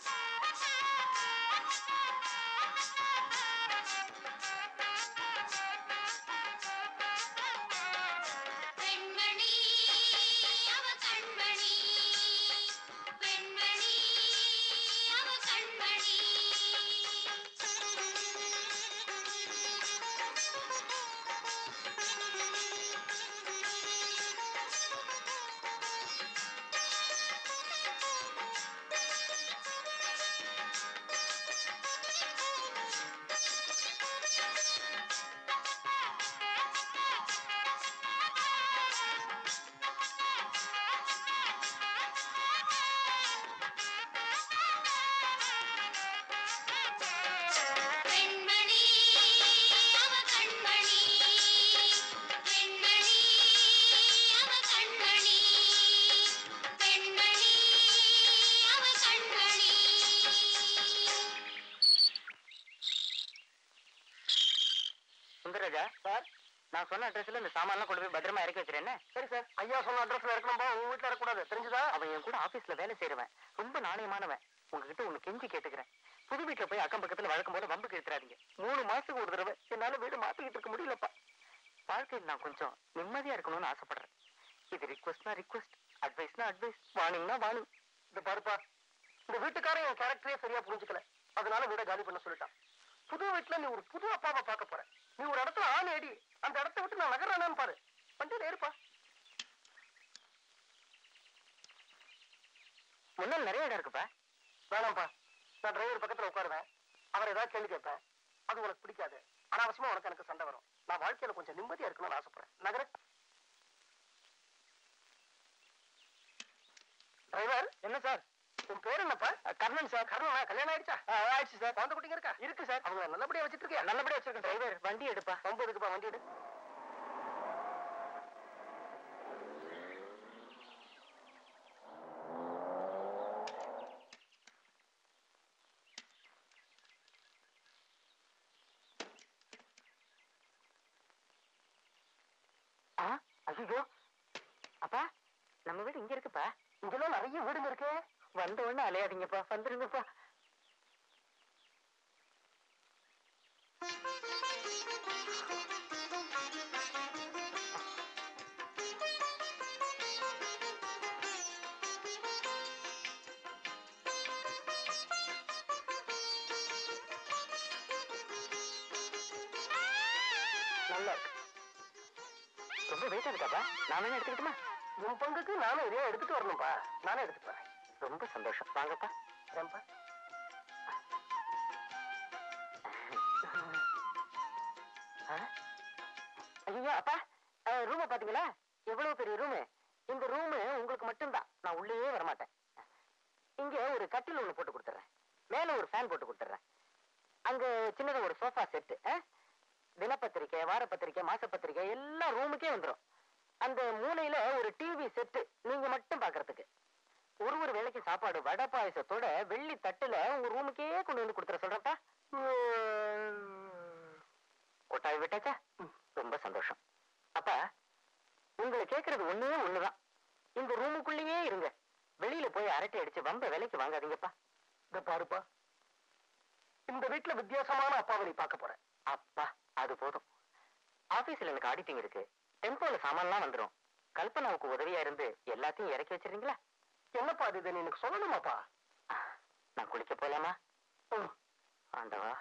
Sundararaja sir, நான் சொன்ன அட்ரஸ்ல இந்த சாமான்லாம் கொண்டு போய் பத்திரமா இறக்கி வச்சிருக்கேன். சரி சார். ஐயா சொன்ன அட்ரஸ்ல இருக்கணும்பா, உங்க வீட்டுல இருக்கக்கூடாது, தெரிஞ்சுதா? அவன் என் கூட ஆபீஸ்ல வேலை செய்யறவன், ரொம்ப நாணயமானவன். உங்ககிட்ட ஒண்ணு கெஞ்சி கேட்டுக்கிறேன். புது வீட்டுல போய் அக்கம் பக்கத்துல வழக்கம் போல வம்புக்கு எடுத்துறாதீங்க. 3 மாசத்துக்கு ஒரு தடவை என்னால வீடு மாத்திக்கிட்டு இருக்க முடியலப்பா. வாழ்க்கையில் நான் கொஞ்சம் நிம்மதியா இருக்கணும்னு ஆசைப்படுறேன். இது ரிக்வஸ்ட்னா ரிக்வஸ்ட், அட்வைஸ்னா அட்வைஸ், வார்னிங்னா வார்னிங். இந்த பாருப்பா, இந்த வீட்டுக்காரன் என் கேரக்டரே சரியா புரிஞ்சுக்கல, அதனால வீட காலி பண்ண சொல்லிட்டான். புது வீட்டுல நீ ஒரு புது அப்பாவை பார்க்க போற. நீ ஒரு இடத்துல ஆண் ஏடி, அந்த இடத்த விட்டு நான் நகரானு பாரு. வண்டியில ஏறுப்பா. முன்னாள் நிறைய இடம் இருக்குப்பா. வேணாம்ப்பா, நான் டிரைவர் பக்கத்துல உட்காருவேன், அவர் ஏதாவது கேள்வி கேட்பேன், அது உனக்கு பிடிக்காது. அனாவசியமா உனக்கு எனக்கு சண்டை வரும். நான் வாழ்க்கையில கொஞ்சம் நிம்மதியா இருக்கணும்னு ஆசைப்படுறேன். நகர டிரைவர். என்ன சார்? உன் பேர் என்னப்பா? கர்ணன் சார். கர்ணனா? கல்யாணம் ஆயிடுச்சா? ஆயிடுச்சு சார். குழந்தை குட்டிங்க இருக்கா? இருக்கு சார். அவங்க நல்லபடியா வச்சிட்டு இருக்கியா? நல்லபடியா வச்சிருக்கேன். டிரைவர் வண்டி எடுப்பா. ரொம்ப இருக்குப்பா, வண்டி எடு. ஐயோ அப்பா, நம்ம வீடு இங்க இருக்குப்பா. இங்கெல்லாம் நிறைய வீடுங்க இருக்கு. வந்த உடனே அலையாதீங்கப்பா, வந்துருங்கப்பா. நல்லா இருக்கு. ரொம்ப வெயிட்டா இருக்காப்பா, நான் வேணா எடுத்துக்கிட்டுமா? உன் பங்குக்கு நானும் இதே எடுத்துட்டு வரணும்பா. நானே எடுத்துட்டு வரேன். ரொம்ப சந்தோஷம். வாங்கப்பா. ஏன்பா? ஐயோ அப்பா, ரூமை பாத்தீங்களா? எவ்வளவு பெரிய ரூமு. இந்த ரூமு உங்களுக்கு மட்டும்தான், நான் உள்ளேயே வரமாட்டேன். இங்க ஒரு கட்டில் ஒண்ணு போட்டு கொடுத்துறேன், மேல ஒரு ஃபேன் போட்டு கொடுத்துறேன். அங்க சின்னதா ஒரு சோஃபா செட்டு, தினப்பத்திரிக்கை, வாரப்பத்திரிக்கை, மாசப்பத்திரிக்கை எல்லாம் ரூமுக்கே வந்துடும். அந்த மூலையில ஒரு டிவி செட்டு, நீங்க மட்டும் பாக்குறதுக்கு. ஒரு வேளைக்கு சாப்பாடு வடை பாயசத்தோட வெள்ளி தட்டுல உங்க ரூமுக்கே கொண்டு வந்து கொடுத்துற சொல்றப்பா. ஒட்டாவி விட்டாச்சா? ரொம்ப சந்தோஷம். அப்பா, உங்களை கேட்கறது ஒண்ணுதான், இந்த ரூமுக்குள்ளேயே இருங்க. வெளியில போய் அரட்டை அடிச்சு வம்ப விலைக்கு வாங்காதீங்கப்பா. இந்த பாருப்பா, இந்த வீட்டுல வித்தியாசமான அப்பாவை நீ பார்க்க போற. அப்பா அது போதும். ஆபீஸ்ல எனக்கு ஆடிட்டிங் இருக்கு, டெம்போல சாமான்லாம் வந்துடும். கல்பனாவுக்கு உதவியா இருந்து எல்லாத்தையும் இறக்கி வச்சிருந்தீங்களா? என்னப்பா அது, நீ எனக்கு சொல்லணுமாப்பா? நான் குளிக்க போலாமா? ஆண்டவா.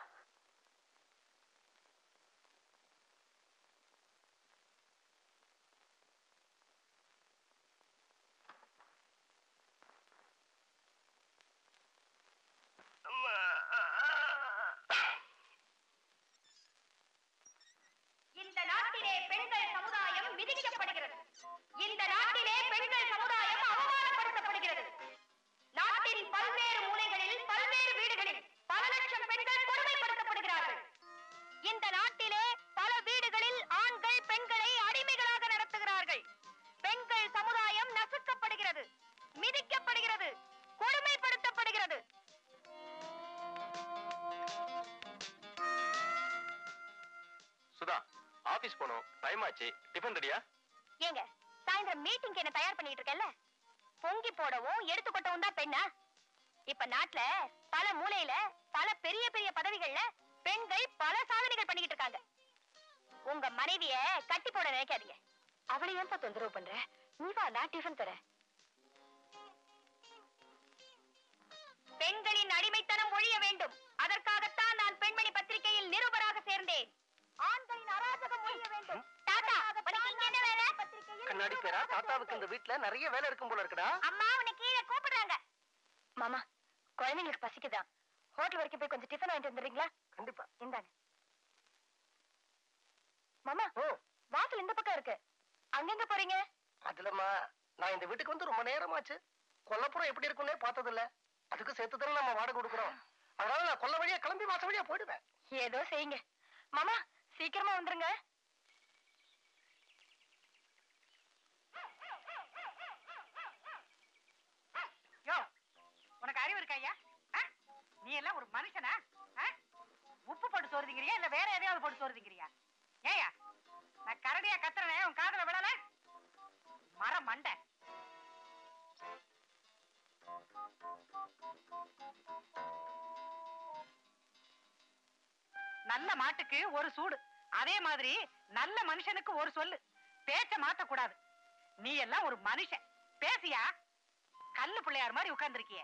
இந்த நாட்டிலே பெண்கள் சமுதாயம் விதிக்கப்படுகிறது. இந்த நாட்டிலே பெண்கள் சமுதாயம் அவமானப்படுத்தப்படுகிறது. நாட்டின் பல்வேறு மூலைகளில், பல்வேறு வீடுகளில் பல லட்சம் பெண்கள் கொடுமைப்படுத்தப்படுகிறார்கள். இந்த நாட்டிலே பல வீடுகளில் ஆண்கள் பெண்களை அடிமைகளாக நடத்துகிறார்கள். பெண்கள் சமுதாயம் நசுக்கப்படுகிறது, மிதிக்கப்படுகிறது, கொடுமைப்படுத்தப்படுகிறது. சுதா, ஆபீஸ் போனோம், டைம் ஆச்சு. டிபன் ரெடியா? ஏங்க, சாயந்தரம் மீட்டிங்க்கு என்ன தயார் பண்ணிட்டு இருக்கேன்ல, பொங்கி போடவும் எடுத்து கொட்டவும் தான் பெண்ணா? இப்ப நாட்டுல பல மூலையில பல பெரிய பெரிய பதவிகள்ல பெண்கள் பல சாதனைகள் பண்ணிக்கிட்டு இருக்காங்க. உங்க மனைவிய கட்டி போட நினைக்காதீங்க. அவளை ஏன்பா தொந்தரவு பண்ற? நீ வா, நான் டிஃபன் தரேன். பெண்களின் அடிமைத்தனம் ஒழிய வேண்டும். அதற்காகத்தான் நான் பெண்மணி பத்திரிகையில் நிருபராக சேர்ந்தேன். ஆண்களின் அராஜகம் ஒழிய வேண்டும். தாத்தா, உனக்கு இங்க என்ன வேலை? கண்ணாடி பேரா, தாத்தாவுக்கு இந்த வீட்டுல நிறைய வேலை இருக்கும் போல இருக்குடா. அம்மா உன்னை கீழே கூப்பிடுறாங்க. மாமா, குழந்தைங்களுக்கு பசிக்குதா? ஹோட்டல் வரைக்கும் போய் கொஞ்சம் டிஃபன் வாங்கிட்டு வந்துடுறீங்களா? கண்டிப்பா. இந்தாங்க. மாமா, வாசல் இந்த பக்கம் இருக்கு. அங்கெங்க போறீங்க? அதுலமா நான் இந்த வீட்டுக்கு வந்து ரொம்ப நேரமாச்சு. கொல்லப்புறம் எப்படி இருக்குன்னே பார்த்தது இல்ல. அதுக்கு சேர்த்துதானே நம்ம வாடகை கொடுக்குறோம். அதனால நான் கொல்ல வழியா கிளம்பி வாச வழியா போயிடுவேன். ஏதோ செய்யுங்க. மாமா, சீக்கிரமா வந்துருங்க. யோ, உனக்கு அறிவு இருக்கா ஐயா? நீ எல்லாம் ஒரு மனுஷனா? உப்பு போட்டு சோறுதிங்கிறியா இல்ல வேற எதையாவது போட்டு சோறுதிங்கிறியா? ஏயா, நான் கரடியா கத்துறேன், உன் காதுல விடல? மரம் மண்டை. நல்ல மாட்டுக்கு ஒரு சூடு, அதே மாதிரி நல்ல மனுஷனுக்கு ஒரு சொல்லு. பேச்ச மாத்த கூடாது. நீ எல்லாம் ஒரு மனுஷன், பேசியா? கல்லு பிள்ளையார் மாதிரி உட்கார்ந்துருக்கிய.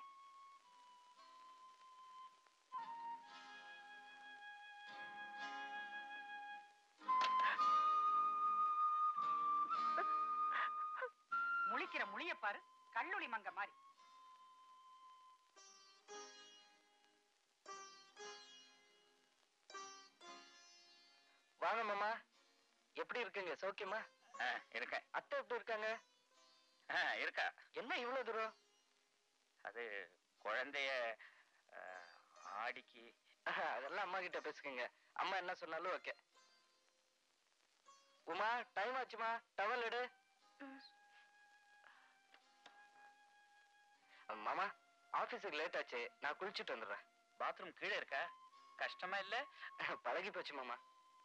முழிக்கிற முழிய பாரு, கல்லுளி மங்க மாதிரி. வாங்க மாமா, எப்படி இருக்கீங்க? சௌக்கியமா இருக்கேன். அத்தை எப்படி இருக்காங்க? இருக்கா. என்ன இவ்வளவு தூரம்? அது குழந்தைய ஆடிக்கு. அதெல்லாம் அம்மா கிட்ட பேசுங்க. அம்மா என்ன சொன்னாலும் ஓகே. உமா, டைம் ஆச்சுமா, டவல் எடு. மாமா, ஆபீஸுக்கு லேட் ஆச்சு, நான் குளிச்சுட்டு வந்துடுறேன். பாத்ரூம் கீழே இருக்கா? கஷ்டமா இல்ல? பழகி போச்சு மாமா.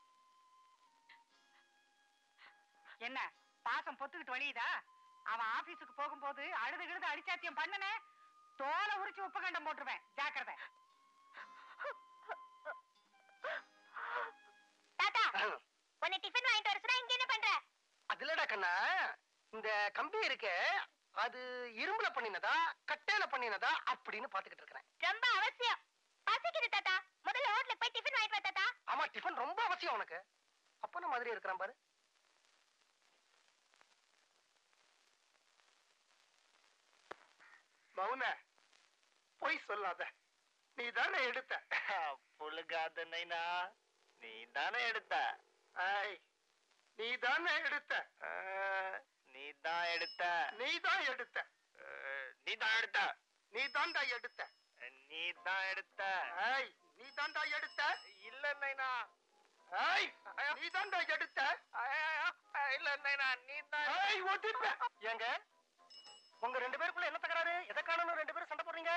என்ன பாசம் பொத்துக்கிட்டு வழியுதா? அவன் ஆபீஸுக்கு போகும்போது அழுது கிழுது அடிச்சாத்தியம் பண்ணன, தோலை உரிச்சு உப்பு கண்டம் போட்டுருவேன். ஜாக்கிரதை. தாத்தா, உன்னை டிஃபன் வாங்கிட்டு வர சொன்னா இங்க என்ன பண்ற? அதுலடா கண்ணா, இந்த கம்பி இருக்கே, அது இரும்புல பண்ணினதா கட்டையில பண்ணினதா அப்படின்னு பாத்துக்கிட்டு இருக்கிறேன். ரொம்ப அவசியம். பசிக்குது தாத்தா, முதல்ல ஹோட்டலுக்கு போய் டிஃபன் வாங்கிட்டு வா தாத்தா. ஆமா, டிஃபன் ரொம்ப அவசியம் உனக்கு. அப்பன மாதிரி இருக்கிறான் பாரு. மௌன, போய் சொல்லாத. நீ தானே எடுத்த. புழுகாத நைனா, நீ தானே எடுத்த. நீ தானே எடுத்த. நீ தான் எடுத்த. நீ தான் எடுத்த. நீ தான் எடுத்த. நீ தாண்டா எடுத்த. நீ தான் எடுத்த. நீ தாண்டா எடுத்த. இல்ல நைனா. நீ தாண்டா எடுத்த. இல்ல நைனா, நீ தான். ஏங்க, உங்க ரெண்டு பேருக்குள்ள என்ன தகராறு? எதை காணணும் ரெண்டு பேரும் சண்டை போடுறீங்க?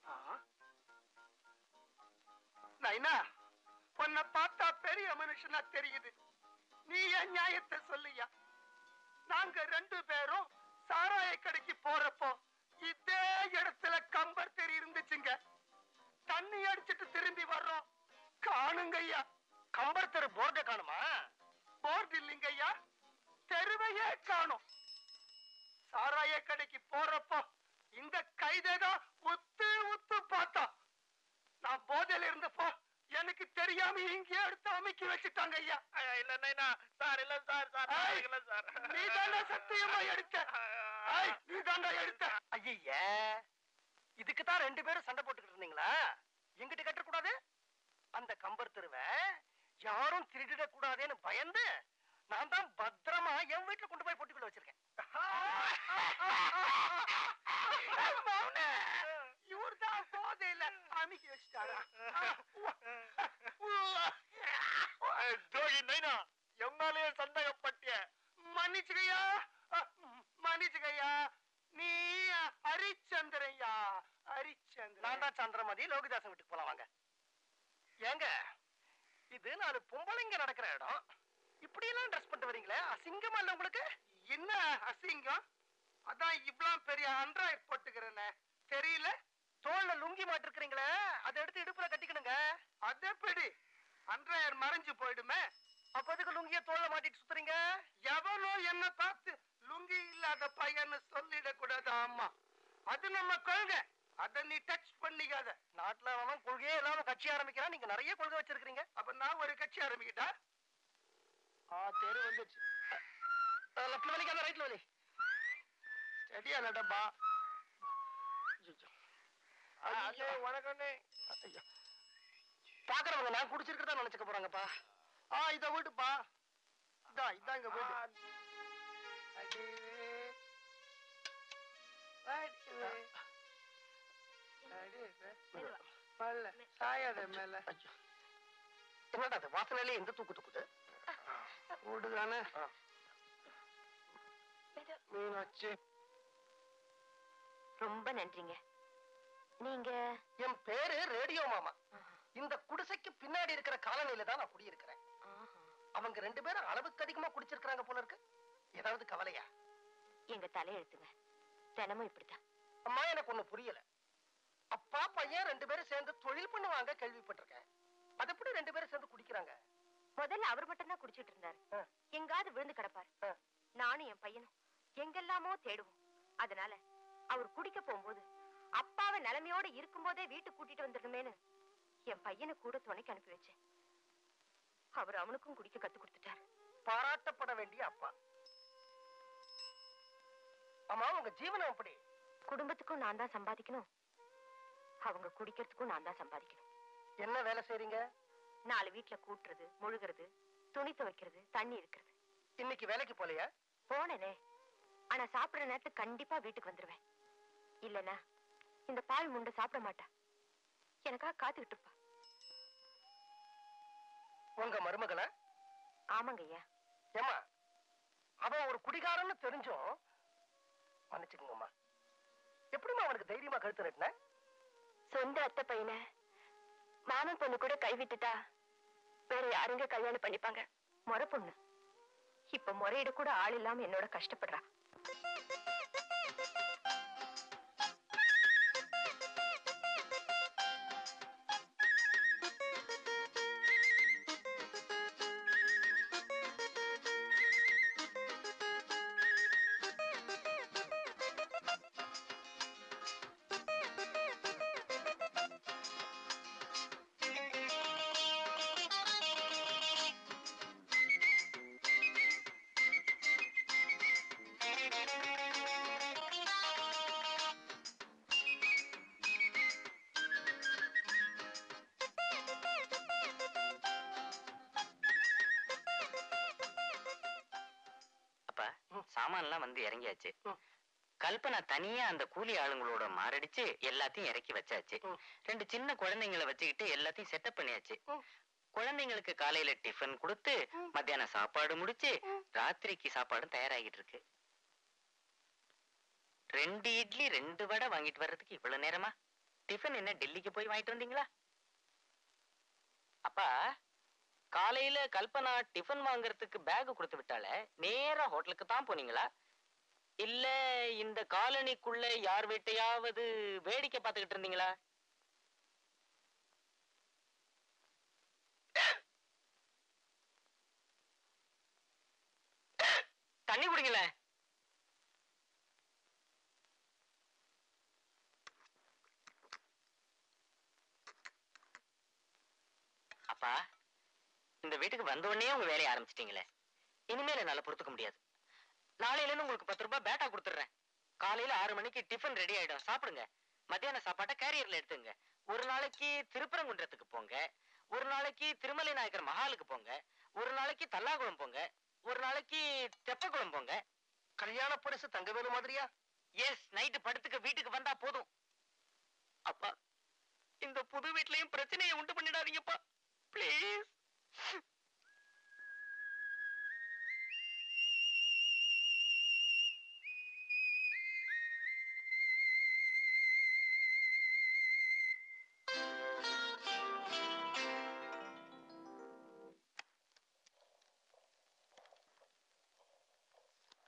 நைனா, உன்னை பார்த்தா பெரிய மனுஷனா தெரியுது. நீ என் நியாயத்தை சொல்லியா? நாங்க ரெண்டு பேரும் சாராய கடைக்கு போறப்போ இதே இடத்துல கம்பர் தெரி இருந்துச்சுங்க. தண்ணி அடிச்சிட்டு திரும்பி வர்றோம், காணுங்க ஐயா. கம்பர் தெரு போர்டை காணுமா? போர்டு இல்லைங்க ஐயா, தெருவையே காணும். சாராய கடைக்கு போறப்போ இந்த கைதேதான் உத்து உத்து பார்த்தா. நான் போதையில இருந்தப்போ எனக்கு தெரியாம இங்கே எடுத்து அமைக்கி வச்சுட்டாங்க ஐயா. இல்ல நைனா, சார் இல்ல சார், சார் இல்ல சார். நீ தாண்டா சத்தியமா எடுத்த. நீ தாண்டா எடுத்த. ஐயா, இதுக்குதான் ரெண்டு பேரும் சண்டை போட்டுக்கிட்டு இருந்தீங்களா? எங்கிட்ட கட்டக்கூடாது. அந்த கம்பர் தெருவை யாரும் திருடிட கூடாதுன்னு பயந்து நான் தான் பத்திரமா என் வீட்டுல கொண்டு போய் பொட்டிக்குள்ள வச்சிருக்கேன். இவர் தான் போதையில அமைக்கி வச்சுட்டாரா? ஜோகி நைனா, எம்மாலேயே சந்தேகப்பட்டிய. மன்னிச்சுக்கையா, மன்னிச்சுக்கையா. நீ ஹரிச்சந்திரையா? ஹரிச்சந்திரன். நான் தான் சந்திரமதி. லோகிதாசன் வீட்டுக்கு போலாம் வாங்க. ஏங்க, இது நாலு பொம்பளைங்க நடக்கிற இடம். இப்படி எல்லாம் ட்ரெஸ் பண்ணிட்டு வரீங்களே, அசிங்கமா இல்ல உங்களுக்கு? என்ன அசிங்கம்? அதான் இவ்வளவு பெரிய அண்ட்ராய்ட் போட்டுக்கிறேன்னு தெரியல. தோல்ல லுங்கி மாட்டிருக்கிறீங்களே அதை எடுத்து இடுப்புல கட்டிக்கணுங்க. அதே பெடி அன்றையர் மறைஞ்சு போயிடுமே. அப்ப அதுக்கு லுங்கிய தோல்ல மாட்டிட்டு சுத்துறீங்க? எவனோ என்ன பார்த்து லுங்கி இல்லாத பையன்னு சொல்லிடக்கூடாது. ஆமா, அது நம்ம கொள்கை. அத நீ டச் பண்ணிக்காத. நாட்டுல அவன் கொள்கையே இல்லாம கட்சி ஆரம்பிக்கிறான். நீங்க நிறைய கொள்கை வச்சிருக்கீங்க. அப்ப நான் ஒரு கட்சி ஆரம்பிக்கிட்டா? தெரு வந்துச்சு. லெஃப்ட்ல வலிக்காத, ரைட்ல வலி. ஸ்டடியா நடப்பா. வணக்கண்ணே. பாக்குறவங்க நான் குடிச்சிருக்கிறதா நினைச்சுக்க போறாங்கப்பா. இத வீட்டுப்பா. இதான் இங்க வீட்டு. சாயாத மேல. என்னடா அது வாசனையிலே எந்த தூக்கு தூக்குது? வீடுதானே. மீனாட்சி, ரொம்ப நன்றிங்க. நீங்க? என் பேரு ரேடியோ மாமா. இந்த குடிசைக்கு பின்னாடி இருக்கிற காலனியில தான் நான் குடியிருக்கிறேன். அவங்க 2 பேரும் அளவுக்கு அதிகமா குடிச்சிருக்காங்க போல இருக்கு. ஏதாவது கவலையா? எங்க தலையெழுத்துங்க, தினமும் இப்படித்தான். அம்மா, எனக்கு ஒண்ணு புரியல. அப்பா பையன் 2 பேரும் சேர்ந்து தொழில் பண்ணுவாங்க கேள்விப்பட்டிருக்கேன். அது எப்படி 2 பேரும் சேர்ந்து குடிக்கிறாங்க? முதல்ல அவர் மட்டும் தான் குடிச்சிட்டு இருந்தாரு. எங்காவது விழுந்து கிடப்பாரு. நானும் என் பையனும் எங்கெல்லாமோ தேடுவோம். அதனால அவர் குடிக்க போகும்போது அப்பாவை நிலைமையோட இருக்கும் போதே வீட்டுக்கு கூட்டிட்டு வந்துருந்தேன்னு என் பையனை கூட துணைக்கு அனுப்பி வச்சேன். அவர் அவனுக்கும் குடிக்க கத்து கொடுத்துட்டாரு. பாராட்டப்பட வேண்டிய அப்பா. அம்மா, உங்க ஜீவனம் எப்படி? குடும்பத்துக்கும் நான் தான் சம்பாதிக்கணும், அவங்க குடிக்கிறதுக்கும் நான் தான் சம்பாதிக்கணும். என்ன வேலை செய்றீங்க? 4 வீட்டுல கூட்டுறது, முழுகிறது, துணி துவைக்கிறது, தண்ணி இருக்கிறது. இன்னைக்கு வேலைக்கு போலையா? போனேனே, ஆனா சாப்பிடுற நேரத்துக்கு கண்டிப்பா வீட்டுக்கு வந்துருவேன். இல்லனா இந்த பால் முண்டை சாப்பிட மாட்டா. எனக்காக காத்துக்கிட்டு இருப்பா. உங்க மருமகள? ஆமாங்க ஐயா. ஏமா, அவன் ஒரு குடிகாரன்னு தெரிஞ்சும் மன்னிச்சுக்கோங்கம்மா. எப்படிமா அவனுக்கு தைரியமா கழுத்து நட்டின? சொந்த அத்தை பையனை மாமன் பொண்ணு கூட கைவிட்டுட்டா வேற யாருங்க கல்யாணம் பண்ணிப்பாங்க? முறை பொண்ணு இப்ப முறையிட கூட ஆள் இல்லாம என்னோட கஷ்டப்படுறா. சாமான்லாம் வந்து இறங்கியாச்சு. கல்பனா தனியா அந்த கூலி ஆளுங்களோட மாரடிச்சு எல்லாத்தையும் இறக்கி வச்சாச்சு. 2 சின்ன குழந்தைங்களை வச்சுக்கிட்டு எல்லாத்தையும் செட்டப் பண்ணியாச்சு. குழந்தைங்களுக்கு காலையில டிஃபன் கொடுத்து மத்தியானம் சாப்பாடு முடிச்சு ராத்திரிக்கு சாப்பாடும் தயாராகிட்டு இருக்கு. 2 இட்லி 2 வடை வாங்கிட்டு வர்றதுக்கு இவ்வளவு நேரமா? டிஃபன் என்ன டெல்லிக்கு போய் வாங்கிட்டு வந்தீங்களா? அப்பா, காலையில கல்பனா டிஃபன் வாங்குறதுக்கு பேக் கொடுத்து விட்டால நேரா ஹோட்டலுக்கு தான் போனீங்களா? இல்ல இந்த காலனிக்குள்ள யார் வீட்டையாவது வேடிக்கை பார்த்துக்கிட்டு இருந்தீங்களா? தண்ணி குடிக்கல. அப்பா, இந்த வீட்டுக்கு வந்த உடனே உங்க வேலையை ஆரம்பிச்சிட்டீங்களே, இனிமேல என்னால பொறுத்துக்க முடியாது. நாளையில இருந்து உங்களுக்கு 10 ரூபாய் பேட்டா கொடுத்துறேன். காலையில 6 மணிக்கு டிஃபன் ரெடி ஆயிடும், சாப்பிடுங்க. மத்தியான சாப்பாட்டை கேரியர்ல எடுத்துங்க. ஒரு நாளைக்கு திருப்பரங்குன்றத்துக்கு போங்க, ஒரு நாளைக்கு திருமலை நாயக்கர் மஹாலுக்கு போங்க, ஒரு நாளைக்கு தல்லாகுளம் போங்க, ஒரு நாளைக்கு தெப்பகுளம் போங்க. கல்யாண பரிசு தங்க வேணும் மாதிரியா? எஸ், நைட்டு படுத்துக்க வீட்டுக்கு வந்தா போதும். அப்பா, இந்த புது வீட்லயும் பிரச்சனையை உண்டு பண்ணிடாதீங்கப்பா, பிளீஸ்.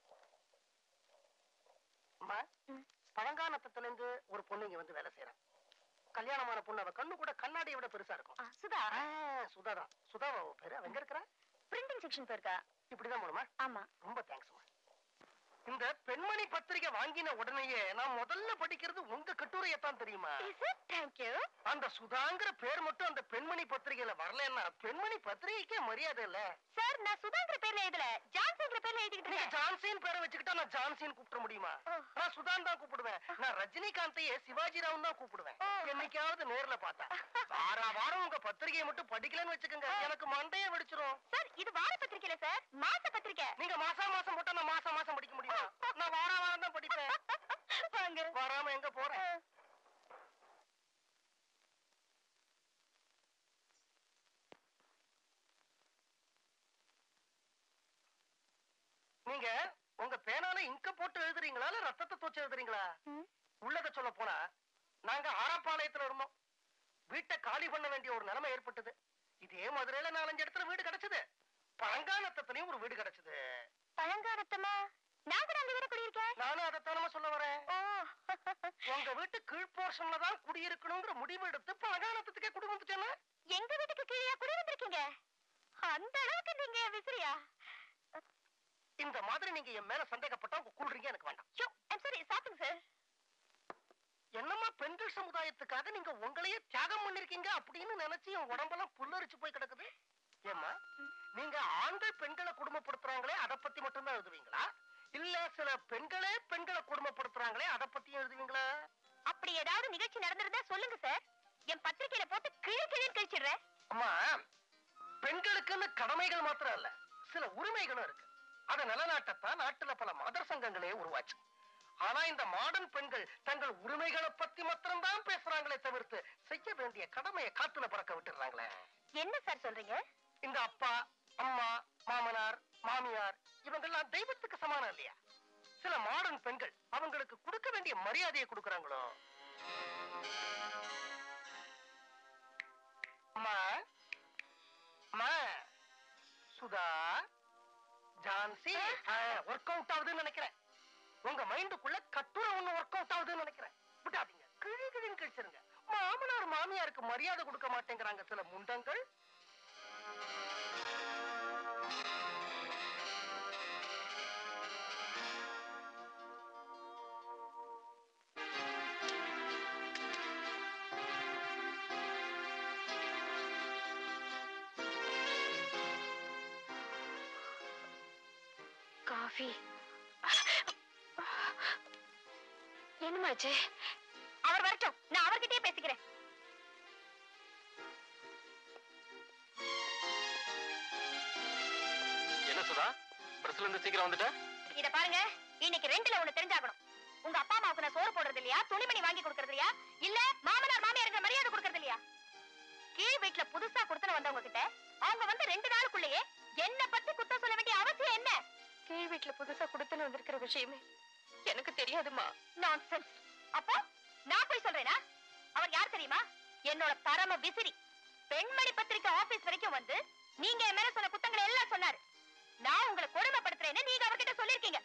பழங்கானத்துல இருந்து ஒரு பொண்ணு இங்க வந்து வேலை செய்யறான். கல்யாணமான பொண்ணு, அவ கண்ணு கூட கண்ணாடியை விட பெருசா இருக்கும். சுதா சுதாதான். சுதாவா அவ பேரு? அவ எங்க இருக்கிறா? பிரிண்டிங் செக்ஷன் போயிருக்கா. இப்படிதான் போணுமா? ஆமா. ரொம்ப தேங்க்ஸ்மா. இந்த பெண்மணி பத்திரிகை வாங்கின உடனேயே நான் முதல்ல படிக்கிறது உங்க கட்டுரையத்தான் தெரியுமா? தேங்க்யூ. அந்த சுதாங்கிற பேர் மட்டும் அந்த பெண்மணி பத்திரிகையில வரலன்னா பெண்மணி பத்திரிகைக்கே மரியாதை இல்ல. சார், நான் சுதாங்கிற பேர்ல எழுதல, ஜான்சிங்கிற பேர்ல எழுதிக்கிட்டு இருக்கேன். ஜான்சின் பேரை வச்சுக்கிட்டா நான் ஜான்சின் கூப்பிட முடியுமா? நான் சுதான் தான் கூப்பிடுவேன். நான் ரஜினிகாந்தையே சிவாஜி ராவ் தான் கூப்பிடுவேன். என்னைக்காவது நேர்ல பார்த்தா. வார வாரம் உங்க பத்திரிகையை மட்டும் படிக்கலன்னு வச்சுக்கோங்க, எனக்கு மண்டையே வெடிச்சிரும். சார், இது வார பத்திரிகையில சார், மாச பத்திரிகை. நீங்க மாசம் மாசம் போட்டா நான் மாசம் மாசம் படிக்க முடியுமா? நான் வார வாரம் தான் படிப்பேன். வாங்க. வராம எங்க போறேன்? நீங்க உங்க பேனால இங்க போட்டு எழுதுறீங்களா இல்ல ரத்தத்தை தோச்சு எழுதுறீங்களா? உள்ளத சொல்ல போனா நாங்க ஆராப்பாளையத்துல இருந்தோம். வீட்டை காலி பண்ண வேண்டிய ஒரு நிலைமை ஏற்பட்டது. இதே மதுரையில 4-5 இடத்துல வீடு கிடைச்சது. பழங்கானத்தத்துலயும் ஒரு வீடு கிடைச்சது. பழங்கானத்தமா? நான் கூட அந்த வீட குடியிருக்கேன். நானும் அதைத்தானமா சொல்ல வரேன். உங்க வீட்டு கீழ் போர்ஷன்ல தான் குடியிருக்கணுங்கிற முடிவு எடுத்து பழங்கானத்துக்கே குடி வந்துட்டேன்னா? எங்க வீட்டுக்கு கீழே குடி வந்திருக்கீங்க? அந்த அளவுக்கு நீங்க விசிறியா? இந்த மாதிரி நீங்க என் மேல சந்தேகப்பட்டா உங்க கூல்றீங்க எனக்கு வேண்டாம். சரி, சாப்பிடுங்க சார். என்னம்மா பெண்கள் சமுதாயத்துக்காக நீங்க உங்களையே தியாகம் பண்ணிருக்கீங்க அப்படின்னு நினைச்சு என் உடம்பெல்லாம் புல்லரிச்சு போய் கிடக்குது. ஏம்மா, நீங்க ஆண்கள் பெண்களை குடும்பப்படுத்துறாங்களே அதை பத்தி மட்டும்தான் எழுதுவீங்களா? இல்ல சில பெண்களே பெண்களை குடும்பப்படுத்துறாங்களே அதை பத்தியும் எழுதுவீங்களா? அப்படி ஏதாவது நிகழ்ச்சி நடந்திருந்தா சொல்லுங்க சார், என் பத்திரிகையில போட்டு கிழக்கிழன்னு கழிச்சிடுறேன். அம்மா, பெண்களுக்குன்னு கடமைகள் மாத்திரம் இல்ல, சில உரிமைகளும் இருக்கு. அதை நிலநாட்டத்தான் நாட்டுல பல மதர் சங்கங்களே உருவாச்சு. ஆனா இந்த மாடர்ன் பெண்கள் தங்கள் உரிமைகளை பத்தி மாத்திரம்தான் பேசுறாங்களே தவிர்த்து செய்ய வேண்டிய கடமையை காத்துல பறக்க விட்டுறாங்களே. என்ன சார் சொல்றீங்க? இந்த அப்பா, அம்மா, மாமனார், மாமியார் இவங்கெல்லாம் தெய்வத்துக்கு சமானம் இல்லையா? சில மாடர்ன் பெண்கள் அவங்களுக்கு கொடுக்க வேண்டிய மரியாதையை கொடுக்கறாங்களோ? அம்மா, அம்மா, சுதா, ஜான்சி ஒர்க் அவுட் ஆகுதுன்னு நினைக்கிறேன். உங்க மைண்டுக்குள்ள கட்டுரை ஒண்ணு ஒர்க் அவுட் ஆகுதுன்னு நினைக்கிறேன். விட்டாதீங்க, கிழி கிழின்னு கழிச்சிருங்க. மாமனார் மாமியாருக்கு மரியாதை கொடுக்க மாட்டேங்கிறாங்க சில முண்டங்கள். காஃபி என்னமாச்சு? அவர் வரட்டும், நான் அவர்கிட்டயே பேசிக்கிறேன். என்ன சுதா, பிரஸ்ல இருந்து சீக்கிரம் வந்துட்ட? இத பாருங்க, இன்னைக்கு 2ல 1 தெரிஞ்சாகணும். உங்க அப்பா அம்மாவுக்கு நான் சோறு போடுறது இல்லையா, துணிமணி வாங்கி கொடுக்கறது இல்லையா, இல்ல மாமனார் மாமியாருக்கு மரியாதை கொடுக்கறது இல்லையா? கீழ் வீட்டுல புதுசா குடுத்தன வந்தவங்க கிட்ட அவங்க வந்து 2 நாளுக்குள்ளேயே என்ன பத்தி குத்தம் சொல்ல வேண்டிய அவசியம் என்ன? கீழ் வீட்டுல புதுசா குடுத்தன வந்திருக்கிற விஷயமே எனக்கு தெரியாதுமா. நான்சென்ஸ். அப்போ நான் போய் சொல்றேனா? அவர் யார் தெரியுமா? என்னோட பரம விசிறி. பெண்மணி பத்திரிக்கை ஆபீஸ் வரைக்கும் வந்து நீங்க என் மேல சொன்ன குத்தங்களை எல்லாம் சொன்னாரு. நான் உங்களை கொடுமைப்படுத்துறேன்னு நீங்க அவர்கிட்ட சொல்லிருக்கீங்க.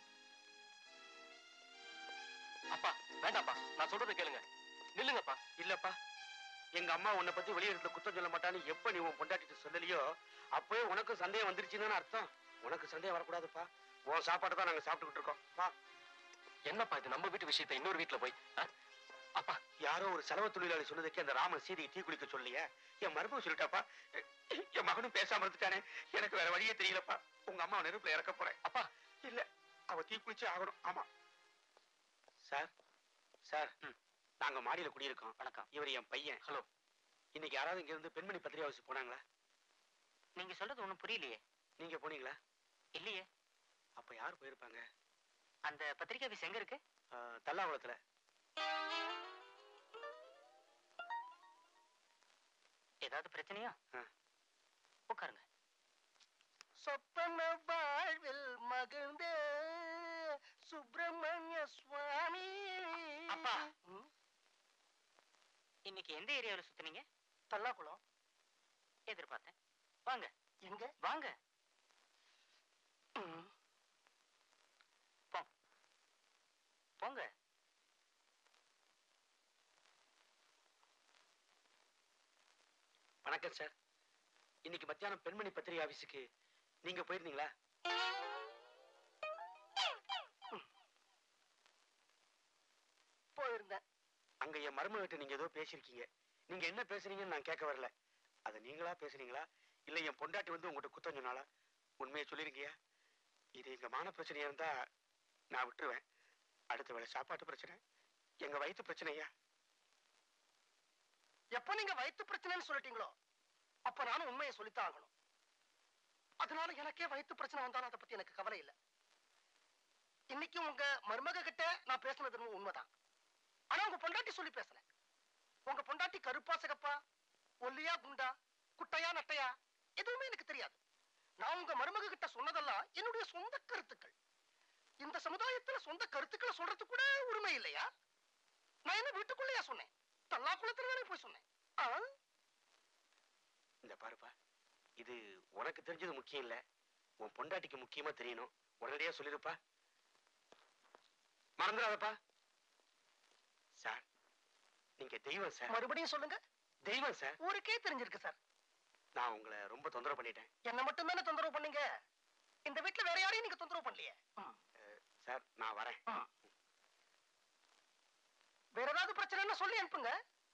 அப்பா வேண்டாப்பா, நான் சொல்றதை கேளுங்க. நில்லுங்கப்பா. இல்லப்பா, எங்க அம்மா உன்னை பத்தி வெளியிடத்துல குத்தம் சொல்ல மாட்டான்னு எப்ப நீ உன் பொண்டாட்டிட்டு சொல்லலையோ அப்பவே உனக்கு சந்தேகம் வந்துருச்சுன்னு அர்த்தம். உனக்கு சந்தேகம் வரக்கூடாதுப்பா. உன் சாப்பாட்டை தான் நாங்க சாப்பிட்டுக்கிட்டு இருக்கோம். வா. என்னப்பா இது, நம்ம வீட்டு விஷயத்தை இன்னொரு வீட்டுல போய்? அப்பா, யாரோ ஒரு செலவு தொழிலாளி சொன்னதுக்கு அந்த ராமன் சீதையை டீ குளிக்க சொல்லிய என் மருமக சொல்லிட்டாப்பா. என் மகனும் பேசாம இருந்துட்டானே, எனக்கு வேற வழியே தெரியலப்பா. உங்க அம்மா நெருப்புல இறக்க போறேன். அப்பா இல்ல, அவ தீ குளிச்சு ஆகணும். ஆமா சார். சார், நாங்க மாடியில குடியிருக்கோம். வணக்கம். இவர் என் பையன். ஹலோ. இன்னைக்கு யாராவது இங்க இருந்து பெண்மணி பத்திரிகை ஆஃபீஸ் போனாங்களா? நீங்க சொல்றது ஒண்ணும் புரியலையே. நீங்க போனீங்களா? இல்லையே. அப்ப யார் போயிருப்பாங்க? அந்த பத்திரிகை ஆபீஸ் எங்க இருக்கு? தல்லாகுளத்துல. ஏதாவது பிரச்சனையா? உட்காருங்க. சொப்பன வாழ்வில் மகிழ்ந்த சுப்பிரமணிய சுவாமி. அப்பா, இன்னைக்கு எந்த ஏரியாவில் சுத்தினீங்க? தல்லாகுளம். எதிர்பார்த்தேன். வாங்க. எங்க? வாங்க. போங்க. வணக்கம் சார். இன்னைக்கு மத்தியானம் பெண்மணி பத்திரிகை ஆபீஸுக்கு நீங்க போயிருந்தீங்களா? போயிருந்தேன். அங்க என் மருமகிட்ட நீங்க ஏதோ பேசிருக்கீங்க. நீங்க என்ன பேசுறீங்கன்னு நான் கேட்க வரல. அதை நீங்களா பேசுறீங்களா இல்ல என் பொண்டாட்டி வந்து உங்ககிட்ட குத்தம் சொன்னாலா? உண்மையை சொல்லிருக்கீங்க. இது எங்க மான பிரச்சனையா இருந்தா நான் விட்டுருவேன். அடுத்த வேளை சாப்பாட்டு பிரச்சனை, எங்க வயிற்று பிரச்சனையா? எப்ப நீங்க வயிற்று பிரச்சனைன்னு சொல்லிட்டீங்களோ அப்ப நானும் உண்மையை சொல்லித்தான் ஆகணும். அதனால எனக்கே வயிற்று பிரச்சனை வந்தாலும் அதை பத்தி எனக்கு கவலை இல்லை. இன்னைக்கு உங்க மருமக கிட்ட நான் பேசுனது உண்மைதான். ஆனா உங்க பொண்டாட்டி சொல்லி பேசல. உங்க பொண்டாட்டி கருப்பா சிகப்பா, ஒல்லியா குண்டா, குட்டையா நட்டையா எதுவுமே எனக்கு தெரியாது. நான் உங்க மருமக கிட்ட சொன்னதெல்லாம் என்னுடைய சொந்த கருத்துக்கள். இந்த சமுதாயத்துல சொந்த கருத்துக்களை சொல்றது கூட உரிமை இல்லையா? நான் என்ன வீட்டுக்குள்ளேயா சொன்னேன்? தல்லா குளத்துல தானே போய் சொன்னேன். இந்த பாருப்பா, இது உனக்கு தெரிஞ்சது முக்கியம் இல்ல, உன் பொண்டாட்டிக்கு முக்கியமா தெரியணும். உடனடியா சொல்லிருப்பா, மறந்துடாதப்பா. சார், நீங்க தெய்வம் சார். மறுபடியும் சொல்லுங்க. தெய்வம் சார். ஊருக்கே தெரிஞ்சிருக்கு சார். நான் உங்களை ரொம்ப தொந்தரவு பண்ணிட்டேன். என்ன மட்டும் தானே தொந்தரவு பண்ணீங்க? இந்த வீட்டுல வேற யாரையும் நீங்க தொந்தரவு பண்ணலையே. சார், நான் வரேன். வேற ஏதாவது பிரச்சனைன்னு சொல்லி அனுப்புங்க.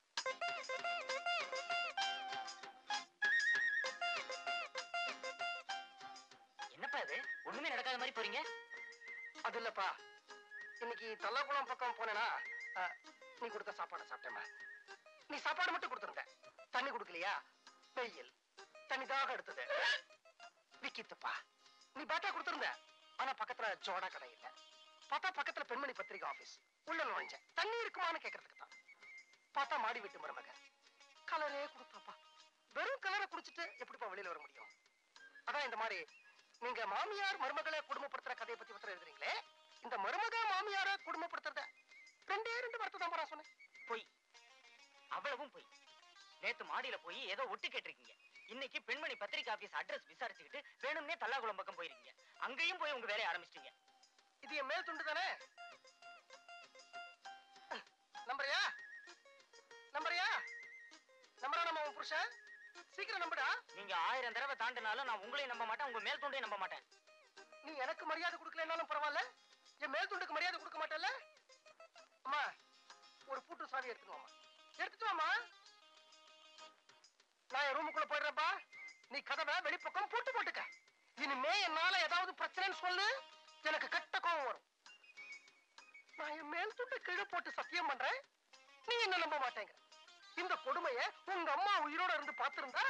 என்னப்பா இது ஒண்ணுமே நடக்காத மாதிரி போறீங்க? அது இல்லப்பா, இன்னைக்கு தல்லாகுளம் பக்கம் போனேனா நீ கொடுத்த சாப்பாடு சாப்பிட்டேமா. நீ சாப்பாடு மட்டும் கொடுத்துருந்த, தண்ணி கொடுக்கலையா? வெயில் தண்ணிதாக எடுத்தது விக்கித்துப்பா. நீ பாட்டா கொடுத்துருந்த, ஆனா பக்கத்துல ஜோடா கடை இல்ல. பார்த்தா பக்கத்துல பெண்மணி பத்திரிகை ஆபீஸ். உள்ள நுழைஞ்சேன், தண்ணி இருக்குமான்னு கேட்கறதுக்கு தான். பார்த்தா மாடி வீட்டு மருமக கலரே கொடுத்தாப்பா. வெறும் கலரை குடிச்சிட்டு எப்படிப்பா வெளியில வர முடியும்? அதான் இந்த மாதிரி நீங்க மாமியார் மருமகளை குடும்பப்படுத்துற கதையை பத்தி பத்திரம் எழுதுறீங்களே, இந்த மருமக மாமியார குடும்பப்படுத்துறத ரெண்டு வார்த்தை தான் நான் சொன்னேன். போய் அவ்வளவும் போய். நேத்து மாடியில போய் ஏதோ ஒட்டு கேட்டிருக்கீங்க. இன்னைக்கு பெண்மணி பத்திரிகை ஆபீஸ் அட்ரஸ் விசாரிச்சுக்கிட்டு வேணும்னே தல்லாகுளம் பக்கம் போயிருக்கீங்க. அங்கேயும் போய் உங்க வேலையை ஆரம்பிச்சிட்டீங்க. இது என் மேல் துண்டு தானே? நம்புறியா? நம்புறியா? நம்புறா நம்ம உன் புருஷன்? சீக்கிரம் நம்புடா. நீங்க 1000 தடவை தாண்டினாலும் நான் உங்களையும் நம்ப மாட்டேன், உங்க மேல் துண்டையும் நம்ப மாட்டேன். நீ எனக்கு மரியாதை கொடுக்கலனாலும் பரவாயில்ல, என் மேல் துண்டுக்கு மரியாதை கொடுக்க மாட்டேல்ல? அம்மா, ஒரு பூட்டு சாவி எடுத்துட்டு வாமா. எடுத்துட்டு வாமா. நான் என் ரூமுக்குள்ள போயிடுறேன்ப்பா. நீ கதவை வெளிப்பக்கம் பூட்டு போட்டுக்க. இனிமே என்னால ஏதாவது பிரச்சனைன்னு சொல்லு, எனக்கு கட்ட கோவம் வரும். நான் என் மேல் துண்டை கீழே போட்டு சத்தியம் பண்றேன், நீ என்ன நம்ப மாட்டேங்கிற. இந்த கொடுமையை உங்க அம்மா உயிரோட இருந்து பார்த்திருந்தா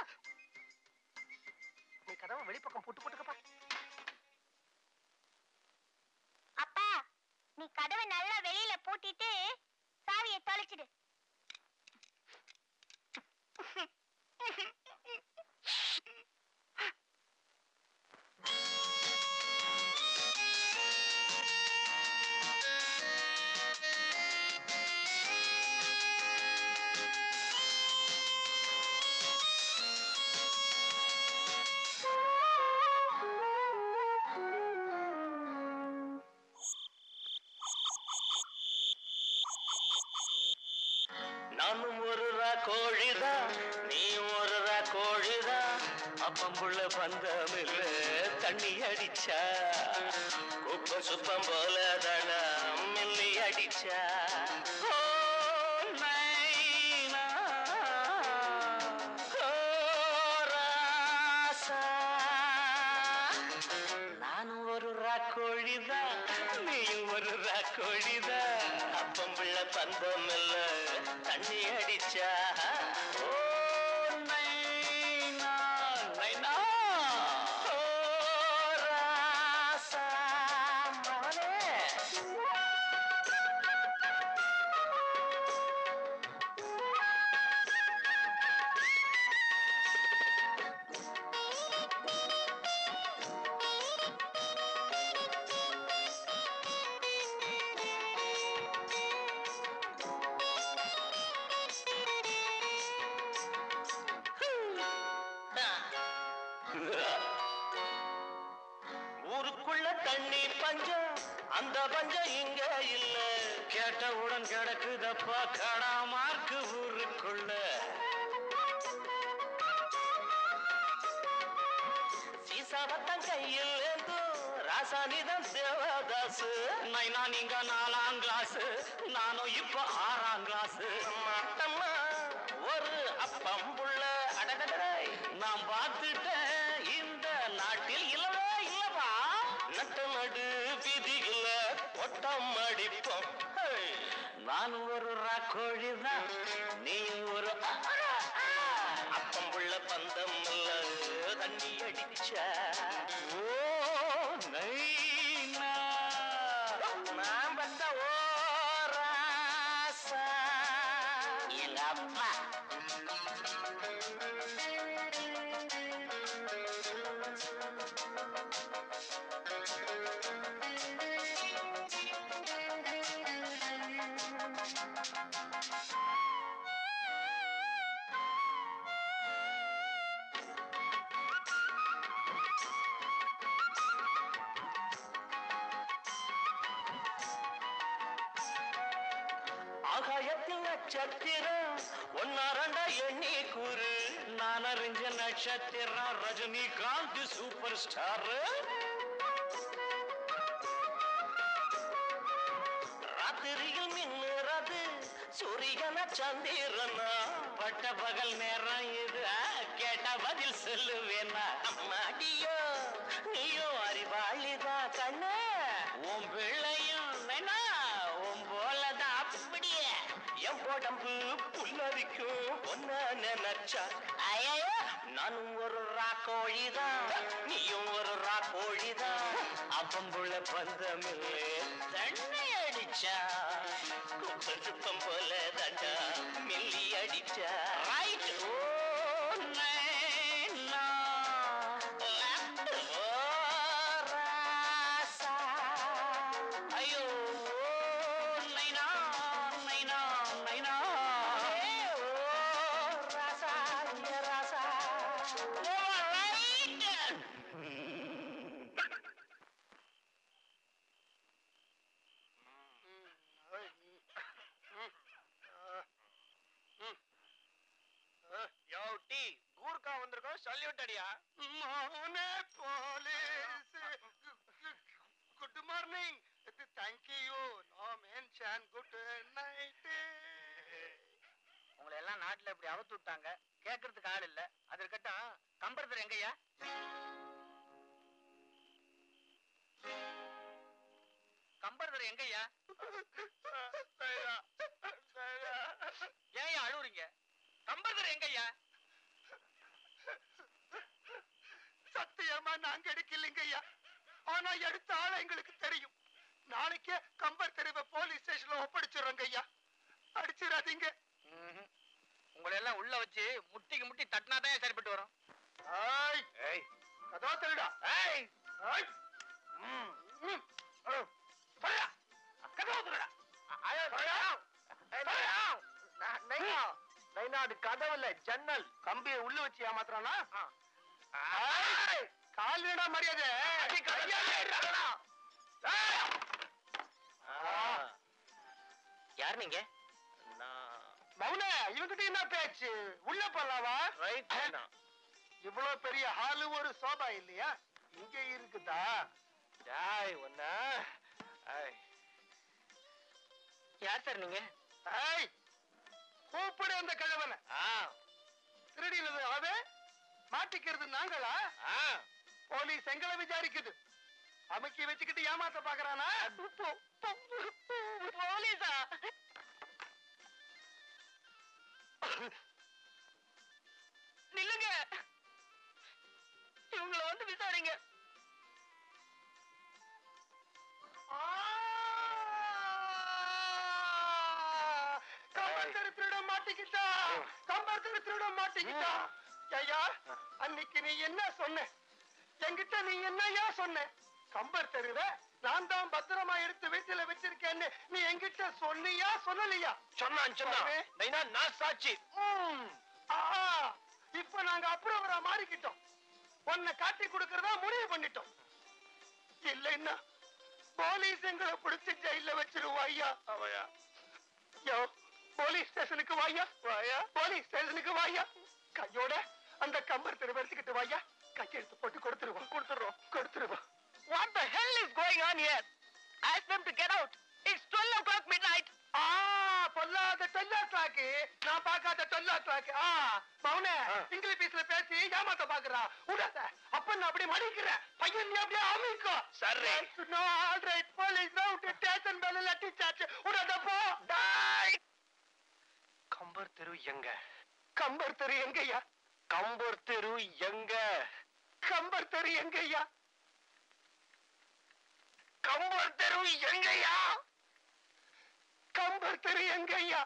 நீ கதவை வெளிப்பக்கம் பூட்டு போட்டுக்கப்பா. அப்பா, நீ கதவை நல்லா வெளியில பூட்டிட்டு சாவியை தொலைச்சிடு. நானும் ஒரு கோழிதான், நீ ஒரு கோழிதான். அப்பம்புள்ள பந்தம் இல்ல தண்ணி அடிச்சா, குப்பம் சுப்பம் போல தடம் மில்லி அடிச்சா. நானும் ஒரு கோழிதான், நீயும் ஒரு கோழிதான். அப்பம்புள்ள பந்தம் இல்ல தண்ணி அடிச்சா. ஊருக்குள்ள தண்ணி பஞ்சம், அந்த பஞ்சம் இங்க இல்ல. கேட்டவுடன் கிடக்குதப்பா கடா மார்க்கு ஊருக்குள்ள. ராசாவத்தன் கையில் ஏந்தும் ராசானிதான் தேவதாசு. நைனா நீங்க 4ஆம் கிளாஸ், நானும் இப்ப 6ஆம் கிளாஸ். மாட்டம்மா ஒரு அப்பம் புள்ள அடடடை நான் பார்த்துட்டேன் இந்த நாட்டில் இல்லவே இல்லவா. நட்டு நடு விதியில ஒட்டம் அடிப்போம். நான் ஒரு ராக்கோழிதான், நீ ஒரு அப்பம்புள்ள பந்தம் இல்ல தண்ணி அடிச்ச. ஓ நைனா நான் வந்த ஓ ராசா எங்க அப்பா. ஆகாயத்தில் நட்சத்திரம் ஒன்னா ரெண்டா எண்ணி கூறு. நான் அறிஞ்ச நட்சத்திரம் ரஜினிகாந்த் சூப்பர் ஸ்டார். ராத்திரியில் மின்னுறது சூரியன சந்திரனா. பட்ட பகல் நேரம் இது கேட்ட பதில் சொல்லுவேனா. அம்மாடியோ நீயோ அறிவாளிதான் கண்ணு. உன் பிள்ளையும் வேணா உன் போலதான் அப்படியே. என் உடம்பு புல்லரிக்கும் ஒன்ன நினைச்சா. ஐயோ நானும் ஒரு ராக்கோழிதான், நீயும் ஒரு ராக்கோழிதான். அப்பம்புள்ள பந்தமில்லே தண்ணி அடிச்சா. குப்பல் சுத்தம் போல தண்டா மில்லி அடிச்சா. ரைட் ஓ நைனா லெஃப்ட் ஓ ராசா. ஐயோ நைனா நைனா நைனா ஓ ராசா ராசா ஓ ரைட். கூர்க்கா வந்திருக்கோம், சல்யூட் அடியா. Good morning. Thank you. No mention. Good night. உங்களை எல்லாம் நாட்டுல இப்படி அவுத்து விட்டாங்க, கேட்கறதுக்கு ஆள் இல்ல. அது இருக்கட்டும், கம்பரதர் எங்கய்யா? கம்பரதர் எங்கய்யா? ஏன் அழுவுறீங்க? கம்பரதர் எங்கய்யா? சத்தியமா நாங்க எடுக்கலைங்க ஐயா. ஆனா எடுத்த ஆள எங்களுக்கு தெரியும். நாளைக்கே கம்பர் தெருவை போலீஸ் ஸ்டேஷன்ல ஒப்படைச்சிடுறோங்க ஐயா. அடிச்சிடாதீங்க. உங்களை எல்லாம் உள்ள வச்சு முட்டிக்கு முட்டி தட்டினாதான் சரிப்பட்டு வரும். கதா தெருடா. அது கதவு இல்ல, ஜன்னல். கம்பியை உள்ள வச்சு ஏமாத்துறானா? கால் வீடா மரியாதை. யார் நீங்க? மௌன இவங்கிட்ட என்ன பேச்சு? உள்ள போலாவா? இவ்வளவு பெரிய ஹாலு ஒரு சோபா இல்லையா? இங்க இருக்குதா? யார் சார் நீங்க? கூப்பிடு அந்த கிழவனை. திருடினது அவன், மாட்டிக்கிறது நாங்களா? போலீஸ் எங்களை விசாரிக்குது. அமுக்கி வச்சுக்கிட்டு ஏமாத்த பாக்குறானா? போலீஸா? நில்லுங்க, இவங்களை வந்து விசாரிங்க. கம்பர் திருட மாட்டிக்கிட்டா. கம்பர் திருட மாட்டிக்கிட்டா. ஐயா, அன்னைக்கு நீ என்ன சொன்ன? என்கிட்ட நீ என்னையா சொன்ன? கம்பர் தெருவ நான் தான் பத்திரமா எடுத்து வீட்டுல வச்சிருக்கேன்னு நீ என்கிட்ட சொன்னியா சொல்லலையா? சொன்னான். நான் சாட்சி. இப்ப நாங்க அப்ரூவரா மாறிக்கிட்டோம். உன்னை காட்டி கொடுக்கறதா முடிவு பண்ணிட்டோம். இல்லைன்னா போலீஸ் எங்களை பிடிச்சு ஜெயில வச்சிருவாயா? யோ, போலீஸ் ஸ்டேஷனுக்கு வாயா. போலீஸ் ஸ்டேஷனுக்கு வாயா. கையோட அந்த கம்பர் தெருவை எடுத்துக்கிட்டு வாயா. கையெழுத்து போட்டு கொடுத்துருவோம். சிங்கள பீஸ்ல பேசி ஏமாத்த பாக்குறா விடாத. அப்ப நான் அப்படியே மடிக்கிறேன். பையன் நீ அப்படியே அமிக்கோ. சரி. No all right police out station பெல்ல லட்டி சாச்சு. விடாத போ. டேய். கம்பர் தெரு எங்க? கம்பர் தெரு எங்கய்யா? கம்பர் தெரு எங்க? கம்பர் தெரு எங்கய்யா? கம்பர் தெரு எங்கயா? கம்பர் தெரு எங்கய்யா?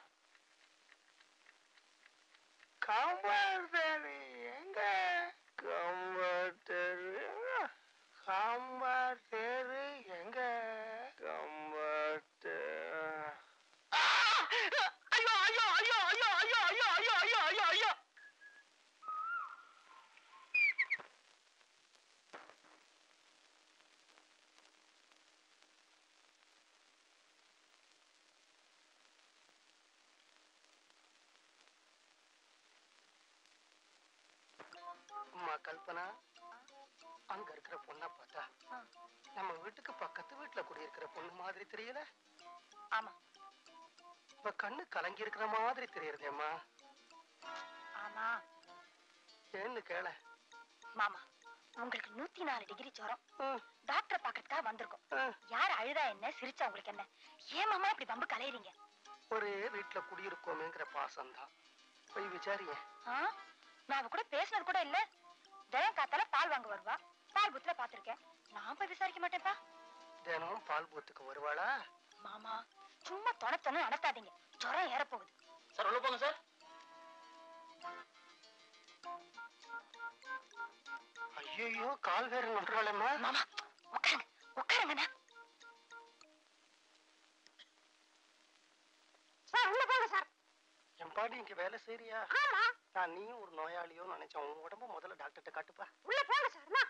கம்பர் தெரு எங்க? கம்பர் தெரு கம்பர் தெரு எங்க? கம்பர் தெரு. ஐயோ ஐயோ ஐயோ ஐயோ ஐயோ ஐயோ ஐயோ ஐயோ ஐயோ ஐயோ. அம்மா கல்பனா, அங்க இருக்கிற பொண்ணை பார்த்தா நம்ம வீட்டுக்கு பக்கத்து வீட்டுல குடியிருக்கிற பொண்ணு மாதிரி தெரியல? ஆமா இப்ப கண்ணு கலங்கி இருக்கிற மாதிரி தெரியுறதேம்மா. ஆமா ஏன்னு கேள. மாமா, உங்களுக்கு 104 டிகிரி ஜுரம். டாக்டர் பாக்கிறதுக்காக வந்திருக்கோம். யார் அழுதா என்ன, சிரிச்சா உங்களுக்கு என்ன? ஏன் மாமா இப்படி பம்பு கலையறீங்க? ஒரே வீட்டுல குடியிருக்கோமேங்கிற பாசம் தான். போய் விசாரிங்க. நான் அவ கூட பேசினது கூட இல்ல. தினம் காத்தால பால் வாங்க வருவா. பால் பூத்துல பாத்திருக்கேன். நான் போய் விசாரிக்க மாட்டேன்ப்பா. தினம் பால் பூத்துக்கு வருவாளா? மாமா சும்மா தொண நடத்தாதீங்க. ஜுரம் ஏற போகுது. சார் உள்ள போங்க சார். ஐயோ கால் வேற நன்றாளேம்மா. மாமா உட்காருங்க உட்காருங்கண்ணா. சார் உள்ள போங்க சார். என் பாடி இங்க வேலை செய்யறியா? ஆமா. நான் நீயும் ஒரு நோயாளியோ நினைச்சேன். உன் உடம்ப முதல்ல டாக்டர்கிட்ட காட்டுப்பா. உள்ள போங்க சார்.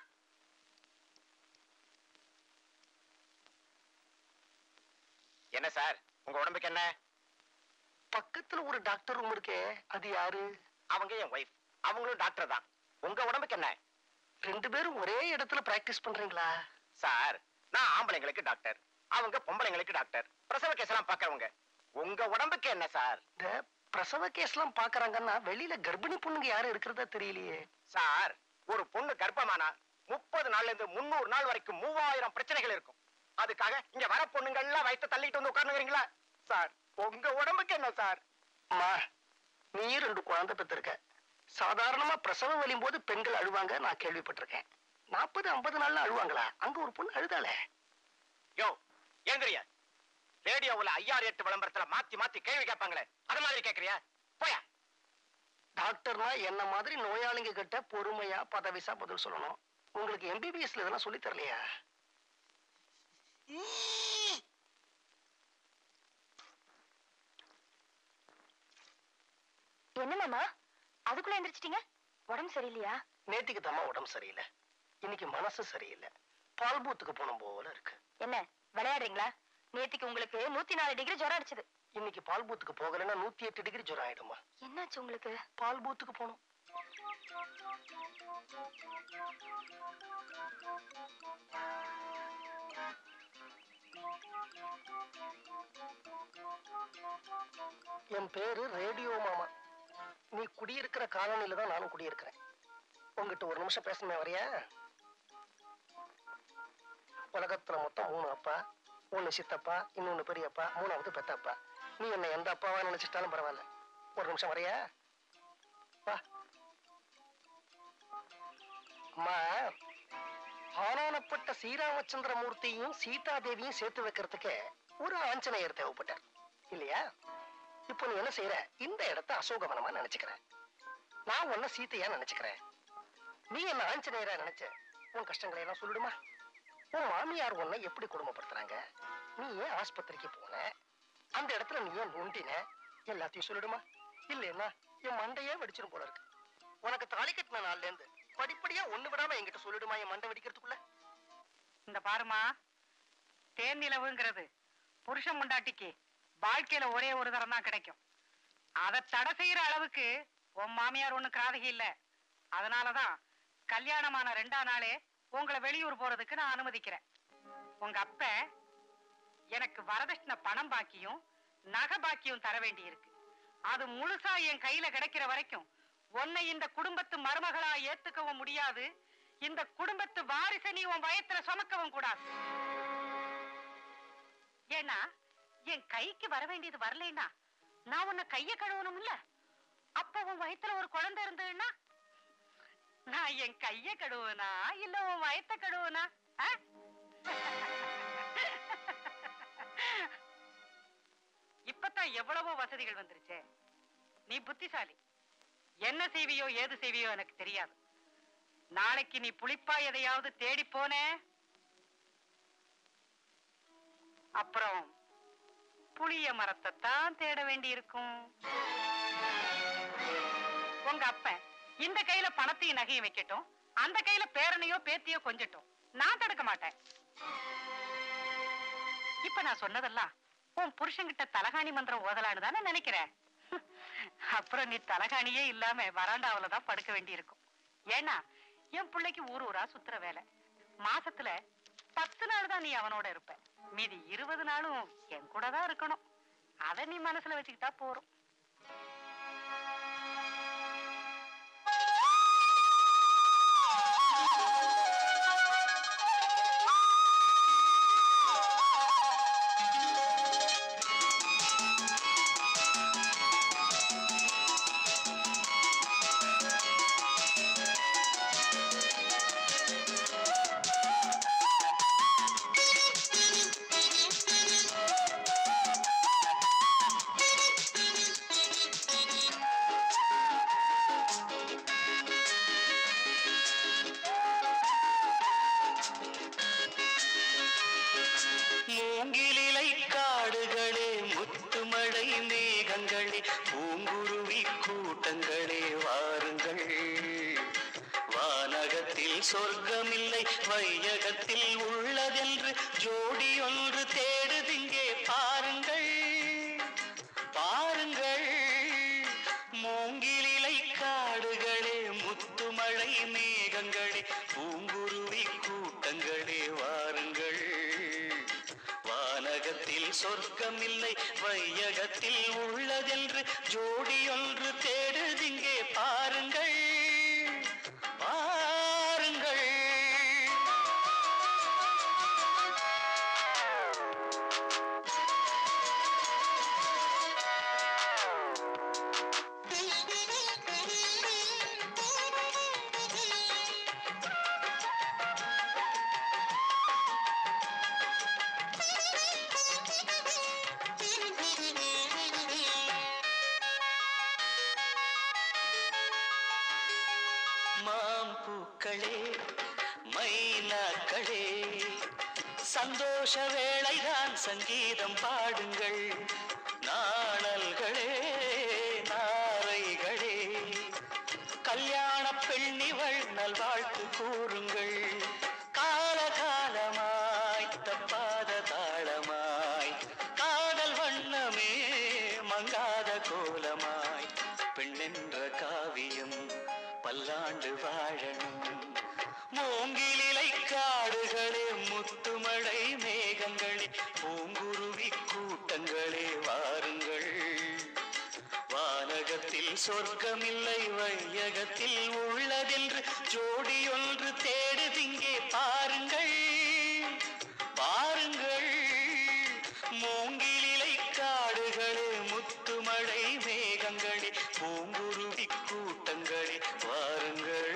என்ன சார் உங்க உடம்புக்கு என்ன? பக்கத்துல ஒரு டாக்டர் ரூம் இருக்கே, அது யாரு? அவங்க என் ஒய்ஃப். அவங்களும் டாக்டர் தான். உங்க உடம்புக்கு என்ன? 2 பேரும் ஒரே இடத்துல பிராக்டிஸ் பண்றீங்களா? சார் நான் ஆம்பளைங்களுக்கு டாக்டர், அவங்க பொம்பளைங்களுக்கு டாக்டர். பிரசவ கேஸ் எல்லாம் பாக்குறவங்க. உங்க உடம்புக்கு என்ன சார்? இந்த பிரசவ கேஸ் எல்லாம் பாக்குறாங்கன்னா வெளியில கர்ப்பிணி பொண்ணுங்க யாரும் இருக்கிறதா தெரியலையே. சார் ஒரு பொண்ணு கர்ப்பமானா 30 நாள்ல இருந்து 300 நாள் வரைக்கும் 3000 பிரச்சனைகள் இருக்கும். அதுக்காக இங்க வர பொண்ணுங்கள்லாம் வயிற்று தள்ளிட்டு வந்து உட்கார்ந்துக்கிறீங்களா? சார் உங்க உடம்புக்கு என்ன சார்? அம்மா நீ 2 குழந்தை பெற்றிருக்க. சாதாரணமா பிரசவம் வலியும் போது பெண்கள் அழுவாங்க, நான் கேள்விப்பட்டிருக்கேன். 40-50 நாள்ல அழுவாங்களா? அங்க ஒரு பொண்ணு அழுதாளே. யோ ஏங்கறியா? ரேடியோவுல 6-8 விளம்பரத்துல மாத்தி மாத்தி கேள்வி கேட்பாங்களே, அது மாதிரி கேக்குறியா? போயா. டாக்டர்னா என்ன மாதிரி நோயாளிங்க கிட்ட பொறுமையா பதவிசா பதில் சொல்லணும். உங்களுக்கு MBBSல இதெல்லாம் சொல்லி தரலையா? என்ன மாமா அதுக்குள்ள எந்திரிச்சிட்டீங்க? உடம்பு சரியில்லையா? நேத்திக்கு தாமா உடம்பு சரியில்லை, இன்னைக்கு மனசு சரியில்லை. பால் பூத்துக்கு போன போல இருக்கு. என்ன விளையாடுறீங்களா? நேத்திக்கு உங்களுக்கு 104 டிகிரி ஜுரம் அடிச்சது. இன்னைக்கு பால் பூத்துக்கு போகலன்னா 108 டிகிரி ஜுரம் ஆயிடுமா? என்னாச்சு உங்களுக்கு? பால் பூத்துக்கு போகணும். என் பேரு ரேடியோ மாமா. நீ குடியிருக்கிற காலனில தான் நானும் குடியிருக்கிறேன். உங்ககிட்ட ஒரு நிமிஷம் பேசணுமே, வரையா? உலகத்துல மொத்தம் 3 அப்பா. 1 சித்தப்பா, இன்னொன்னு பெரியப்பா, 3வது பெத்தப்பா. நீ என்ன எந்த அப்பாவா நினைச்சிட்டாலும் பரவாயில்ல. ஒரு நிமிஷம் வரையா? வா. அம்மா, ஆனானப்பட்ட ஸ்ரீராமச்சந்திரமூர்த்தியும் சீதா தேவியும் சேர்த்து வைக்கிறதுக்கு ஒரு ஆஞ்சநேயர் தேவைப்பட்டார் இல்லையா? இப்போ நீ என்ன செய்யற? இந்த இடத்த அசோகவனமா நினைச்சுக்கிற. நான் உன்ன சீதையா நினைச்சுக்கிறேன். நீ என்ன ஆஞ்சநேயரா நினைச்ச உன் கஷ்டங்களை எல்லாம் சொல்லிடுமா? உன் மாமியார் உன்னை எப்படி குடும்பப்படுத்துறாங்க? நீ ஏன் ஆஸ்பத்திரிக்கு போன? அந்த இடத்துல நீ ஏன் நோண்டின? எல்லாத்தையும் சொல்லிடுமா? இல்லைன்னா என் மண்டையே வெடிச்சிடும் போல இருக்கு. உனக்கு தாலி கட்டின நாள்ல இருந்து படிப்படியா ஒண்ணு விடாம என்கிட்ட சொல்லிடுமா, என் மண்டை வெடிக்கிறதுக்குள்ள. இந்த பாருமா, தேனிலவுங்கிறது புருஷன் முண்டாட்டிக்கு வாழ்க்கையில ஒரே ஒரு தரம் தான் கிடைக்கும். அதை தடை செய்யற அளவுக்கு உன் மாமியார் ஒண்ணு கிராதகி இல்ல. அதனாலதான் கல்யாணமான 2ஆம் நாளே உங்களை வெளியூர் போறதுக்கு நான் அனுமதிக்கிறேன். உங்க அப்ப எனக்கு வரதட்சணை பணம் பாக்கியும் நகை பாக்கியும் தர வேண்டி இருக்கு. அது முழுசா என் கையில கிடைக்கிற வரைக்கும் உன்னை இந்த குடும்பத்து மருமகளா ஏத்துக்கவும் முடியாது, இந்த குடும்பத்து வாரிசை நீ உன் வயத்துல சுமக்கவும் கூடாது. ஏன்னா என் கைக்கு வர வேண்டியது வரலைன்னா நான் உன்னை கைய கழுவணும் இல்ல. அப்ப உன் வயத்துல ஒரு குழந்தை இருந்ததுன்னா நான் என் கைய கழுவுனா இல்ல உன் வயத்தை கழுவுனா? இப்பதான் எவ்வளவோ வசதிகள் வந்துருச்சே. நீ புத்திசாலி. என்ன செய்வியோ ஏது செய்வியோ எனக்கு தெரியாது. நாளைக்கு நீ புளிப்பா எதையாவது தேடி போன அப்புறம் புளிய மரத்தை தான் தேட வேண்டி இருக்கும். உங்க அப்பன் இந்த கையில பணத்தையும் நகையும் வைக்கட்டும், அந்த கையில பேரனையோ பேத்தியோ கொஞ்சட்டும், நான் தடுக்க மாட்டேன். இப்ப நான் சொன்னதெல்லாம் உன் புருஷன்கிட்ட தலகாணி மந்திரம் ஓதலான்னு தானே நினைக்கிறேன். அப்புறம் நீ தலகாணியே இல்லாம வராண்டாவில தான் படுக்க வேண்டி இருக்கும். ஏன்னா என் பிள்ளைக்கு ஊர் ஊரா சுத்துற வேலை. மாசத்துல 10 நாள் தான் நீ அவனோட இருப்ப, மீதி 20 நாளும் என் கூட தான் இருக்கணும். அத நீ மனசுல வச்சுக்கிட்டா போறோம். சொர்க்கமில்லை வையகத்தில் உள்ளதென்று ஜோடி ஒன்று தேடுதிங்கே பாருங்கள் பாருங்கள். மூங்கிலிலை காடுகளே, முத்துமழை மேகங்களே, பூங்குருவி கூட்டங்களே வாருங்கள். வானகத்தில் சொர்க்கமில்லை வையகத்தில் உள்ளதென்று ஜோடி ஒன்று தேடுதிங்கே பாருங்கள் பாருங்கள். மாம்பூக்களே மைனாக்களே, சந்தோஷ வேளைதான் சங்கீதம் பாடுங்கள். நாணல்களே நாரைகளே, கல்யாண பெண்ணிவள் நல்வாழ்த்து கூறுங்கள். காலகாலமாய் தப்பாத தாளமாய், காதல் வண்ணமே மங்காத கோலமாய், பெண்ணென்ற காவியம் பல்லாண்டு வாழணும். மூங்கிலிலை காடுகளே, முத்துமழை மேகங்களே, பூங்குருவி கூட்டங்களே வாருங்கள். வானகத்தில் சொர்க்கமில்லை வையகத்தில் உள்ளதென்று ஜோடி ஒன்று தேடுதிங்கே பாருங்கள் பாருங்கள். மூங்கிலிலை காடுகளே, முத்துமழை மேகங்களே, பூங்குருவி கூட்டங்களே வாருங்கள்.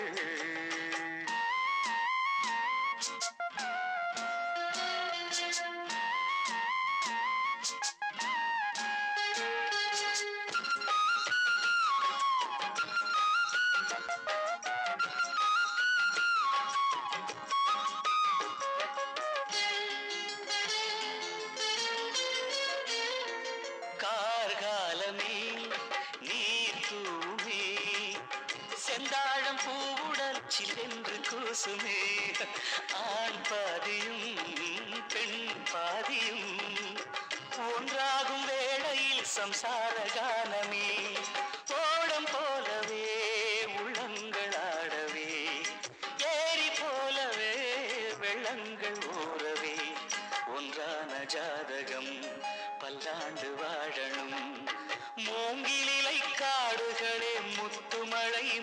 கார்காலமே நீர் தூமே, செந்தாழம் பூவுடல் சில்லென்று கூசுமே. ஆண் பாதியும் பெண் பாதியும் ஒன்றாகும் வேளையில் சம்சார கானமே. ஓடம் போலவே உள்ளங்கள் ஆடவே, ஏரி போலவே வெள்ளங்கள் ஊறவே, ஒன்றான ஜாதகம் பல்லாண்டு வாழணும். மூங்கிலிலை காடுகளே, முத்துமழை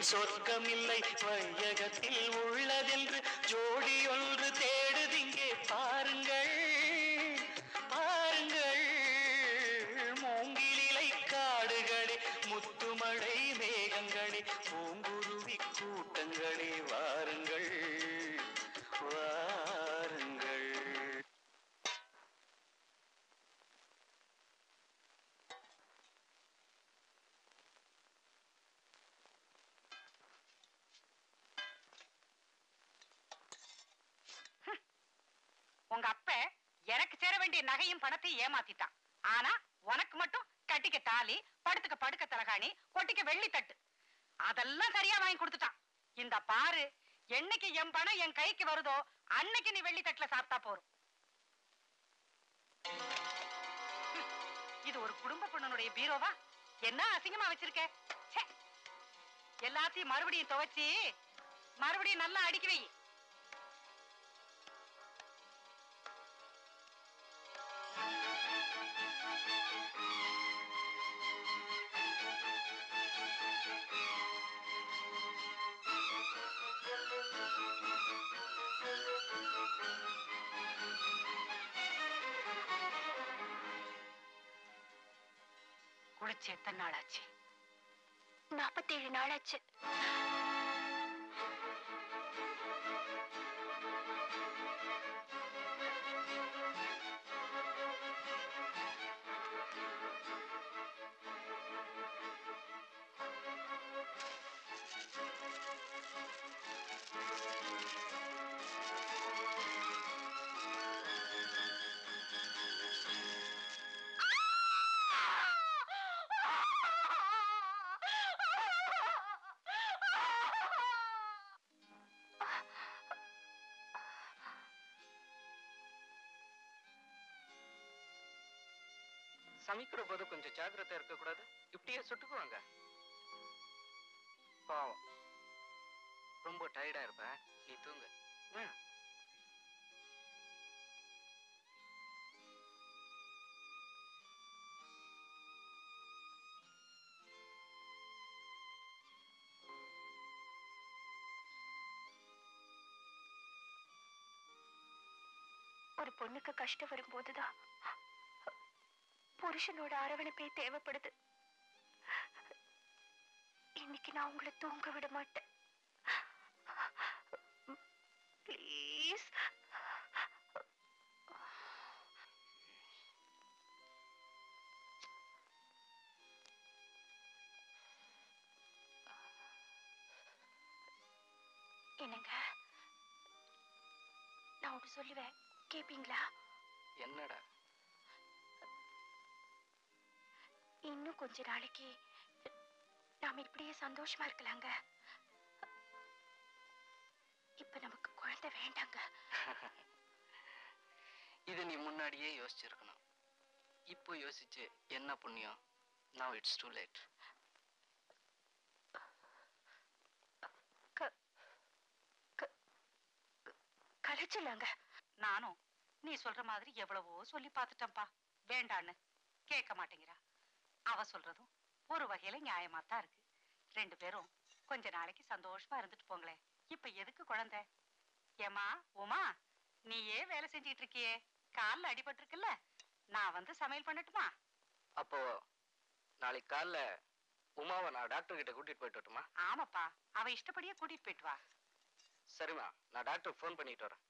சொர்க்கமில்லை வையகத்தில் உள்ளதென்று ஜோடி ஒன்று தேடுதிங்கே பாருங்கள் பாருங்கள் மூங்கிலிலை காடுகளே முத்துமழை மேகங்களே பூங்குருவி கூட்டங்களே வாருங்கள் வாருங்கள். உங்க அப்ப எனக்கு சேர வேண்டிய நகையும் பணத்தையும் ஏமாத்திட்டான். ஆனா உனக்கு மட்டும் கட்டிக்க தாலி, படுத்துக்க படுக்க தலகாணி, கொட்டிக்க வெள்ளி தட்டு அதெல்லாம் சரியா வாங்கி கொடுத்துட்டான். இந்த பாரு, என்னைக்கு என் பணம் என் கைக்கு வருதோ அன்னைக்கு நீ வெள்ளி தட்டுல சாப்பிட்டா போறோம். இது ஒரு குடும்ப பொண்ணுடைய பீரோவா? என்ன அசிங்கமா வச்சிருக்க? ச்சே. எல்லாத்தையும் மறுபடியும் துவைச்சி மறுபடியும் நல்லா அடுக்கி வை. குளிச்சு எத்தனை நாள் ஆச்சு? 47 நாள் ஆச்சு. சமைக்கிற போது கொஞ்சம் ஜாக்கிரதையா இருக்க கூடாது. இப்படியே சுட்டுக்குவாங்க. பாவம், ரொம்ப டயர்டா இருப்ப, நீ தூங்கு. ஒரு பொண்ணுக்கு கஷ்டம் வரும்போதுதான் புருஷனோட அரவணைப்பே தேவைப்படுது. இன்னைக்கு நான் உங்களை தூங்க விட மாட்டேன். ப்ளீஸ். என்னங்க, நான் ஒன்று சொல்லுவேன், கேப்பீங்களா? என்னடா? இன்னும் கொஞ்ச நாளைக்கு நாம இப்படியே சந்தோஷமா இருக்கலாங்க. இப்ப நமக்கு குழந்தை வேண்டாங்க. இது நீ முன்னாடியே யோசிச்சிருக்கணும். இப்போ யோசிச்சு என்ன புண்ணியம்? Now it's too late. கலைச்சலாங்க. நானும் நீ சொல்ற மாதிரி எவ்வளவோ சொல்லி பார்த்துட்டேன்ப்பா. வேண்டான்னு கேட்க மாட்டேங்கிறா. அவ சொல்றதும் ஒரு வகையில நியாயமாத்தான் இருக்கு. 2 பேரும் கொஞ்ச நாளைக்கு சந்தோஷமா இருந்துட்டு போங்களேன். இப்ப எதுக்கு குழந்தை? ஏமா உமா, நீயே வேலை செஞ்சிட்டு இருக்கியே, கால்ல அடிபட்டு இருக்குல்ல, நான் வந்து சமையல் பண்ணட்டுமா? அப்போ நாளைக்கு காலைல உமாவை நான் டாக்டர் கிட்ட கூட்டிட்டு போயிட்டு வரட்டுமா? ஆமாப்பா, அவ இஷ்டப்படியே கூட்டிட்டு போயிட்டு வா. சரிம்மா, நான் டாக்டர் ஃபோன் பண்ணிட்டு வரேன்.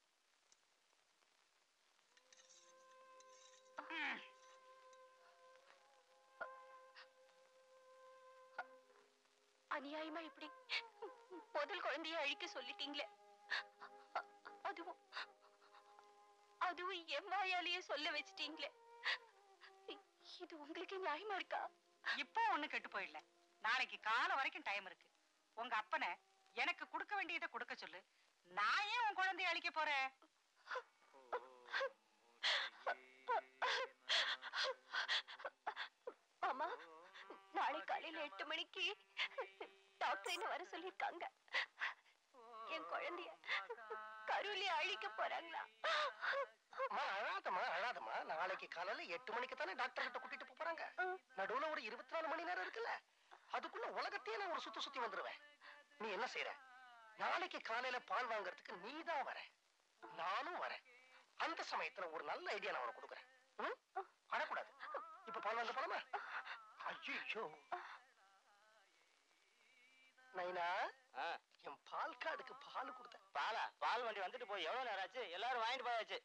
அநியாயமா இப்படி முதல் குழந்தைய அழிக்க சொல்லிட்டீங்களே. அதுவும் அதுவும் என் வாயாலேயே சொல்ல வச்சிட்டீங்களே. இது உங்களுக்கு நியாயமா இருக்கா? இப்போ ஒண்ணு கெட்டு போயிடல. நாளைக்கு காலை வரைக்கும் டைம் இருக்கு. உங்க அப்பனை எனக்கு கொடுக்க வேண்டியதை கொடுக்க சொல்லு. நான் ஏன் உன் குழந்தைய அழிக்க போறேன்? ஆமா, நாளை காலையில 8 மணிக்கு டாக்டர் என்ன வர சொல்லிருக்காங்க. என் குழந்தைய கருவிலே அழிக்க போறாங்களா? அழாதமா அழாதமா. நாளைக்கு காலையில 8 மணிக்கு தானே டாக்டர் கிட்ட கூட்டிட்டு போறாங்க. நடுவுல ஒரு 24 மணி நேரம் இருக்குல்ல, அதுக்குள்ள உலகத்தையே நான் ஒரு சுத்தி வந்துருவேன். நீ என்ன செய்யற? நாளைக்கு காலையில பால் வாங்குறதுக்கு நீ தான் வர, நானும் வரேன். அந்த சமயத்துல ஒரு நல்ல ஐடியா நான் உனக்கு கொடுக்குறேன். அழக்கூடாது. இப்ப பால் வாங்க போலாமா? ஐயோ நைனா, என் பால் கார்டுக்கு பால் கொடுத்த. பாலா? பால் வண்டி வந்துட்டு போய் எவ்வளவு நேரம் ஆச்சு? எல்லாரும் வாங்கிட்டு போயாச்சு.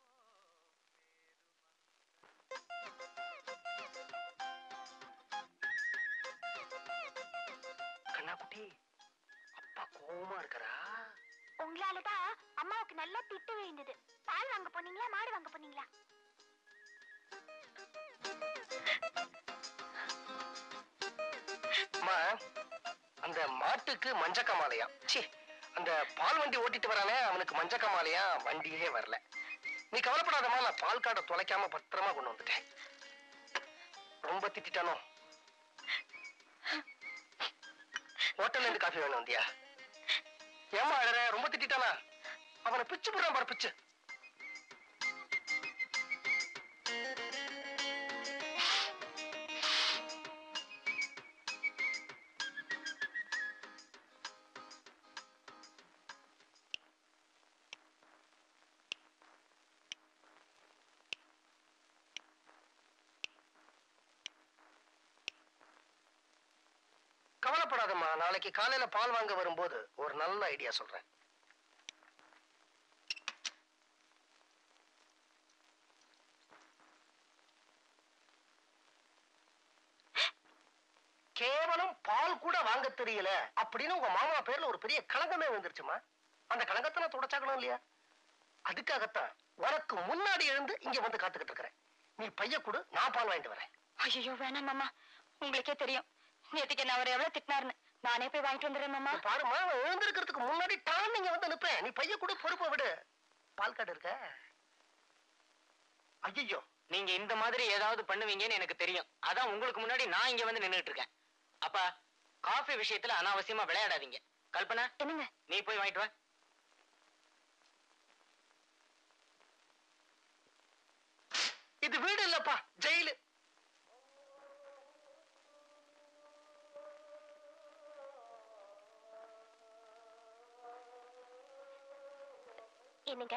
கண்ணாக்குட்டி, அப்பா கோவமா இருக்கறா? உங்களாலதான் அம்மாவுக்கு நல்லா திட்டு விழுந்தது. பால் வாங்க போனீங்களா, மாடு வாங்க போனீங்களா? அம்மா, அந்த மாட்டுக்கு மஞ்சக்க மாலையா? சி, அந்த பால் வண்டி ஓட்டிட்டு வரானே அவனுக்கு மஞ்சக்க மாலையா? வண்டியே வரல. நீ கவலைப்படாதம்மா, நான் பால் கார்டை தொலைக்காம பத்திரமா கொண்டு வந்துட்டேன். ரொம்ப திட்டானோ? ஹோட்டல்ல இருந்து காஃபி வேணும் வந்தியா? ஏமா அழற? ரொம்ப திட்டானா? அவனை பிச்சு போடுறான் பாரு, பிச்சு. கவலைப்படாதம்மா, நாளைக்கு காலையில பால் வாங்க வரும்போது ஒரு நல்ல ஐடியா சொல்றேன். கேவலம் பால் கூட வாங்க தெரியல அப்படின்னு உங்க மாமா பேர்ல ஒரு பெரிய களங்கமே வந்துருச்சுமா. அந்த களங்கத்தை நான் தொடச்சாக்கணும் இல்லையா? அதுக்காகத்தான் உனக்கு முன்னாடி எழுந்து இங்க வந்து காத்துக்கிட்டு இருக்கிறேன். நீ பைய கொடு, நான் பால் வாங்கிட்டு வரேன். ஐயோ வேணாம் மாமா, உங்களுக்கே தெரியும் நேற்றுக்கு என்ன அவர் எவ்வளவு திட்டினாருன்னு. நானே போய் வாங்கிட்டு வந்துடுறேன் மாமா. பாருமா, எழுந்திருக்கிறதுக்கு முன்னாடி டான் நீங்க வந்து நிப்பேன். நீ பைய கொடு, பொறுப்பை விடு. பால் கார்டு இருக்க? ஐயோ, நீங்க இந்த மாதிரி ஏதாவது பண்ணுவீங்கன்னு எனக்கு தெரியும். அதான் உங்களுக்கு முன்னாடி நான் இங்க வந்து நின்னுட்டு இருக்கேன். அப்பா, காஃபி விஷயத்துல அனாவசியமா விளையாடாதீங்க. கல்பனா, என்னங்க? நீ போய் வாங்கிட்டு வா. இது வீடு இல்லப்பா, ஜெயிலு. என்னங்க,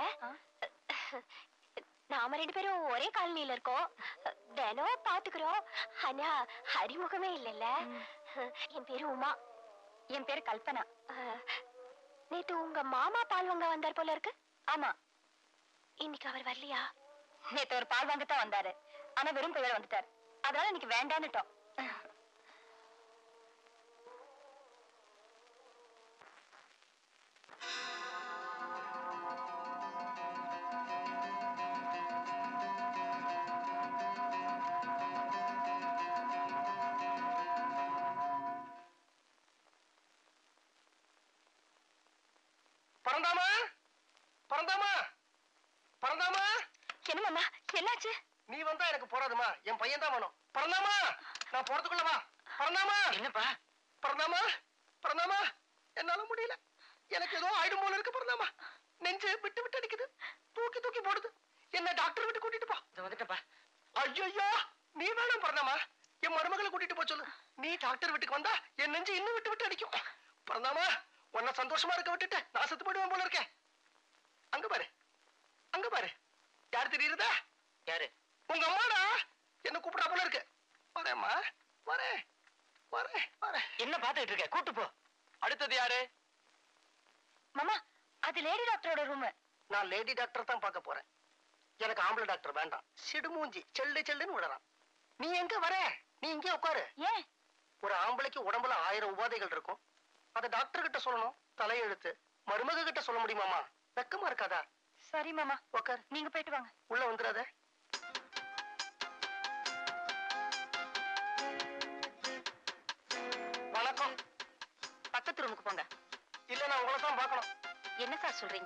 நாம ரெண்டு பேரும் ஒரே காலனியில இருக்கோம், தினம் பாத்துக்கிறோம். ஆனா அறிமுகமே இல்லைல்ல. என் பேரு உமா. என் பேரு கல்பனா. நேத்து உங்க மாமா பால் வாங்க வந்தார் போல இருக்கு. ஆமா. இன்னைக்கு அவர் வரலையா? நேத்து ஒரு பால் வாங்கத்தான் வந்தாரு, ஆனா வெறும் கையோட வந்துட்டாரு. அதனால இன்னைக்கு வேண்டான்னுட்டோம். பரந்தாமா, பரந்தாமா, பரந்தாமா. என்ன மாமா, என்னாச்சு? நீ வந்தா எனக்கு போறாதுமா, என் பையன் தான் வேணும். பரந்தாமா, நான் போறதுக்குள்ள வா. பரந்தாமா. என்னப்பா? பரந்தாமா, பரந்தாமா, என்னால முடியல. எனக்கு ஏதோ ஆயிடும் போல இருக்கு பரந்தாமா. நெஞ்சு விட்டு விட்டு அடிக்குது, தூக்கி தூக்கி போடுது. என்ன டாக்டர் விட்டு கூட்டிட்டு போ. வந்துட்டப்பா. ஐயோ, நீ வேணாம் பரந்தாமா, என் மருமகளை கூட்டிட்டு போ சொல்லு. நீ டாக்டர் வீட்டுக்கு வந்தா என் நெஞ்சு இன்னும் விட்டு விட்டு அடிக்கும். பரந்தாமா, உன்னை சந்தோஷமா இருக்க விட்டுட்டு நான் செத்து போயிடுவேன் போல இருக்கேன். அங்க பாரு, அங்க பாரு. யார் தெரியுறதா? யாரு? உங்க அம்மாடா. என்ன கூப்பிடா போல இருக்கு. வரேம்மா, வரேன் வரேன் வரேன். என்ன பாத்துட்டு இருக்க? கூட்டு போ. அடுத்தது யாரு? மாமா, அது லேடி டாக்டரோட ரூம். நான் லேடி டாக்டர் தான் பார்க்க போறேன். எனக்கு ஆம்பளை டாக்டர் வேண்டாம். சிடுமூஞ்சி செல்லு செல்லுன்னு விடறான். நீ எங்க வர? நீ இங்கே உட்காரு. ஏன்? ஒரு ஆம்பளைக்கு உடம்புல 1000 உபாதைகள் இருக்கும். அத டாக்டர் கிட்ட சொல்லணும். தலையெழுத்து. மருமக கிட்ட சொல்ல முடியுமாமா? வெக்கமா இருக்காதா? சரி மாமா, உட்கார். நீங்க போயிட்டு வாங்க. உள்ள வந்துடாத. வணக்கம். பக்கத்து ரூமுக்கு போங்க. இல்ல, நான் உங்களை தான் பார்க்கணும். என்ன சார் சொல்றீங்க?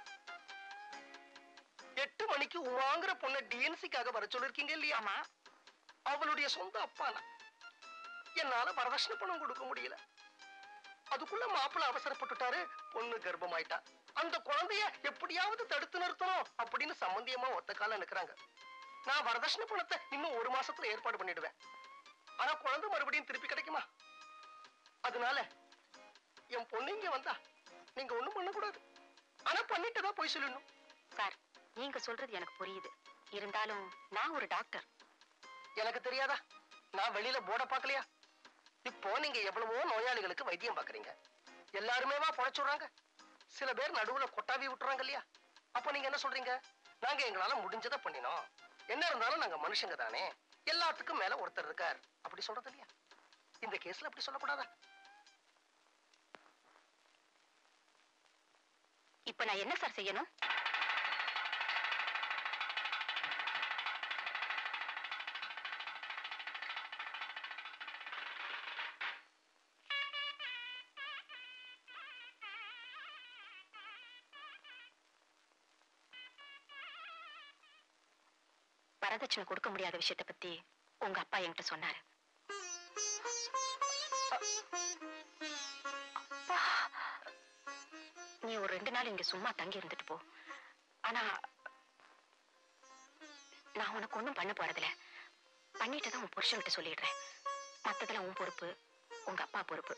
8 மணிக்கு உமாங்கிற பொண்ணை டிஎன்சிக்காக வர சொல்லிருக்கீங்க இல்லையா? அவளுடைய சொந்த அப்பா நான். என்னால வரதட்சணை பணம் கொடுக்க முடியல. அதுக்குள்ள மாப்பிள்ள அவசரப்பட்டுட்டாரு. பொண்ணு கர்ப்பமாயிட்டா. அந்த குழந்தைய எப்படியாவது தடுத்து நிறுத்தணும் அப்படின்னு சம்பந்தியமா ஒத்த கால நிக்கிறாங்க. நான் வரதட்சணை பணத்தை இன்னும் 1 மாசத்துல ஏற்பாடு பண்ணிடுவேன். ஆனா குழந்தை மறுபடியும் திருப்பி கிடைக்குமா? அதனால என் பொண்ணு இங்க வந்தா நீங்க ஒண்ணும் பண்ணக்கூடாது. ஆனா பண்ணிட்டுதான் போய் சொல்லணும். சார், நீங்க சொல்றது எனக்கு புரியுது. இருந்தாலும் நான் ஒரு டாக்டர். எனக்கு தெரியாதா? நான் வெளியில போர்ட பாக்கலையா? இப்போ நீங்க எவ்வளவோ நோயாளிகளுக்கு வைத்தியம் பாக்குறீங்க. எல்லாருமேவா பொழைச்சுடுறாங்க? சில பேர் நடுவுல கொட்டாவி விட்டுறாங்க இல்லையா? அப்ப நீங்க என்ன சொல்றீங்க? நாங்க எங்களால முடிஞ்சதை பண்ணினோம். என்ன இருந்தாலும் நாங்க மனுஷங்க தானே, எல்லாத்துக்கும் மேல ஒருத்தர் இருக்கார் அப்படி சொல்றது இல்லையா? இந்த கேஸ்ல அப்படி சொல்லக்கூடாதா? இப்ப நான் என்ன சார் செய்யணும்? வரதட்சணை கொடுக்க முடியாத விஷயத்தை பத்தி உங்க அப்பா என்கிட்ட சொன்னாரு. அப்பா, நீ ஒரு 2 நாள் இங்க சும்மா தங்கி இருந்துட்டு போ. ஆனா நான் உனக்கு ஒண்ணும் பண்ண போறதில்ல. பண்ணிட்டுதான் உன் புருஷன்கிட்ட சொல்லிடுறேன். மத்ததெல்லாம் உன் பொறுப்பு, உங்க அப்பா பொறுப்பு.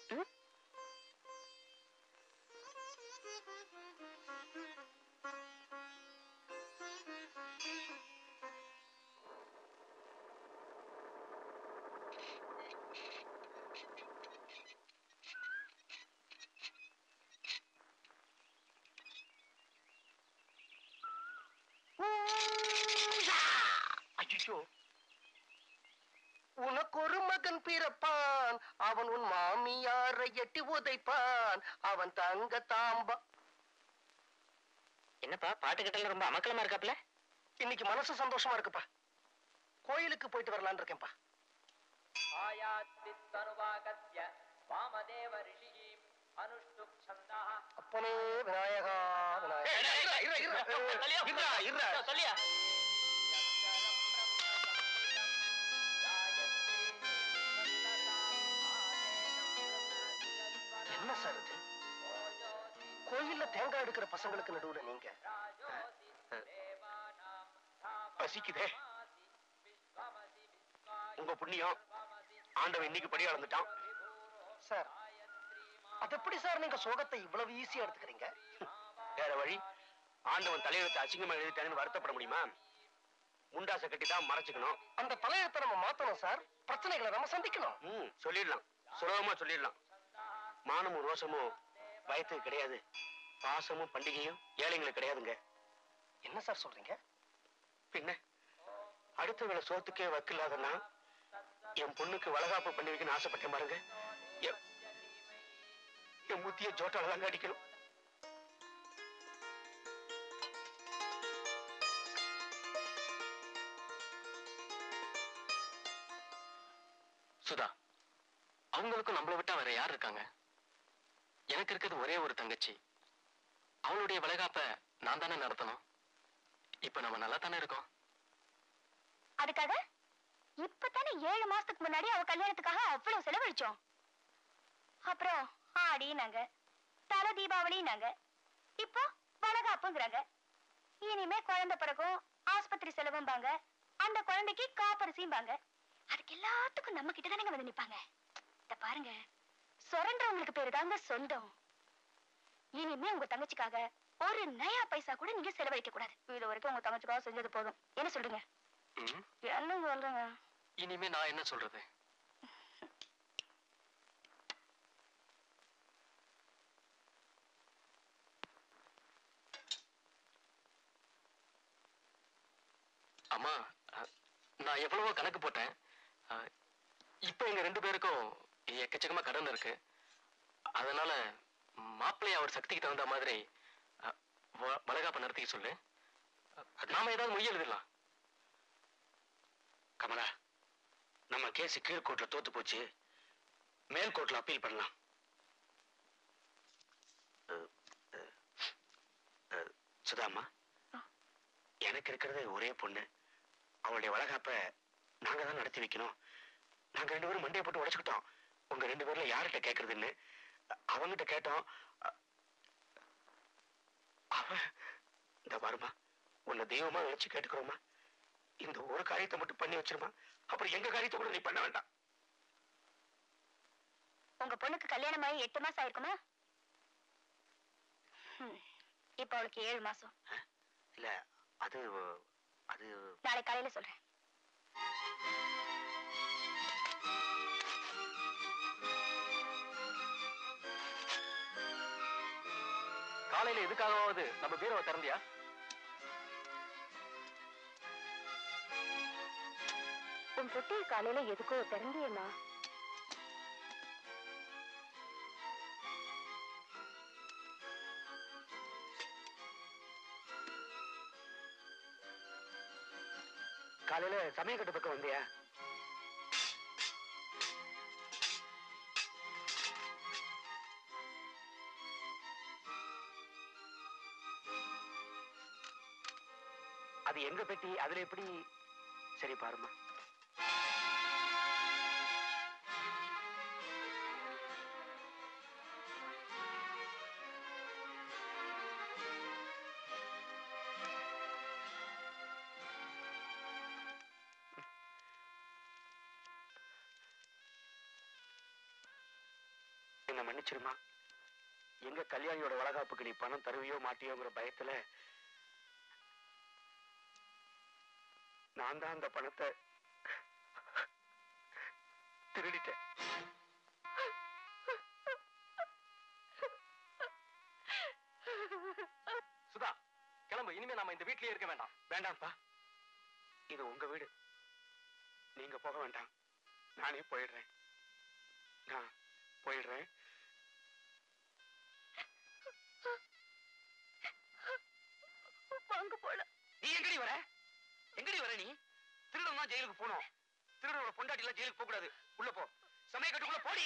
ஐயோ, உனக்கு ஒரு மகன் பிறப்பான், அவன் உன் மாமியாரை எட்டி உதைப்பான், அவன் தங்க தாம்பா. என்னப்பா பாட்டு கட்டல ரொம்ப அமக்கலமா இருக்காப்ல? இன்னைக்கு மனசு சந்தோஷமா இருக்குப்பா. கோயிலுக்கு போயிட்டு வரலான்னு இருக்கேன்ப்பா. அப்பனே விநாயகா என்ன சார் இது? கோயில்ல தேங்காய் எடுக்கிற பசங்களுக்கு நடுவுல நீங்க. பசிக்குதே. உங்க புண்ணியம், ஆண்டவன் இன்னைக்கு படி அளந்துட்டான். சார், அது எப்படி சார் நீங்க சோகத்தை இவ்வளவு ஈஸியா எடுத்துக்கிறீங்க? வேற வழி? ஆண்டவன் தலையெழுத்து அசிங்கமா எழுதிட்டாங்கன்னு வருத்தப்பட முடியுமா? முண்டாசை கட்டி தான் மறைச்சுக்கணும். அந்த தலையெழுத்தை நம்ம மாத்தணும் சார். பிரச்சனைகளை நம்ம சந்திக்கணும். சொல்லிடலாம், சுலபமா சொல்லிடலாம். மானமும் ரோஷமும் பயத்துக்கு கிடையாது, பாசமும் பண்டிகையும் ஏழைங்களுக்கு கிடையாதுங்க. என்ன சார் சொல்றீங்க? பின்ன அடுத்த வேளை சோத்துக்கே வக்கில்லாதன்னா என் பொண்ணுக்கு வளகாப்பு பண்ணி வைக்கணும்னு ஆசைப்பட்டேன் பாருங்க. என் முத்திய ஜோட்டால தாங்க அடிக்கணும். சுதா, அவங்களுக்கும் நம்மளை விட்டா வேற யார் இருக்காங்க? எனக்கு இருக்கிறது ஒரே ஒரு தங்கச்சி. அவளுடைய வளைகாப்ப நான் தானே நடத்தணும். இப்ப நம்ம நல்லா தானே இருக்கோம். அதுக்காக இப்பதானே 7 மாசத்துக்கு முன்னாடி அவ கல்யாணத்துக்காக அவ்வளவு செலவழிச்சோம். அப்புறம் ஆடினாங்க, தல தீபாவளினாங்க, இப்போ வளகாப்புங்கிறாங்க. இனிமே குழந்தை பிறக்கும், ஆஸ்பத்திரி செலவும்பாங்க, அந்த குழந்தைக்கு காப்பரிசிம்பாங்க. அதுக்கு எல்லாத்துக்கும் நம்ம கிட்ட தானே வந்து நிப்பாங்க. இத பாருங்க, சொரண்டவங்களுக்கு பேரு தாங்க சொந்தம். இனிமே உங்க தங்கச்சிக்காக ஒரு நயா பைசா கூட நீங்க செலவழிக்க கூடாது. இது வரைக்கும் உங்க தங்கச்சிக்காக செஞ்சது போதும். என்ன சொல்றீங்க? என்ன சொல்றீங்க? இனிமே நான் என்ன சொல்றது? அம்மா, நான் எவ்வளவோ கணக்கு போட்டேன். இப்ப எங்க 2 பேருக்கும் எக்கச்சக்கமா கடன் இருக்கு. அதனால மாப்பிள்ளைய அவர் சக்திக்கு தகுந்த மாதிரி வளகாப்ப நடத்திக்க சொல்லு. நாம ஏதாவது மொய் எழுதிடலாம். கமலா, நம்ம கேஸ் கீழ்கோர்ட்ல தோத்து போச்சு, மேல்கோர்ட்ல அப்பீல் பண்ணலாம். சுதாமா, எனக்கு இருக்கிறது ஒரே பொண்ணு. அவளுடைய வளகாப்ப நாங்க தான் நடத்தி வைக்கணும். நாங்க 2 பேரும் மண்டையை போட்டு உடைச்சுக்கிட்டோம். உங்க 2 பேர்ல யார்கிட்ட கேட்கறதுன்னு அவங்கிட்ட கேட்டோம். அவன் இந்த வருமா, உன்னை தெய்வமா நினைச்சு கேட்டுக்கிறோமா, இந்த ஒரு காரியத்தை மட்டும் பண்ணி வச்சிருமா, அப்புறம் எங்க காரியத்தை கூட நீ பண்ண வேண்டாம். உங்க பொண்ணுக்கு கல்யாணம் ஆகி 8 மாசம் ஆயிருக்குமா? இப்ப அவளுக்கு 7 மாசம். இல்ல அது அது நாளை காலையில சொல்றேன். காலையில எதுக்காகவாவது நம்ம பீரோவை திறந்தியா? உன் பொட்டியை காலையில எதுக்கோ திறந்தியேம்மா. காலையில சமயக்கட்டு பக்கம் வந்தியா? அது எங்க பெட்டி, அதுல எப்படி? சரி பாருமா. என்ன மன்னிச்சிருமா. எங்க கல்யாணியோட வளகாப்புக்கு நீ பணம் தருவியோ மாட்டியோங்கிற பயத்துல நான் தான் அந்த பணத்தை திருடிட்டேன். சுதா, கிளம்பு. இனிமே நாம இந்த வீட்லயே இருக்க வேண்டாம். வேண்டாம்ப்பா, இது உங்க வீடு. நீங்க போக வேண்டாம், நானே போயிடுறேன். நான் போயிடுறேன். வாங்க போலாம். நீ எங்கடி வர? எங்கடி வர? நீ திருடன் தான் ஜெயிலுக்கு போனோம். திருடனோட பொண்டாட்டி எல்லாம் ஜெயிலுக்கு போக கூடாது. உள்ள போ, சமய கட்டுக்குள்ள போடி.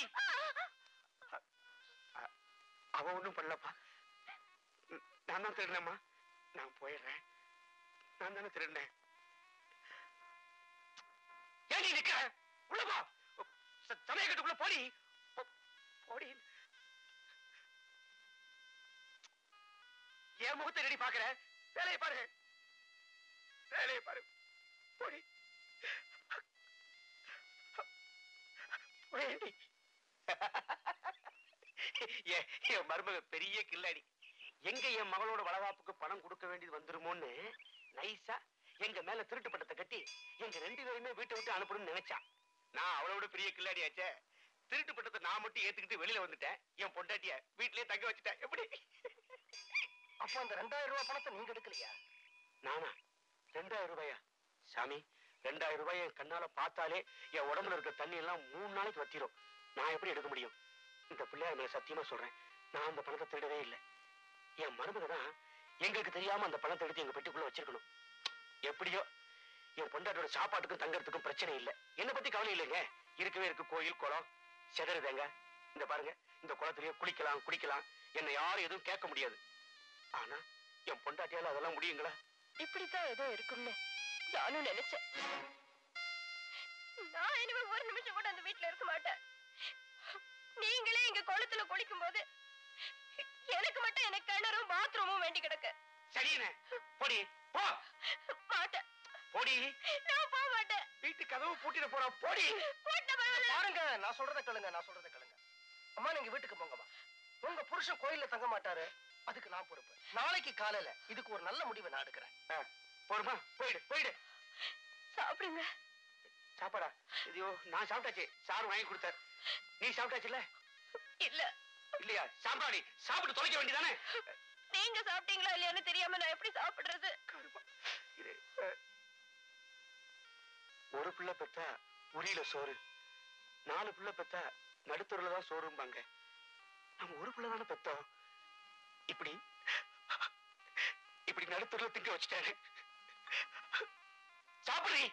அவ ஒண்ணும் பண்ணலப்பா, நான் தான் திருடினேம்மா. நான் போயிடுறேன். நான் தானே திருடினேன். ஏன் நீ நிக்கிற? உள்ள போ, சமய கட்டுக்குள்ள போடி. போடி. என் முகத்தை ரெடி பாக்குற? வேலையை பாரு, வேலையை பாரு. போடி. என் மருமக பெரிய கில்லாடி. எங்க என் மகளோட வளகாப்புக்கு பணம் கொடுக்க வேண்டியது வந்துருமோன்னு நைஸா எங்க மேல திருட்டு பட்டத்தை கட்டி எங்க 2 பேருமே வீட்டை விட்டு அனுப்பணும்னு நினைச்சா. நான் அவளோட பெரிய கில்லாடி ஆச்சே. திருட்டு பட்டத்தை நான் மட்டும் ஏத்துக்கிட்டு வெளியில வந்துட்டேன். என் பொண்டாட்டிய வீட்லயே தங்க வச்சுட்டேன். எப்படி? அப்ப அந்த 2000 ரூபாய் பணத்தை நீங்க எடுக்கலையா? நானா? 2000 ரூபாயா? சாமி, 2000 ரூபாய் என் கண்ணால பார்த்தாலே என் உடம்புல இருக்க தண்ணி எல்லாம் 3 நாளைக்கு வத்திரும். நான் எப்படி எடுக்க முடியும்? இந்த பிள்ளைய நான் சத்தியமா சொல்றேன், நான் அந்த பணத்தை திருடவே இல்லை. என் மருமக தான் எங்களுக்கு தெரியாம அந்த பணத்தை எடுத்து எங்க பெட்டிக்குள்ள வச்சிருக்கணும். எப்படியோ என் பொண்டாட்டோட சாப்பாட்டுக்கும் தங்கறதுக்கும் பிரச்சனை இல்லை. என்னை பத்தி கவலை இல்லைங்க. இருக்கவே இருக்கு கோயில் குளம் செதறுதேங்க. இந்த பாருங்க, இந்த குளத்திலேயே குளிக்கலாம் குடிக்கலாம். என்னை யாரும் எதுவும் கேட்க முடியாது. ஆனா என் பொண்டாட்டியால அதெல்லாம் முடியுங்களா? இப்படித்தான் ஏதோ இருக்கும்னு நானும் நினைச்சேன். நான் இனிமே ஒரு நிமிஷம் கூட அந்த வீட்டுல இருக்க மாட்டேன். நீங்களே எங்க குளத்துல குளிக்கும் போது எனக்கு மட்டும் எனக்கு கிணறும் பாத்ரூமும் வேண்டி கிடக்கு. சரிண்ணே, போடி போ. மாட்டேன். போடி. நான் போக மாட்டேன். வீட்டு கதவு பூட்டிட போறா. போடி. பாருங்க, நான் சொல்றதை கேளுங்க, நான் சொல்றதை கேளுங்க. அம்மா, நீங்க வீட்டுக்கு போங்கம்மா. உங்க புருஷன் கோயில்ல தங்க மாட்டாரு, அதுக்கு நான் பொறுப்பு. நாளைக்கு காலையில இதுக்கு ஒரு நல்ல முடிவை நான் எடுக்கிறேன். போடுமா, போயிடு போயிடு. சாப்பிடுங்க. சாப்பாடா? ஐயோ, நான் சாப்பிட்டாச்சு. சார் வாங்கி கொடுத்தார். நீ சாப்பிட்டாச்சுல்ல? இல்ல. இல்லையா? சாப்பாடி சாப்பிட்டு தொலைக்க வேண்டியதானே? நீங்க சாப்பிட்டீங்களா இல்லையான்னு தெரியாம நான் எப்படி சாப்பிடுறது? ஒரு பிள்ளை பெத்தா உரியில சோறு, 4 பிள்ளை பெத்தா நடுத்தூர்ல தான் சோறும்பாங்க. நம்ம ஒரு பிள்ளை தானே பெத்தோம். இப்படி இப்படி நடுத்தூர்ல திங்க வச்சுட்டாரு. சாப்பிடுறீ?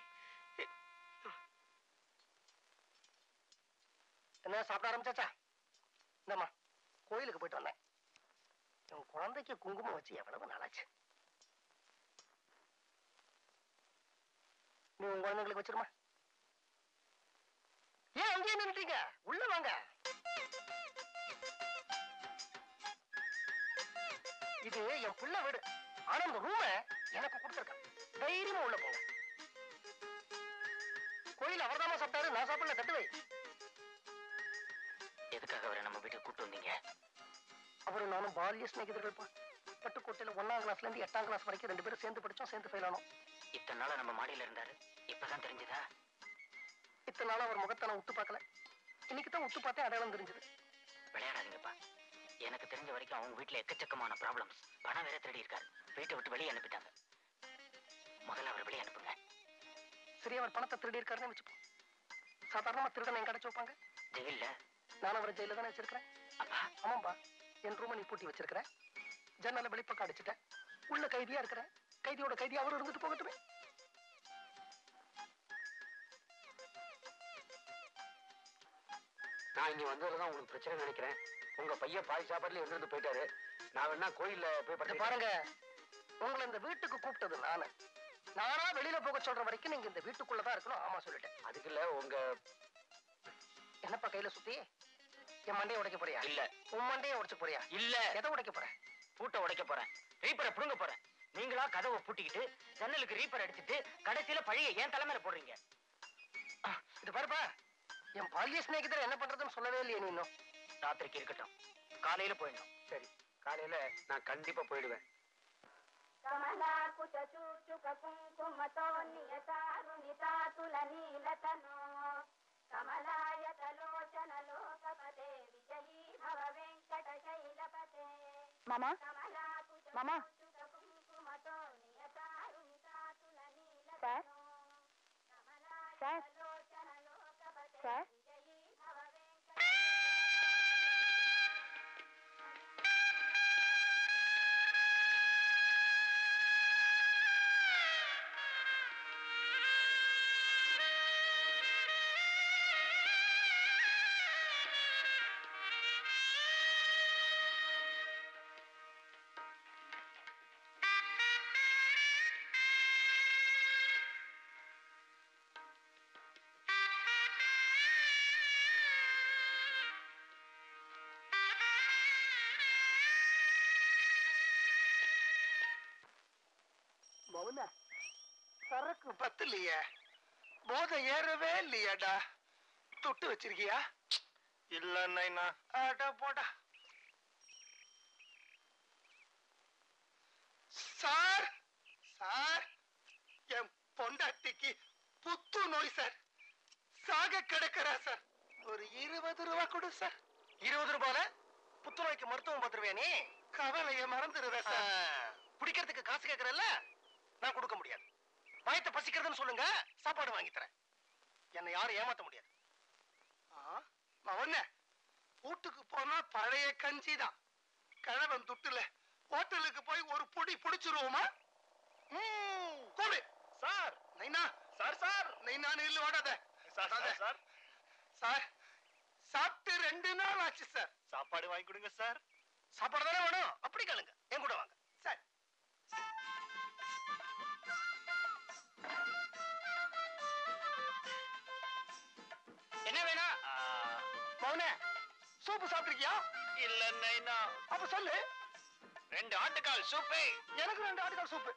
என்ன சாப்பிட ஆரம்பிச்சாச்சா? இந்தம்மா, கோயிலுக்கு போயிட்டு வந்தேன். உன் குழந்தைக்கு குங்குமம் வச்சு எவ்வளவு நாளாச்சு. நீ உங்க குழந்தைங்களுக்கு வச்சிருமா. ஏன் அங்கேயே நின்றுட்டீங்க? உள்ள வாங்க. இது என் பிள்ளை வீடு. ஆனா இந்த ரூம எனக்கு கொடுத்துருக்கேன். தைரியமா உள்ள போங்க. கோயில் அவர்தாமா சாப்பிட்டாரு, நான் சாப்பிடல. தட்டு வை. எதுக்காக அவரை நம்ம வீட்டுக்கு கூட்டு வந்தீங்க? அவரு நானும் பாலிய சிநேகிதர்கள்ப்பா. பட்டுக்கோட்டையில 1ஆம் கிளாஸ்ல இருந்து 8ஆம் கிளாஸ் வரைக்கும் 2 பேரும் சேர்ந்து படிச்சோம், சேர்ந்து ஃபெயில் ஆனோம். இத்தனை நாளா நம்ம மாடியில இருந்தாரு, இப்பதான் தெரிஞ்சதா? இத்தனை நாளா அவர் முகத்தை நான் உத்து பார்க்கல, இன்னைக்கு தான் உத்து பார்த்தேன், அடையாளம் தெரிஞ்சது. விளையாடாதீங்கப்பா. எனக்கு தெரிஞ்ச வரைக்கும் அவங்க வீட்டுல எக்கச்சக்கமான ப்ராப்ளம்ஸ். பணம் வேற திருடி இருக்காரு, வீட்டை விட்டு வெளியே அனுப்பிட்டாங்க. முதல்ல அவர் வெளியே அனுப்புங்க. சரி, அவர் பணத்தை திருடி இருக்காருன்னு வச்சுப்போம். சாதாரணமா திருடனை எங்க அடைச்சு வைப்பாங்க? ஜெயில்ல. நானும் அவரை ஜெயில தானே வச்சிருக்கிறேன். அப்பா, ஆமாம்பா, என் ரூமை நீ பூட்டி வச்சிருக்கிறேன், ஜன்னல வெளிப்பக்கம் அடிச்சுட்டேன், உள்ள கைதியா இருக்கிறேன். கைதியோட கைதி அவரும் இருந்துட்டு போகட்டுமே. நான் இங்க வந்ததுதான் உங்களுக்கு பிரச்சனை நினைக்கிறேன். உங்க பையன் பாதி சாப்பாட்டுல இருந்து போயிட்டாரு. நான் வேணா கோயில்ல போய் இதை படுத்து பாருங்க, உங்களை இந்த வீட்டுக்கு கூப்பிட்டது நானா வெளியில போக சொல்ற வரைக்கும் நீங்க இந்த வீட்டுக்குள்ளதான் இருக்கணும். ஆமா சொல்லிட்டேன். அதுக்கு இல்ல உங்க என்னப்பா கையில சுத்தி என் மண்டையை உடைக்க போறியா? இல்ல. உன் மண்டையை உடைச்சு போறியா? இல்ல. எதை உடைக்க போற? பூட்டை உடைக்க போறேன், ரீப்பரை புடுங்க போறேன். நீங்களா கதவை பூட்டிக்கிட்டு ஜன்னலுக்கு ரீப்பர் அடிச்சுட்டு கடைசியில பழிய என் தலைமையில போடுறீங்க. இது பாருப்பா, என் பால்ய சிநேகிதர் என்ன பண்றதுன்னு சொல்லவே இல்லையே நீ இன்னும். ராத்திரிக்கு இருக்கட்டும், காலையில போயிடணும். சரி, காலையில நான் கண்டிப்பா போயிடுவேன். కమలా కుచ చూచుక కుంకుమతో నియతారుణితాతులనీలతనో కమలాయతలోచన లోకపతే విజయీ భవ వెంకట శైలపతే. మామా మామా కుంకుమతో నియతారుణితాతులనీలతనో కమలాయతలోచన లోకపతే విజయీ భవ వెంకట. மௌன சரக்கு பத்து இல்லையே, போதை ஏறவே இல்லையாடா. தொட்டு வச்சிருக்கியா? இல்ல நைனா. ஆடா போடா. சார் சார், என் பொண்டாட்டிக்கு புத்து நோய் சார், சாக கிடக்கிறா சார். ஒரு 20 ரூபா கொடு சார். 20 ரூபால புத்துநோய்க்கு மருத்துவம் பார்த்துருவியா நீ? கவலைய மறந்துடுவேன் சார். குடிக்கிறதுக்கு காசு கேட்கறல்ல, நான் கொடுக்க முடியாது. வயத்தை பசிக்கிறதுன்னு சொல்லுங்க, சாப்பாடு வாங்கி தரேன். என்னை யாரும் ஏமாத்த முடியாது. மவன வீட்டுக்கு போனா பழைய கஞ்சி தான். கிழவன் துட்டுல ஹோட்டலுக்கு போய் ஒரு பொடி பிடிச்சிருவோமா? கூடு சார். நைனா சார், சார் நைனா இல்ல ஓடாத சார். சார் சார், சாப்பிட்டு 2 நாள் ஆச்சு சார். சாப்பாடு வாங்கி கொடுங்க சார். சாப்பாடு தானே வேணும், அப்படி கேளுங்க, என் கூட வாங்க சார். என்ன வேணும்? மௌனே, சூப்பு சாப்பிட்டிருக்கியா? இல்ல நைனா. அப்ப சொல்லு. 2 ஆட்டுக்கால் சூப்பு. எனக்கு 2 ஆட்டுக்கால் சூப்பு.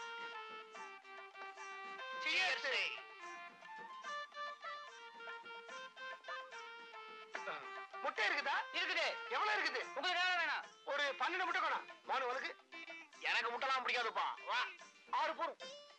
Cheers. முட்டை இருக்குதா? இருக்குது. எவ்வளவு இருக்குது? உங்களுக்கு எவ்வளவு வேணும்? ஒரு 12 முட்டை வேணும். மௌன உனக்கு? எனக்கு முட்டைலாம் பிடிக்காதுப்பா. வா, 6 போரும்.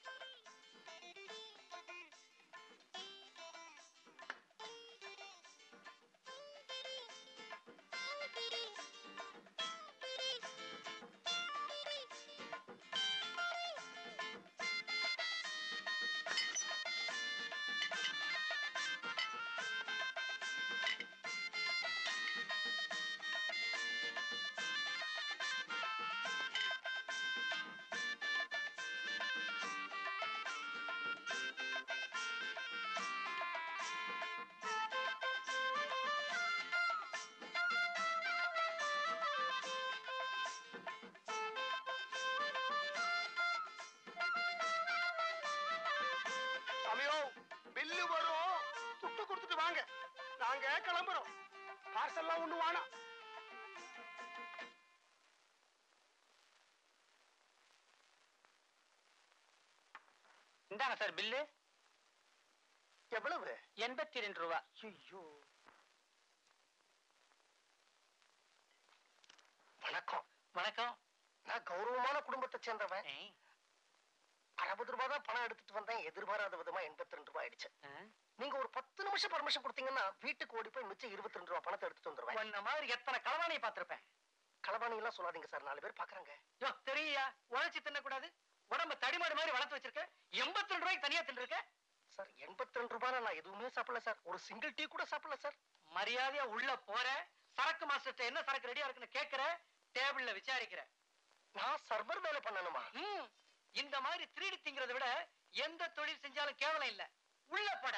பில்லு வரும், துட்டு கொடுத்துட்டு வாங்க, நாங்க கிளம்புறோம். பார்சல்லாம் ஒண்ணு வேணாம். இந்தாங்க சார் பில்லு. எவ்வளவு? 82 ரூபா. ஐயோ. வணக்கம். வணக்கம். நான் கௌரவமான குடும்பத்தை சேர்ந்தவன். 60 ரூபாய் தான் பணம் எடுத்துட்டு வந்தேன். எதிர்பாராத விதமா 82 ரூபாய் ஆயிடுச்சு. நீங்க ஒரு 10 நிமிஷம் பர்மிஷன் கொடுத்தீங்கன்னா வீட்டுக்கு ஓடி போய் மிச்சம் 22 ரூபாய் பணத்தை எடுத்துட்டு வந்துருவேன். இந்த மாதிரி எத்தனை களவாணியை பார்த்திருப்பேன். களவாணி எல்லாம் சொல்லாதீங்க சார், 4 பேர் பாக்குறாங்க. தெரியா உழைச்சி தின்னக்கூடாது, உடம்ப தடிமாடு மாதிரி வளர்த்து வச்சிருக்க. 82 ரூபாய்க்கு தனியா தின்னுருக்க சார். 82 ரூபாய் நான் எதுவுமே சாப்பிடல சார். ஒரு சிங்கிள் டீ கூட சாப்பிடல சார். மரியாதையா உள்ள போற, சரக்கு மாஸ்டர் என்ன சரக்கு ரெடியா இருக்குன்னு கேக்குற, டேபிள்ல விசாரிக்கிற. நான் சர்வர் வேலை பண்ணணுமா? இந்த மாதிரி திருடி திங்கிறத விட எந்த தொழில் செஞ்சாலும் கேவலம் இல்ல. உள்ள போட.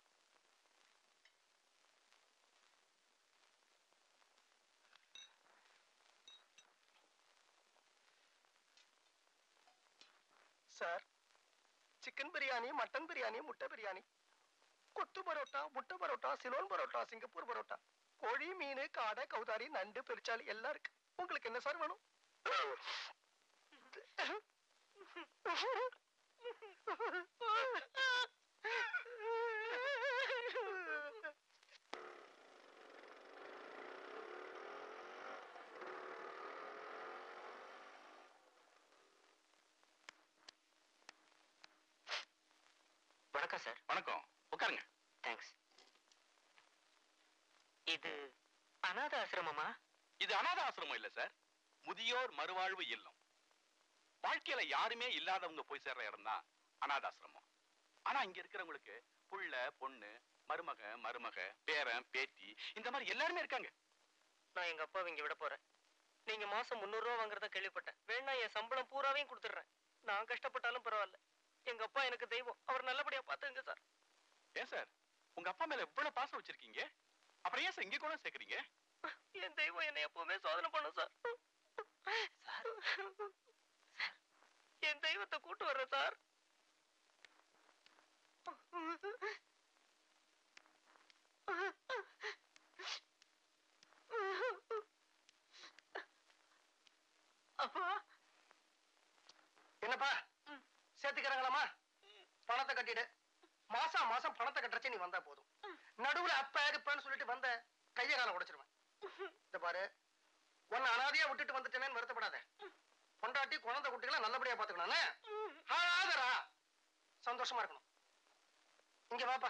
Sir, chicken biryani, mutton biryani, முட்டை பிரியாணி, கொத்து பரோட்டா, முட்டை பரோட்டா, சிலோன் பரோட்டா, சிங்கப்பூர் பரோட்டா, கோழி, மீன், காடை, கௌதாரி, நண்டு, பெருச்சாலி எல்லாம் இருக்கு. உங்களுக்கு என்ன சார் வேணும்? வணக்கம் சார். வணக்கம், உட்காருங்க. தேங்க்ஸ். இது அநாத ஆசிரமமா? இது அநாத ஆசிரமம் இல்ல சார், முதியோர் மறுவாழ்வு இல்லம். வாழ்க்கையில யாருமே இல்லாதவங்க போய் சேர்ற இடம் தான் அநாதாசிரமம். ஆனா இங்க இருக்கிறவங்களுக்கு புள்ள, பொண்ணு, மருமக, பேரன், பேத்தி, இந்த மாதிரி எல்லாருமே இருக்காங்க. நான் எங்க அப்பாவை இங்க விட போறேன். நீங்க மாசம் 300 ரூபா வாங்குறதா கேள்விப்பட்டேன். வேணா என் சம்பளம் பூராவையும் கொடுத்துடுறேன். நான் கஷ்டப்பட்டாலும் பரவாயில்ல. எங்க அப்பா எனக்கு தெய்வம். அவர் நல்லபடியா பாத்துங்க சார். ஏன் சார், உங்க அப்பா மேல எவ்வளவு பாசம் வச்சிருக்கீங்க? அப்புறம் ஏன் சார் இங்க கூட சேர்க்கறீங்க? என் தெய்வம் என்னை எப்பவுமே சோதனை பண்ணும் சார். என் தெய்வத்தை கூட்டு வர்றேன் சார். அப்பா, என்னப்பா சேர்த்துக்கிறாங்களாமா? பணத்தை கட்டிடு. மாசம் மாசம் பணத்தை கட்டுறச்சு நீ வந்தா போதும். நடுவுல அப்ப இருப்பேன்னு சொல்லிட்டு வந்த கைய கால உடைச்சிருவேன். இந்த பாரு, உன்னை அனாதையா விட்டுட்டு வந்துட்டேன்னு வருத்தப்படாத. பொண்டாட்டி குழந்தை குட்டிகளை நல்லபடியா பாத்துக்கணும். ஆதரா சந்தோஷமா இருக்கணும். இங்க வாப்பா.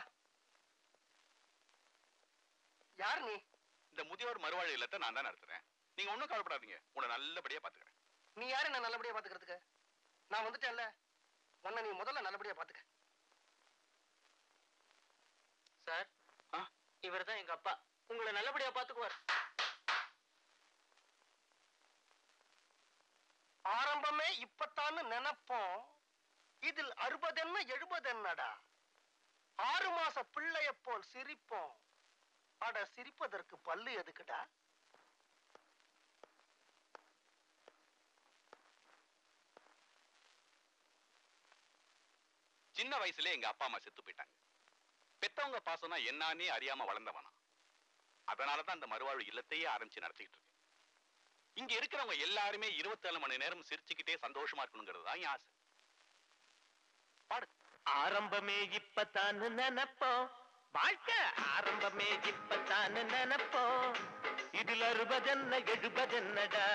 யார் நீ? இந்த முதியோர் மறுவாழ்வு இல்லத்தை நான் தான் நடத்துறேன். நீங்க ஒண்ணும் கவலைப்படாதீங்க, உன்னை நல்லபடியா பாத்துக்கிறேன். நீ யாரு என்ன நல்லபடியா பாத்துக்கிறதுக்கு? நான் வந்துட்டேன்ல, உன்னை நீ முதல்ல நல்லபடியா பாத்துக்க. சார், இவர் தான் எங்க அப்பா. உங்களை நல்லபடியா பாத்துக்குவார். ஆரம்பமே இப்பத்தான்னு நினைப்போம். இதில் 60 என்ன 70 என்னடா? 6 மாச பிள்ளைய போல் சிரிப்போம். அட, சிரிப்பதற்கு பல்லு எதுக்குடா? சின்ன வயசுல எங்க அப்பா அம்மா செத்து போயிட்டாங்க. பெத்தவங்க பாசம்னா என்னன்னே அறியாம வளர்ந்தவனா. அதனாலதான் அந்த மறுவாழ்வு இல்லத்தையே ஆரம்பிச்சு நடத்திட்டு இருக்கேன். இங்க இருக்கிறவங்க எல்லாருமே 24 மணி நேரம் சிரிச்சுக்கிட்டே சந்தோஷமா இருக்கணுங்கிறது தான் என் ஆசை. பாடு. ஆரம்பமே இப்பத்தான்னு நினைப்போம், வாழ்க்கை ஆரம்பமே இப்பத்தான்னு நினைப்போம். இதுல 60 என்ன 70 என்னடா?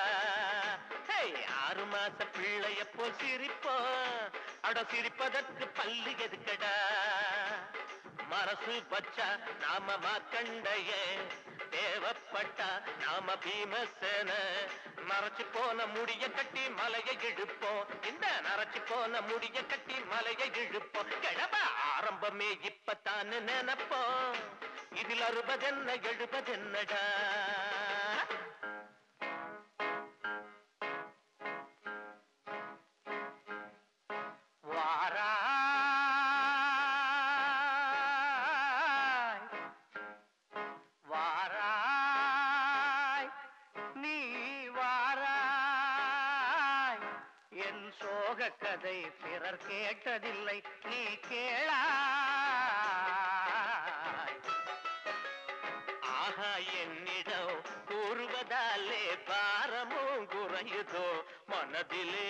6 மாச பிள்ளைய போல் சிரிப்போம். அட, சிரிப்பதற்கு பல்லு எதுக்கடா? மனசு வச்சா நாம மாக்கண்டைய, தேவைப்பட்டா நாம பீமசேன. நரைச்சு போன முடிய கட்டி மலையை இழுப்போம். இந்த நரைச்சு போன முடிய கட்டி மலையை இழுப்போம். கிழமை ஆரம்பமே இப்பத்தான்னு நினைப்போம். இதில் 60 என்ன 70 என்னடா? கதை பிறர் கேட்டதில்லை, நீ கேளாய். ஆஹா, என்னிடம் கூறுவதாலே பாரமும் குறையுதோ மனதிலே.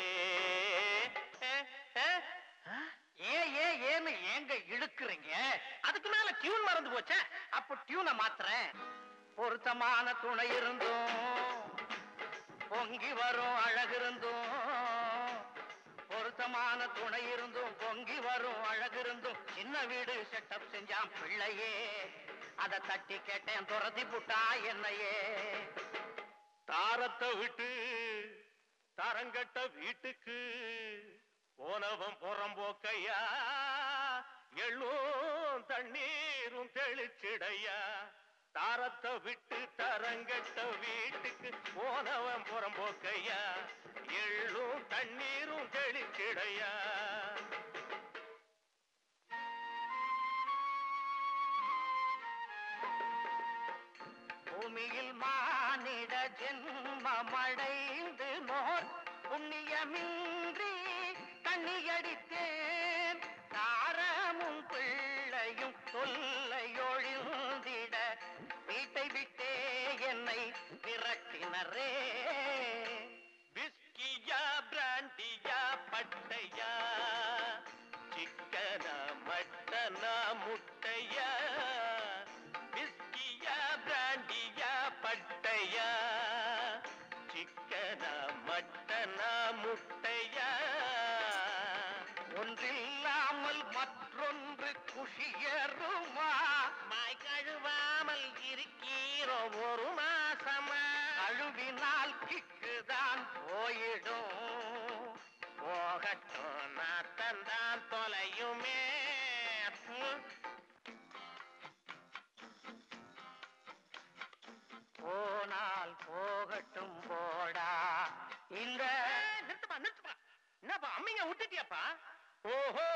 ஏன்னு ஏங்க இழுக்குறீங்க? அதுக்கு மேல டியூன் மறந்து போச்சே. அப்போ டியூனை மாத்துறேன். பொருத்தமான துணை இருந்தும் பொங்கி வரும் அழகிருந்தும் பொருத்தமான துணை இருந்தும் பொங்கி வரும் அழகிருந்தும் சின்ன வீடு செட்டப் செஞ்சான் பிள்ளையே அதை தட்டி கேட்டேன் துரத்தி புட்டா என்னையே தாரத்தை விட்டு தரங்கட்ட வீட்டுக்கு போனவன் புறம்போக்கையா எள்ளும் தண்ணீரும் தெளிச்சிடையா தாரத்தை விட்டு தரங்கட்ட வீட்டுக்கு போனவன் புறம்போக்கையா எள்ளும் தண்ணீரும் தெளிச்சிடையா பூமியில் மானிட ஜென்மமடைந்து நோர் புண்ணியமின்றி தண்ணியடித்தேன் தாரமும் பிள்ளையும் தொல்லையொழிந்திட வீட்டை விட்டே என்னை விரட்டினரே பிஸ்கியா பிராண்டியா பட்டையா சிக்கனா மட்டனா முட்டையா பிஸ்கியா பிராண்டியா பட்டையா சிக்கனா மட்டனா முட்டையா ஒன்றில்லாமல் மற்றொன்று குஷியருமா மாய் கழுவாமல் இருக்கீரோ ஒரு மாசமா அழுவினால் கிக்குதான் போயிடும் போகட்டும் நாத்தந்தான் தொலையுமே போனால் போகட்டும் போடா இந்த நிறுத்துப்பா என்னப்பா அம்மிங்க விட்டுட்டியாப்பா ஓஹோ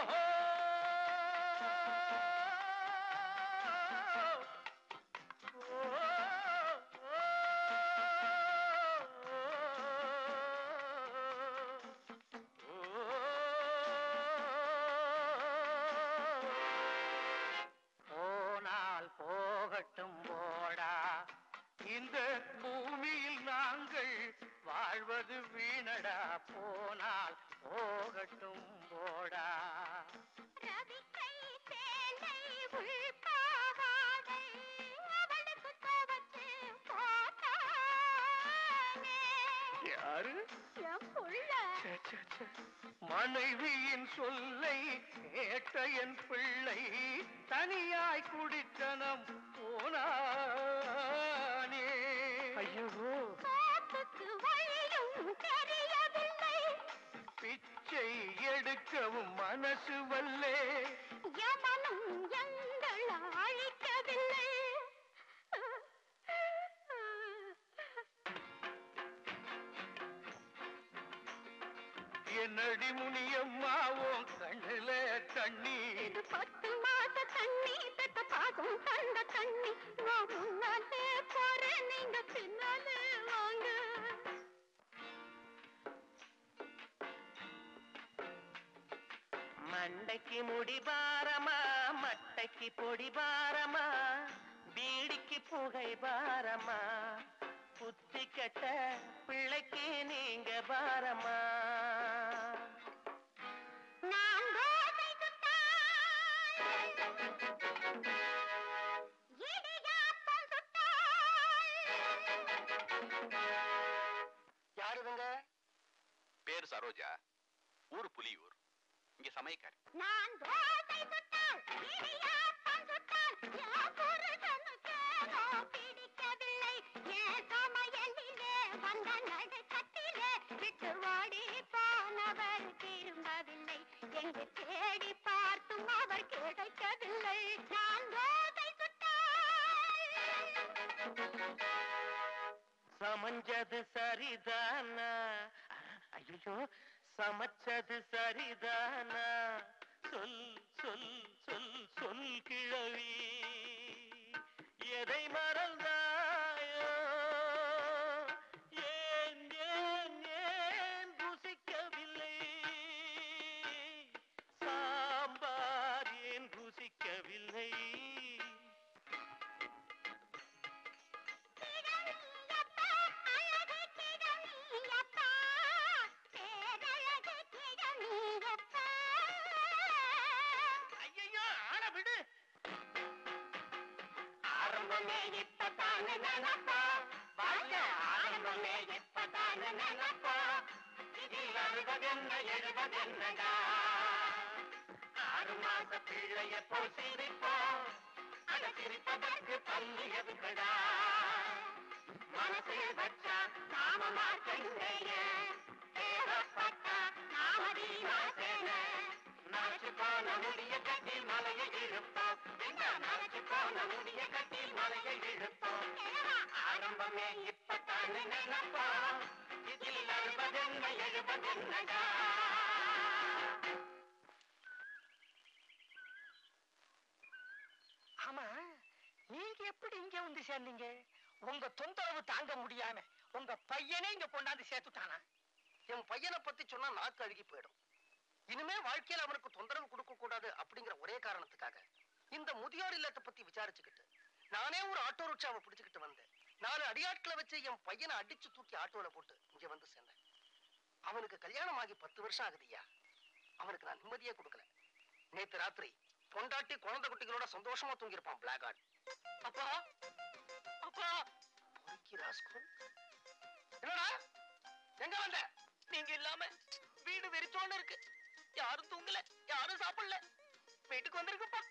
போனால் போகட்டும் போடா இந்த பூமியில் நாங்கள் வாழ்வது வீணடா போனால் போகட்டும் போடா ரவிக்கை சேலை உள்பாவாடை அவளுக்கு துவச்சு போட்டானே யாரு என் புள்ள மனைவியின் சொல்லை கேட்ட என் பிள்ளை தனியாய் குடித்தனம் போனானே ஐயோ காத்துக்கு வழியும் தெரியவில்லை பிச்சை எடுக்கவும் மனசு வல்லே யமனும் எங்கள் அழிக்கவில்லை என்னடி முனியம்மாவும் கண்ணுல தண்ணி இது 10 மாச தண்ணி பெத்த பாகம் கண்ட தண்ணி நான் முன்னாலே போறேன் நீங்க பின்னாலே வாங்க மண்டைக்கு முடி பாரமா மட்டைக்கு பொடி பாரமா பீடிக்கு புகை பாரமா புத்தி கெட்ட பிள்ளைக்கு நீங்க பாரமா நான் கோதை சுட்டாள் இடியாப்பம் சுட்டாள் யாருதுங்க? பேரு சரோஜா, ஊரு புலியூர், இங்க சமையக்காரி. நான் கோதை சுட்டாள் இடியாப்பம் சுட்டாள் என் புருஷனுக்கு நான் பிடிக்கவில்லை என் சமையலிலே வந்த நடுக்கத்திலே விட்டு ஓடி போனவர் திரும்பவில்லை எங்கு தேடி பார்த்தும் அவர் கிடைக்கவில்லை நான் கோதை சுட்டாள் சமஞ்சது சரிதானா ஐயோ சமைச்சது சரிதானா சொல் சொல் சொல் சொல் கிழவி எதை மறந்தாயோ ஏன் ஏன் ஏன் ருசிக்கவில்லை சாம்பார் ஏன் ருசிக்கவில்லை கிழவியப்பா அழகு கிழவியப்பா பேரழகு கிழவியப்பா ஐயோ ஆள விடு ஆரம்பமே இப்பதானே நினைப்பா வாழ்க்கை ஆரம்பமே இப்பதான் நினைப்போ இதில் அறுபதென்ன எழுபதென்னடா 6 மாச பிள்ளைய போல் சிரிப்போம் அட சிரிப்பதற்கு பள்ளி எதுக்கடா மனசில் வச்சா நாம மாற்றைய தேவைப்பட்டா நாம வீணாசேன நரைச்சு போன முடிய கட்டி மலையை இழுப்போம் இந்த நரைச்சு போன முடிய கட்டி மலையை இழுப்போம் ஆரம்பமே இப்பத்தான் நினைப்போம் இதில் 60 70 ஆமா, நீங்க எப்படி இங்க வந்து சேர்ந்தீங்க? உங்க தொந்தரவு தாங்க முடியாம உங்க பையனே இங்க கொண்டாந்து சேர்த்துட்டானா? என் பையனை பத்தி சொன்னா நாக்கு அழுகி போயிடும். இனிமே வாழ்க்கையில அவனுக்கு தொந்தரவு கொடுக்க கூடாது அப்படிங்கிற ஒரே காரணத்துக்காக இந்த முதியோர் இல்லத்தை பத்தி விசாரிச்சுக்கிட்டு நானே ஒரு ஆட்டோ ரிக்ஷாவை பிடிச்சுக்கிட்டு வந்தேன். 4 அடியாட்களை வச்சு என் பையனை அடிச்சு தூக்கி ஆட்டோல போட்டு இங்க வந்து சேர்ந்தேன். அவனுக்கு கல்யாணம் ஆகி 10 வருஷம் ஆகுதுய்யா. அவனுக்கு நான் நிம்மதியே கொடுக்கல. நேத்து ராத்திரி பொண்டாட்டி குழந்தை குட்டிகளோட சந்தோஷமா தூங்கிருப்பான் பிளாக் ஆட். அப்பா அப்பா பொறுக்கி ராஸ்கோ, என்னடா எங்க வந்த? நீங்க இல்லாம வீடு வெறிச்சோன்னு இருக்கு. யாரும் தூங்கல, யாரும் சாப்பிடல. வீட்டுக்கு வந்திருக்குப்பா.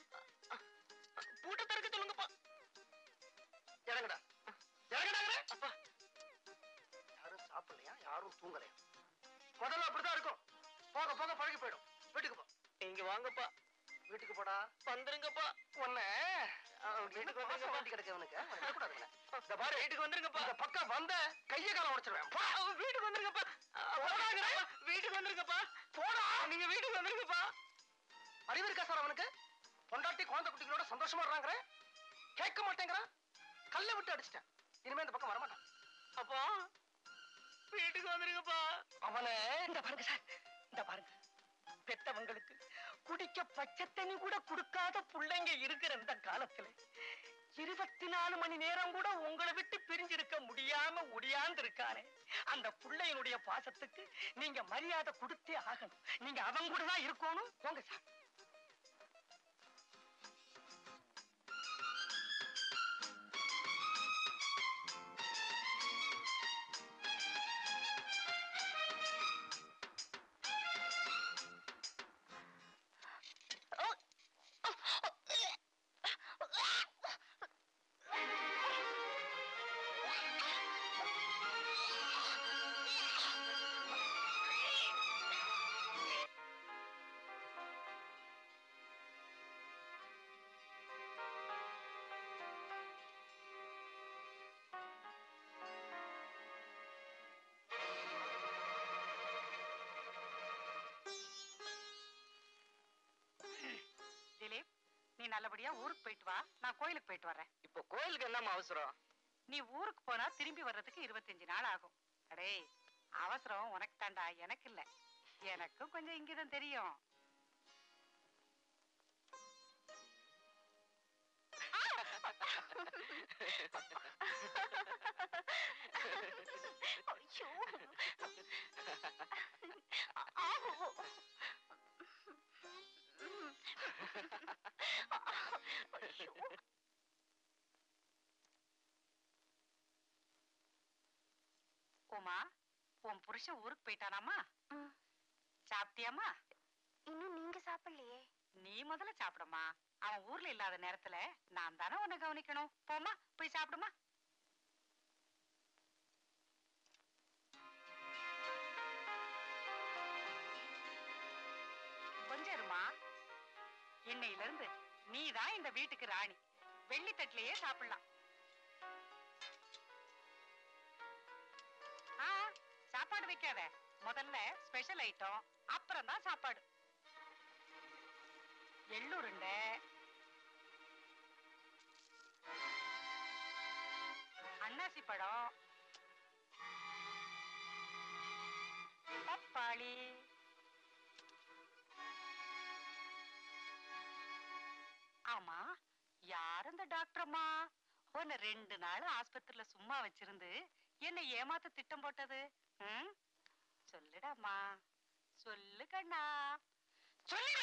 பூட்ட திறக்க சொல்லுங்கப்பா. இறங்கடா இறங்கடா. அப்பா யாரும் சாப்பிடலையா, யாரும் தூங்கலையா? முதல்ல அப்படிதான் இருக்கும். போக போக பழகி போயிடும். வீட்டுக்கு போ. இங்க வாங்கப்பா. வீட்டுக்கு போடா. வந்துருங்கப்பா. உன்னை வீட்டுக்கு வந்துருங்கப்பா. வாண்டி கிடக்கு அவனுக்கு. விடக்கூடாது இவனை. இந்த பாரு, வீட்டுக்கு வந்துருங்கப்பா. இந்த பக்கம் வந்த கையை காலம் உடைச்சிருவேன். போ. வீட்டுக்கு வந்துருங்கப்பா. போடாங்கடா. வீட்டுக்கு வந்துருங்கப்பா. போடா. நீங்க வீட்டுக்கு வந்துருங்கப்பா. அறிவு இருக்கா சார் அவனுக்கு? பொண்டாட்டி குழந்தை குட்டிகளோட சந்தோஷமா இருக்காங்க, கேட்க மாட்டேங்கிறான். கல்லை விட்டு அடிச்சிட்டேன். இனிமே இந்த பக்கம் வரமாட்டான். அப்பா வீட்டுக்கு வந்துருங்கப்பா. அவனை இந்த பாருங்க சார், இந்த பாருங்க, பெத்தவங்களுக்கு குடிக்க பச்சை தண்ணி கூட கொடுக்காத புள்ளைங்க இருக்கிற இந்த காலத்துல 24 மணி நேரம் கூட உங்களை விட்டு பிரிஞ்சிருக்க முடியாம ஒடியாந்து இருக்கானே, அந்த புள்ளையினுடைய பாசத்துக்கு நீங்க மரியாதை கொடுத்தே ஆகணும். நீங்க அவங்க கூட தான் இருக்கணும். போங்க சார். திலீப், நீ நல்லபடியா ஊருக்கு போயிட்டு வா. நான் கோயிலுக்கு போயிட்டு வர்றேன். இப்போ கோயிலுக்கு என்னம்மா அவசரம்? நீ ஊருக்கு போனா திரும்பி வர்றதுக்கு 25 நாள் ஆகும். அடே, அவசரம் உனக்கு தாண்டா, எனக்கு இல்ல. எனக்கும் கொஞ்சம் இங்கதான் தெரியும். உமா, உன் புருஷன் ஊருக்கு போயிட்டானாமா? சாப்பிட்டியாமா? இன்னும் நீங்க சாப்பிடலையே. நீ முதல்ல சாப்பிடமா. அவன் ஊர்ல இல்லாத நேரத்துல நான் தானே உன்னை கவனிக்கணும். போமா, போய் சாப்பிடுமா. கொஞ்சம் இருமா. இன்னையில இருந்து நீதான் இந்த வீட்டுக்கு ராணி. வெள்ளி தட்டிலேயே சாப்பிடலாம். சாப்பாடு வைக்காத. முதல்ல ஸ்பெஷல் ஐட்டம், அப்புறம் தான் சாப்பாடு. எள்ளுருண்டை, அன்னாசி பழம், பப்பாளி, ஆமா, யார் அந்த டாக்டர் அம்மா உன்னை 2 நாள் ஆஸ்பத்திரியில சும்மா வச்சிருந்து என்னை ஏமாத்த திட்டம் போட்டது? சொல்லுடாமா, சொல்லு கண்ணா, சொல்லு.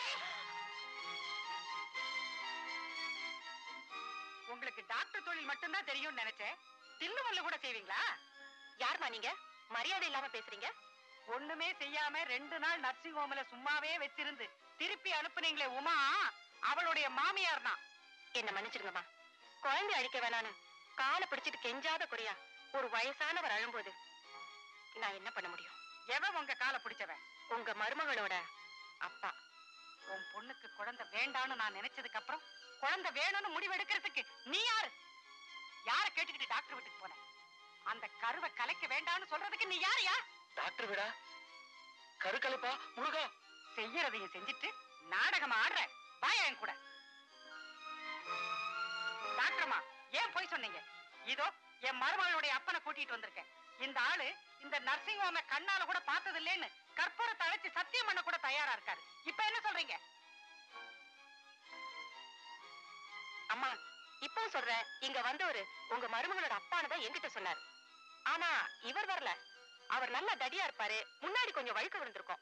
உங்களுக்கு டாக்டர் தொழில் மட்டும்தான் தெரியும்னு நினைச்சேன். தில்லு முள்ளு கூட செய்வீங்களா? யாருமா நீங்க? மரியாதை இல்லாம பேசுறீங்க. ஒண்ணுமே செய்யாம 2 நாள் நர்சிங் ஹோம்ல சும்மாவே வச்சிருந்து திருப்பி அனுப்புனீங்களே உமா, அவளுடைய மாமியார் தான். என்ன மன்னிச்சிருங்கம்மா. குழந்தை அழிக்க வேணான்னு காலை பிடிச்சிட்டு கெஞ்சாத குறையா ஒரு வயசானவர் அழும்போது நான் என்ன பண்ண முடியும்? எவன் உங்க காலை பிடிச்சவன்? உங்க மருமகளோட அப்பா. உன் பொண்ணுக்கு குழந்தை வேண்டான்னு நான் நினைச்சதுக்கு அப்புறம் குழந்தை வேணும்னு முடிவெடுக்கிறதுக்கு நீ யாரு? யார கேட்டுக்கிட்டு டாக்டர் வீட்டுக்கு போன? அந்த கருவை கலைக்க வேண்டாம்னு சொல்றதுக்கு நீ யாரையா? டாக்டர் விடா கருக்கலைப்பா முருகா. செய்யறதையும் செஞ்சுட்டு நாடகம் ஆடுற. வாயா என் கூட. டாக்டர்மா, ஏன் போய் சொன்னீங்க? இதோ என் மருமகளுடைய அப்பனை கூட்டிட்டு வந்திருக்கேன். இந்த ஆளு இந்த நர்சிங் ஹோம கண்ணால கூட பார்த்தது இல்லைன்னு கற்பூரத்தை அழைச்சு சத்தியம் பண்ண கூட தயாரா இருக்காரு. இப்ப என்ன சொல்றீங்க? அம்மா, இப்பவும் சொல்றேன், இங்க வந்தவரு உங்க மருமகளோட அப்பானதான் என்கிட்ட சொன்னாரு. ஆனா இவர் வரல. அவர் நல்ல தடியா இருப்பாரு. முன்னாடி கொஞ்சம் வழுக்க விழுந்திருக்கும்.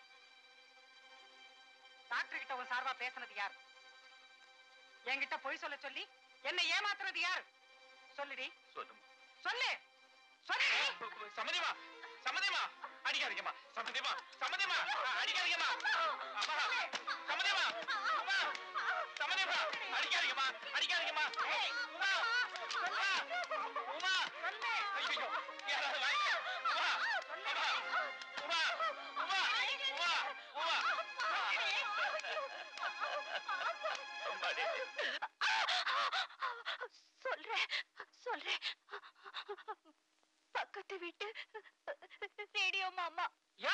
டாக்டர் கிட்ட உன் சார்பா பேசுனது யார்? என்கிட்ட பொய் சொல்ல சொல்லி என்ன ஏமாத்துறது யார்? சொல்லுடி. சொல்லுமா. சொல்லு சொல்லு. சம்மதிமா சம்மதிமா அடிக்காதீங்கம்மா. சம்மதிமா சம்மதிமா அடிக்காதீங்கம்மா. அம்மா சம்மதிமா அம்மா சம்மதிமா அடிக்காதீங்கம்மா அடிக்காதீங்கம்மா. உமா உமா உமா ஐயோ யாராவது வாங்க. உமா உமா உமா உமா உமா உமா சொல்றேன் சொல்றேன். பக்கத்து வீட்டு ரேடியோ மாமா. யா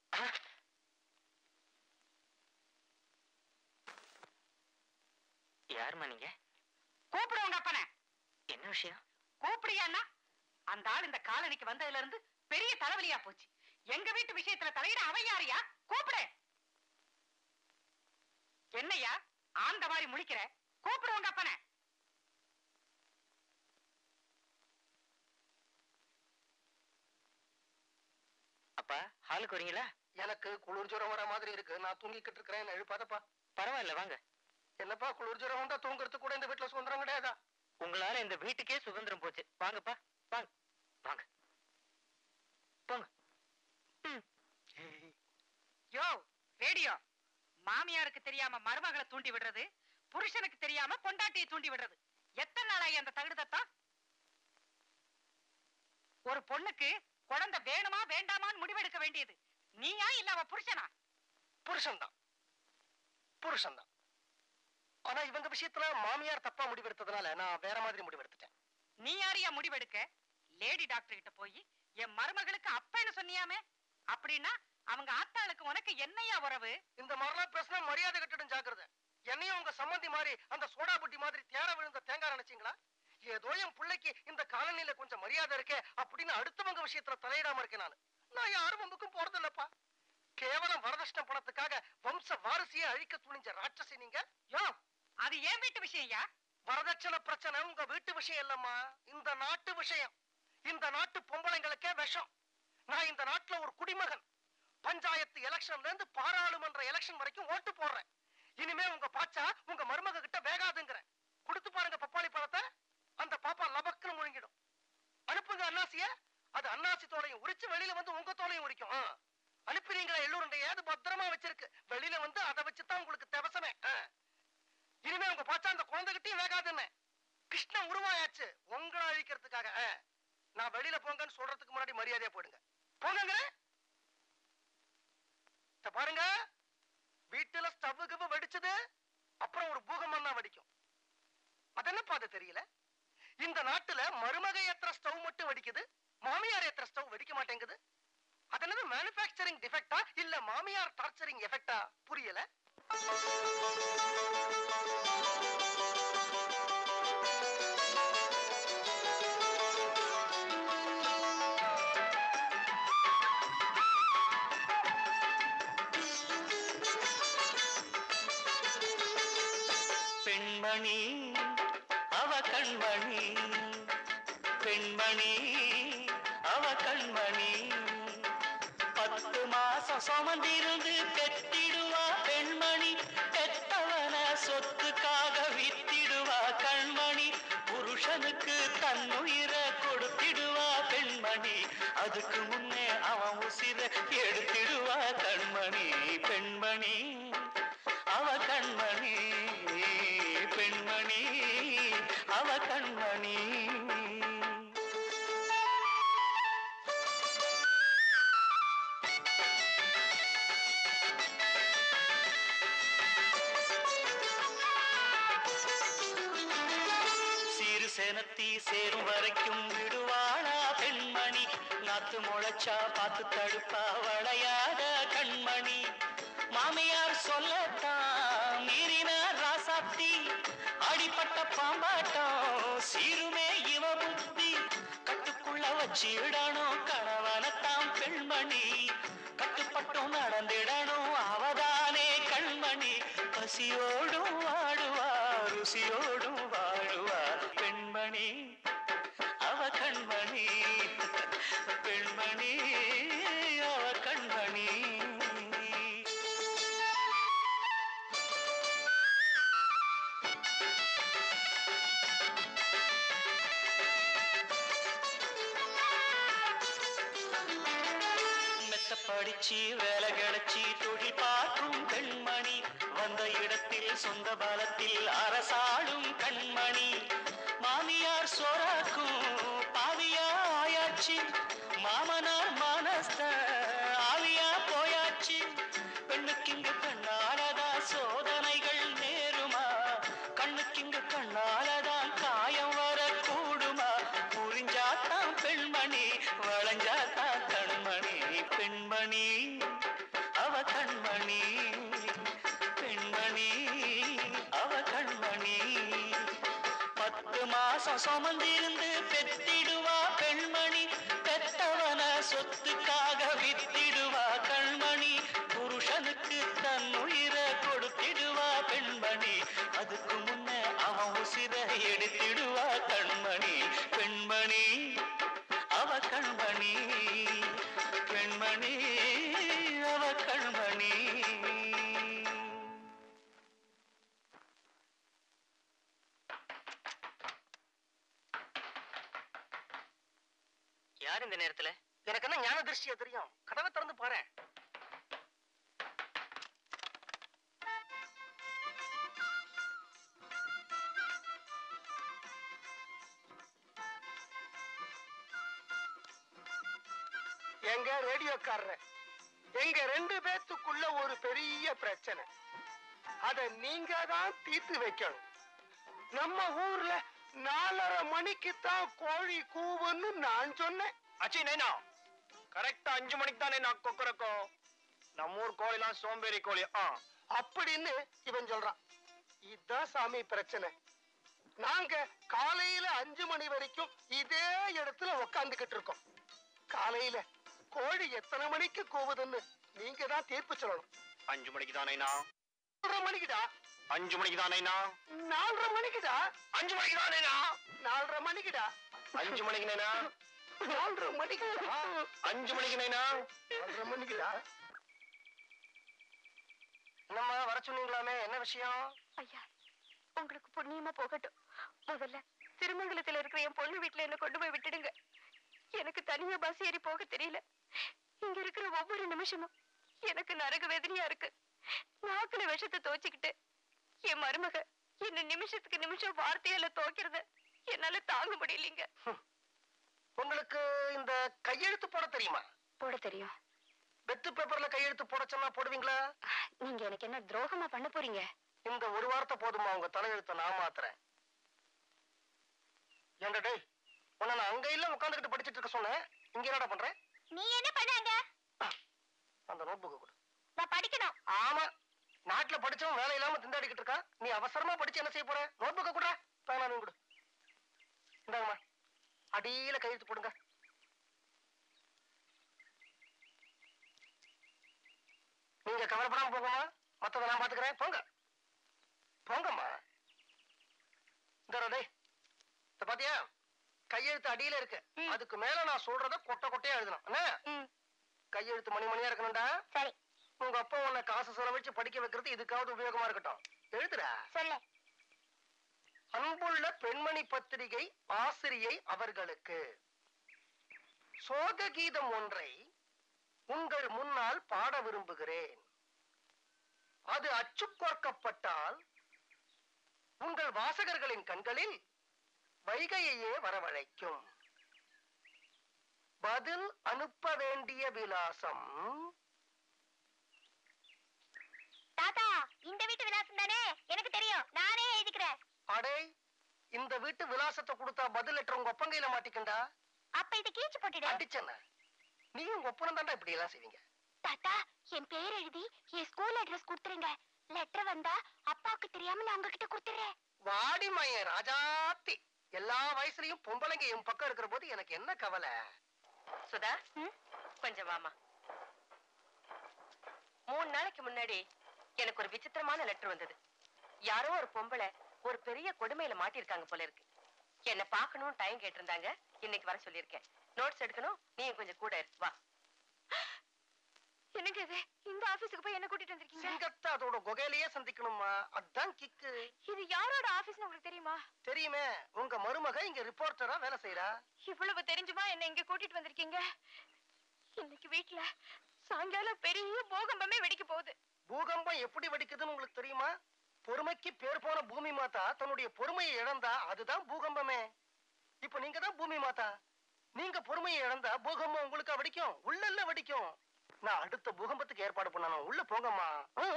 யாருமா நீங்க? கூப்பிடு உங்க அப்பனை. என்ன விஷயம்? கூப்பிடியான்னா அந்த ஆள் இந்த காலனிக்கு வந்ததுல இருந்து பெரிய தலைவலியா போச்சு. எங்க வீட்டு விஷயத்துல தலையிட அவன் யாரையா? கூப்பிடு. என்னையா ஆந்த மாதிரி முழிக்கிற? கூப்பிடு உங்க அப்பனை. அப்பா ஹாலுக்கு வரீங்களா? எனக்கு குளிர் ஜுரம் வர மாதிரி இருக்கு. நான் தூங்கிக்கிட்டு இருக்கிறேன். என்ன எழுப்பாதப்பா. பரவாயில்ல வாங்க. என்னப்பா குளிர் ஜுரம் வந்தா தூங்குறதுக்கு கூட இந்த வீட்டுல சுதந்திரம் கிடையாதா? உங்களால இந்த வீட்டுக்கே சுதந்திரம் போச்சு. வாங்கப்பா வாங்க வாங்க போங்க. யோ ரேடியோ, மாமியாருக்கு தெரியாம மருமகளை தூண்டி விடுறது, புருஷனுக்கு தெரியாம பொண்டாட்டியை தூண்டி விடுறது. எத்தனை நாளாயி அந்த தகுடத்தான்? ஒரு பொண்ணுக்கு குழந்தை வேணுமா வேண்டாமான்னு முடிவெடுக்க வேண்டியது நீயா இல்ல அவ புருஷனா? புருஷன் தான் புருஷன் தான். ஆனா இவங்க விஷயத்துல மாமியார் தப்பா முடிவெடுத்ததுனால நான் வேற மாதிரி முடிவெடுத்துட்டேன். நீ யாரையா முடிவெடுக்க? லேடி டாக்டர் கிட்ட போய் என் மருமகளுக்கு அப்பன்னு சொன்னியாமே, அப்படின்னா அவங்க ஆத்தாளுக்கு உனக்கு என்னையா உறவு? இந்த மாதிரிலாம் பேசினா மரியாதை கட்டிடும். ஜாக்கிரதை. என்னையும் உங்க சம்மந்தி மாதிரி அந்த சோடா புட்டி மாதிரி தேர விழுந்த தேங்காய் நினைச்சீங்களா? ஏதோ என் பிள்ளைக்கு இந்த காலனில கொஞ்சம் மரியாதை இருக்கே அப்படின்னு அடுத்தவங்க விஷயத்துல தலையிடாம இருக்கேன். நான் யாரும் வம்புக்கும் போறது இல்லப்பா. கேவலம் வரதட்சணை பணத்துக்காக வம்ச வாரிசையே அழிக்க துணிஞ்ச ராட்சசி நீங்க. யோ, அது ஏன் வீட்டு விஷயம்யா? வரதட்சணை பிரச்சனை உங்க வீட்டு விஷயம் இல்லம்மா, இந்த நாட்டு விஷயம். இந்த நாட்டு பொம்பளைங்களுக்கே விஷம். நான் இந்த நாட்டுல ஒரு குடிமகன். பஞ்சாயத்து எலெக்ஷன்ல இருந்து பாராளுமன்ற எலெக்ஷன் வரைக்கும் ஓட்டு போடுறேன். இனிமே உங்க பாச்சா உங்க மருமக கிட்ட வேகாதுங்கிறேன். கொடுத்து பாருங்க பப்பாளி பழத்தை. அந்த பாப்பா லபக்குன்னு முழுங்கிடும். அனுப்புங்க அன்னாசிய. அது அன்னாசி தோலையும் உரிச்சு வெளியில வந்து உங்க தோலையும் உரிக்கும். அனுப்பினீங்களா எல்லோருடைய ஏது பத்திரமா வச்சிருக்கு. வெளியில வந்து அதை வச்சுதான் உங்களுக்கு தவசமே. இனிமே உங்க பாச்சா அந்த குழந்தைகிட்டையும் வேகாதுன்னு. கிருஷ்ணன் உருவாயாச்சு உங்களை அழிக்கிறதுக்காக. நான் வெளியில போங்கன்னு சொல்றதுக்கு முன்னாடி மரியாதையா போயிடுங்க. போங்க. பாருங்க, வீட்டுல ஸ்டவ்வுக்கு வெடிச்சது அப்புறம் ஒரு பூகம்பம் தான் வெடிக்கும். அதென்னப்பா அது தெரியல. இந்த நாட்டுல மருமக ஏத்துற ஸ்டவ் மட்டும் வெடிக்குது, மாமியார் ஏத்துற ஸ்டவ் வெடிக்க மாட்டேங்குது. அதனது மேனுஃபேக்சரிங் டிஃபெக்டா இல்ல மாமியார் டார்ச்சரிங் எஃபெக்டா புரியல. பெண்மணி அவ கண்மணி, பெண்மணி அவ கண்மணி, 10 மாசம் சுமந்திருந்து பெத்திடுவா பெண்மணி, பெத்தவன சொத்துக்காக வித்திடுவா கண்மணி, புருஷனுக்கு தன்னுயிரை கொடுத்திடுவா பெண்மணி அதுக்கு முன்னே அவன் உசிர எடுத்திடுவா கண்மணி பெண்மணி அவ கண்மணி பெண்மணி அவ கண்மணி சேனத்தி சேரும் வரைக்கும் விடுவாளா பெண்மணி நாத்து முளைச்சா பார்த்து தடுப்பா வளையாத கண்மணி மாமியார் சொல்லத்தான் மீறினார் ராசாத்தி அடிப்பட்ட பாம்பாட்டம் சீருமே இவ புத்தி கட்டுக்குள்ள வச்சிடணும் கணவனத்தாம் பெண்மணி கட்டுப்பட்டும் நடந்திடணும் அவதானே கண்மணி பசியோடும் வாடுவா ருசியோடும் வாழுவா பெண்மணி அவ கண்மணி பெண்மணி அவ கண்மணி மெத்த படிச்சு வேலை கிடைச்சி தொழில் பார்க்கும் பெண்மணி வந்த இடத்தில் சொந்த பலத்தில் அரசாளும் கண்மணி மாமியார் சோறாக்கும் பாவியா ஆயாச்சு மாமனார் மனஸ்த ஆவியா போயாச்சு பெண்ணுக்கிங்கு கண்ணாலதான் சோதனைகள் நேருமா கண்ணுக்கிங்கு கண்ணாலதான் காயம் வர கூடுமா புரிஞ்சாத்தான் பெண்மணி வளைஞ்சாத்தான் கண்மணி பெண்மணி அவ கண்மணி பெண்மணி அவ கண்மணி 10 மாசம் சுமந்திருந்து பெத்திடுவா பெண்மணி பெத்தவன சொத்துக்காக வித்திடுவா கண்மணி புருஷனுக்கு தன் உயிரை கொடுத்திடுவா பெண்மணி அதுக்கு முன்ன அவன் உசிர எடுத்திடுவா கண்மணி பெண்மணி அவ கண்மணி பெண்மணி அவ கண்மணி யார் இந்த நேரத்துல? எனக்கு என்ன ஞான திருஷ்டியா தெரியும்? கதவை திறந்து பாரு. எங்க ரேடியோக்காரர், எங்க 2 பேத்துக்குள்ள ஒரு பெரிய பிரச்சனை. அத நீங்க தான் தீர்த்து வைக்கணும். நம்ம ஊர்ல 4:30 மணிக்கு தான் கோழி கூவுன்னு நான் சொன்னேன். அச்சி நைனா கரெக்டா 5 மணிக்கு தானே நான் கொக்கறக்கோம். நம்ம ஊர் கோழிலாம் சோம்பேறி கோழி. அப்படின்னு இவன் சொல்றான். இதுதான் சாமி பிரச்சனை. நாங்க காலையில 5 மணி வரைக்கும் இதே இடத்துல உக்காந்துகிட்டு இருக்கோம். காலையில கோழி எத்தனை மணிக்கு கூவுதுன்னு நீங்க தான் தீர்ப்பு சொல்லணும். 5 மணிக்கு தானேனா? 4:30 மணிக்குடா. 5 மணிக்கு தானேனா? 4:30 மணிக்குடா. 5 மணிக்கு தானேனா? 4:30 மணிக்குடா. 5 மணிக்கு நைனா? 4:30 மணிக்கு. 5 மணிக்கு நைனா? 4:30 மணிக்குடா. என்னம்மா வர சொன்னீங்களாமே, என்ன விஷயம்? ஐயா, உங்களுக்கு புண்ணியமா போகட்டும். முதல்ல திருமங்கலத்துல இருக்கிற என் பொண்ணு வீட்டுல என்ன கொண்டு போய் விட்டுடுங்க. எனக்கு தனியா பஸ் ஏறி போக தெரியல. இங்க இருக்கிற ஒவ்வொரு நிமிஷமும் எனக்கு நரக வேதனையா இருக்கு. நாக்குல விஷத்தை தோச்சுக்கிட்டு என் மருமக என்ன நிமிஷத்துக்கு நிமிஷம் வார்த்தையால தோக்கிறத என்னால தாங்க முடியலீங்க. உங்களுக்கு இந்த கையெழுத்து போட தெரியுமா? போட தெரியும். வெத்து பேப்பர்ல கையெழுத்து போட சொன்னா போடுவீங்களா? நீங்க எனக்கு என்ன துரோகமா பண்ண போறீங்க? இந்த ஒரு வார்த்தை போதுமா உங்க தலையெழுத்த நான் மாத்துறேன். ஏண்டா டேய், உன்னை நான் அங்க இல்ல உட்காந்துக்கிட்டு படிச்சிட்டு இருக்க சொன்னேன். இங்க என்னடா பண்றேன்? நீ என்ன பண்ணாங்க? அந்த நோட் புக் கொடு. நான் படிக்கணும். ஆமா, நாட்டுல படிச்சவன் வேலை இல்லாம திண்டாடிக்கிட்டு இருக்கான். நீ அவசரமா படிச்சு என்ன செய்ய போற? நோட் புக்க கூட பேனா நீ கொடு. இந்தாங்கம்மா, அடியில கையெழுத்து போடுங்க. நீங்க கவலைப்படாம போங்கம்மா, மத்தத நான் பாத்துக்கிறேன். போங்க போங்கம்மா. இந்த டேய், இத பாத்தியா? கையெழுத்து அடியில இருக்கு. அதுக்கு மேல நான் சொல்றத கொட்டை கொட்டையா எழுதணும். என்ன? கையெழுத்து மணி மணியா இருக்கணும்டா. சரி. உங்க அப்பா உன்னை காசு செலவழிச்சு படிக்க வைக்கிறது இதுக்காவது உபயோகமா இருக்கட்டும். எழுதுடா. சொல்லு. அன்புள்ள பெண்மணி பத்திரிகை ஆசிரியை அவர்களுக்கு சோக கீதம் ஒன்றை உங்கள் முன்னால் பாட விரும்புகிறேன். அது அச்சுக்கோர்க்கப்பட்டால் உங்கள் வாசகர்களின் கண்களில் வைகையையே வரவழைக்கும். பதில் அனுப்ப வேண்டிய விலாசம். தாத்தா, இந்த வீட்டு விலாசம் தானே? எனக்கு தெரியும், நானே எழுதிக்கிறேன். அடே, இந்த வீட்டு விலாசத்தை கொடுத்தா பதில் லெட்டர் உங்க ஒப்பங்கையில மாட்டிக்கண்டா. அப்ப இதை கீச்சு போட்டுடு. அடிச்சன நீ உங்க ஒப்பனம் தாண்டா இப்படி எல்லாம் செய்வீங்க. தாத்தா, என் பேர் எழுதி என் ஸ்கூல் அட்ரஸ் கொடுத்துருங்க. லெட்டர் வந்தா அப்பாவுக்கு தெரியாம நான் உங்ககிட்ட கொடுத்துறேன். வாடி மையன் ராஜாத்தி. எல்லா வயசுலயும் பொம்பளைங்க என் பக்கம் இருக்கிற போது எனக்கு என்ன கவலை? சுதா, கொஞ்சம் வாமா. 3 நாளைக்கு முன்னாடி எனக்கு ஒரு விசித்திரமான லெட்டர் வந்தது. யாரோ ஒரு பொம்பளை ஒரு பெரிய கொடுமையில மாட்டிருக்காங்க போல இருக்கு. என்ன பாக்கணும் டைம் கேட்டிருந்தாங்க. இன்னைக்கு வர சொல்லியிருக்கேன். நோட்ஸ் எடுக்கணும், நீ கொஞ்சம் கூட வா. என்னங்க இது? இந்த ஆபீஸ்க்கு போய் என்ன கூட்டிட்டு வந்திருக்கீங்க? சிங்கத்தை அதோட குகையிலேயே சந்திக்கணுமா? அதான் கிக்கு. இது யாரோட ஆபீஸ்னு உங்களுக்கு தெரியுமா? தெரியுமே, உங்க மருமக இங்க ரிப்போர்ட்டரா வேலை செய்யறா. இவ்வளவு தெரிஞ்சுமா என்ன இங்க கூட்டிட்டு வந்திருக்கீங்க? இன்னைக்கு வீட்டுல சாயங்காலம் பெரிய பூகம்பமே வெடிக்க போகுது. பூகம்பம் எப்படி வெடிக்குதுன்னு உங்களுக்கு தெரியுமா? பொறுமைக்கு பேர் போன பூமி மாதா தன்னுடைய பொறுமையை இழந்தா அதுதான் பூகம்பமே. இப்ப நீங்க தான் பூமி மாதா. நீங்க பொறுமையை இழந்தா பூகம்பம் உங்களுக்கு வெடிக்கும், உள்ள வெடிக்கும். நான் அடுத்த பூகம்பத்துக்கு ஏற்பாடு பண்ணணும். உள்ள போங்கம்மா.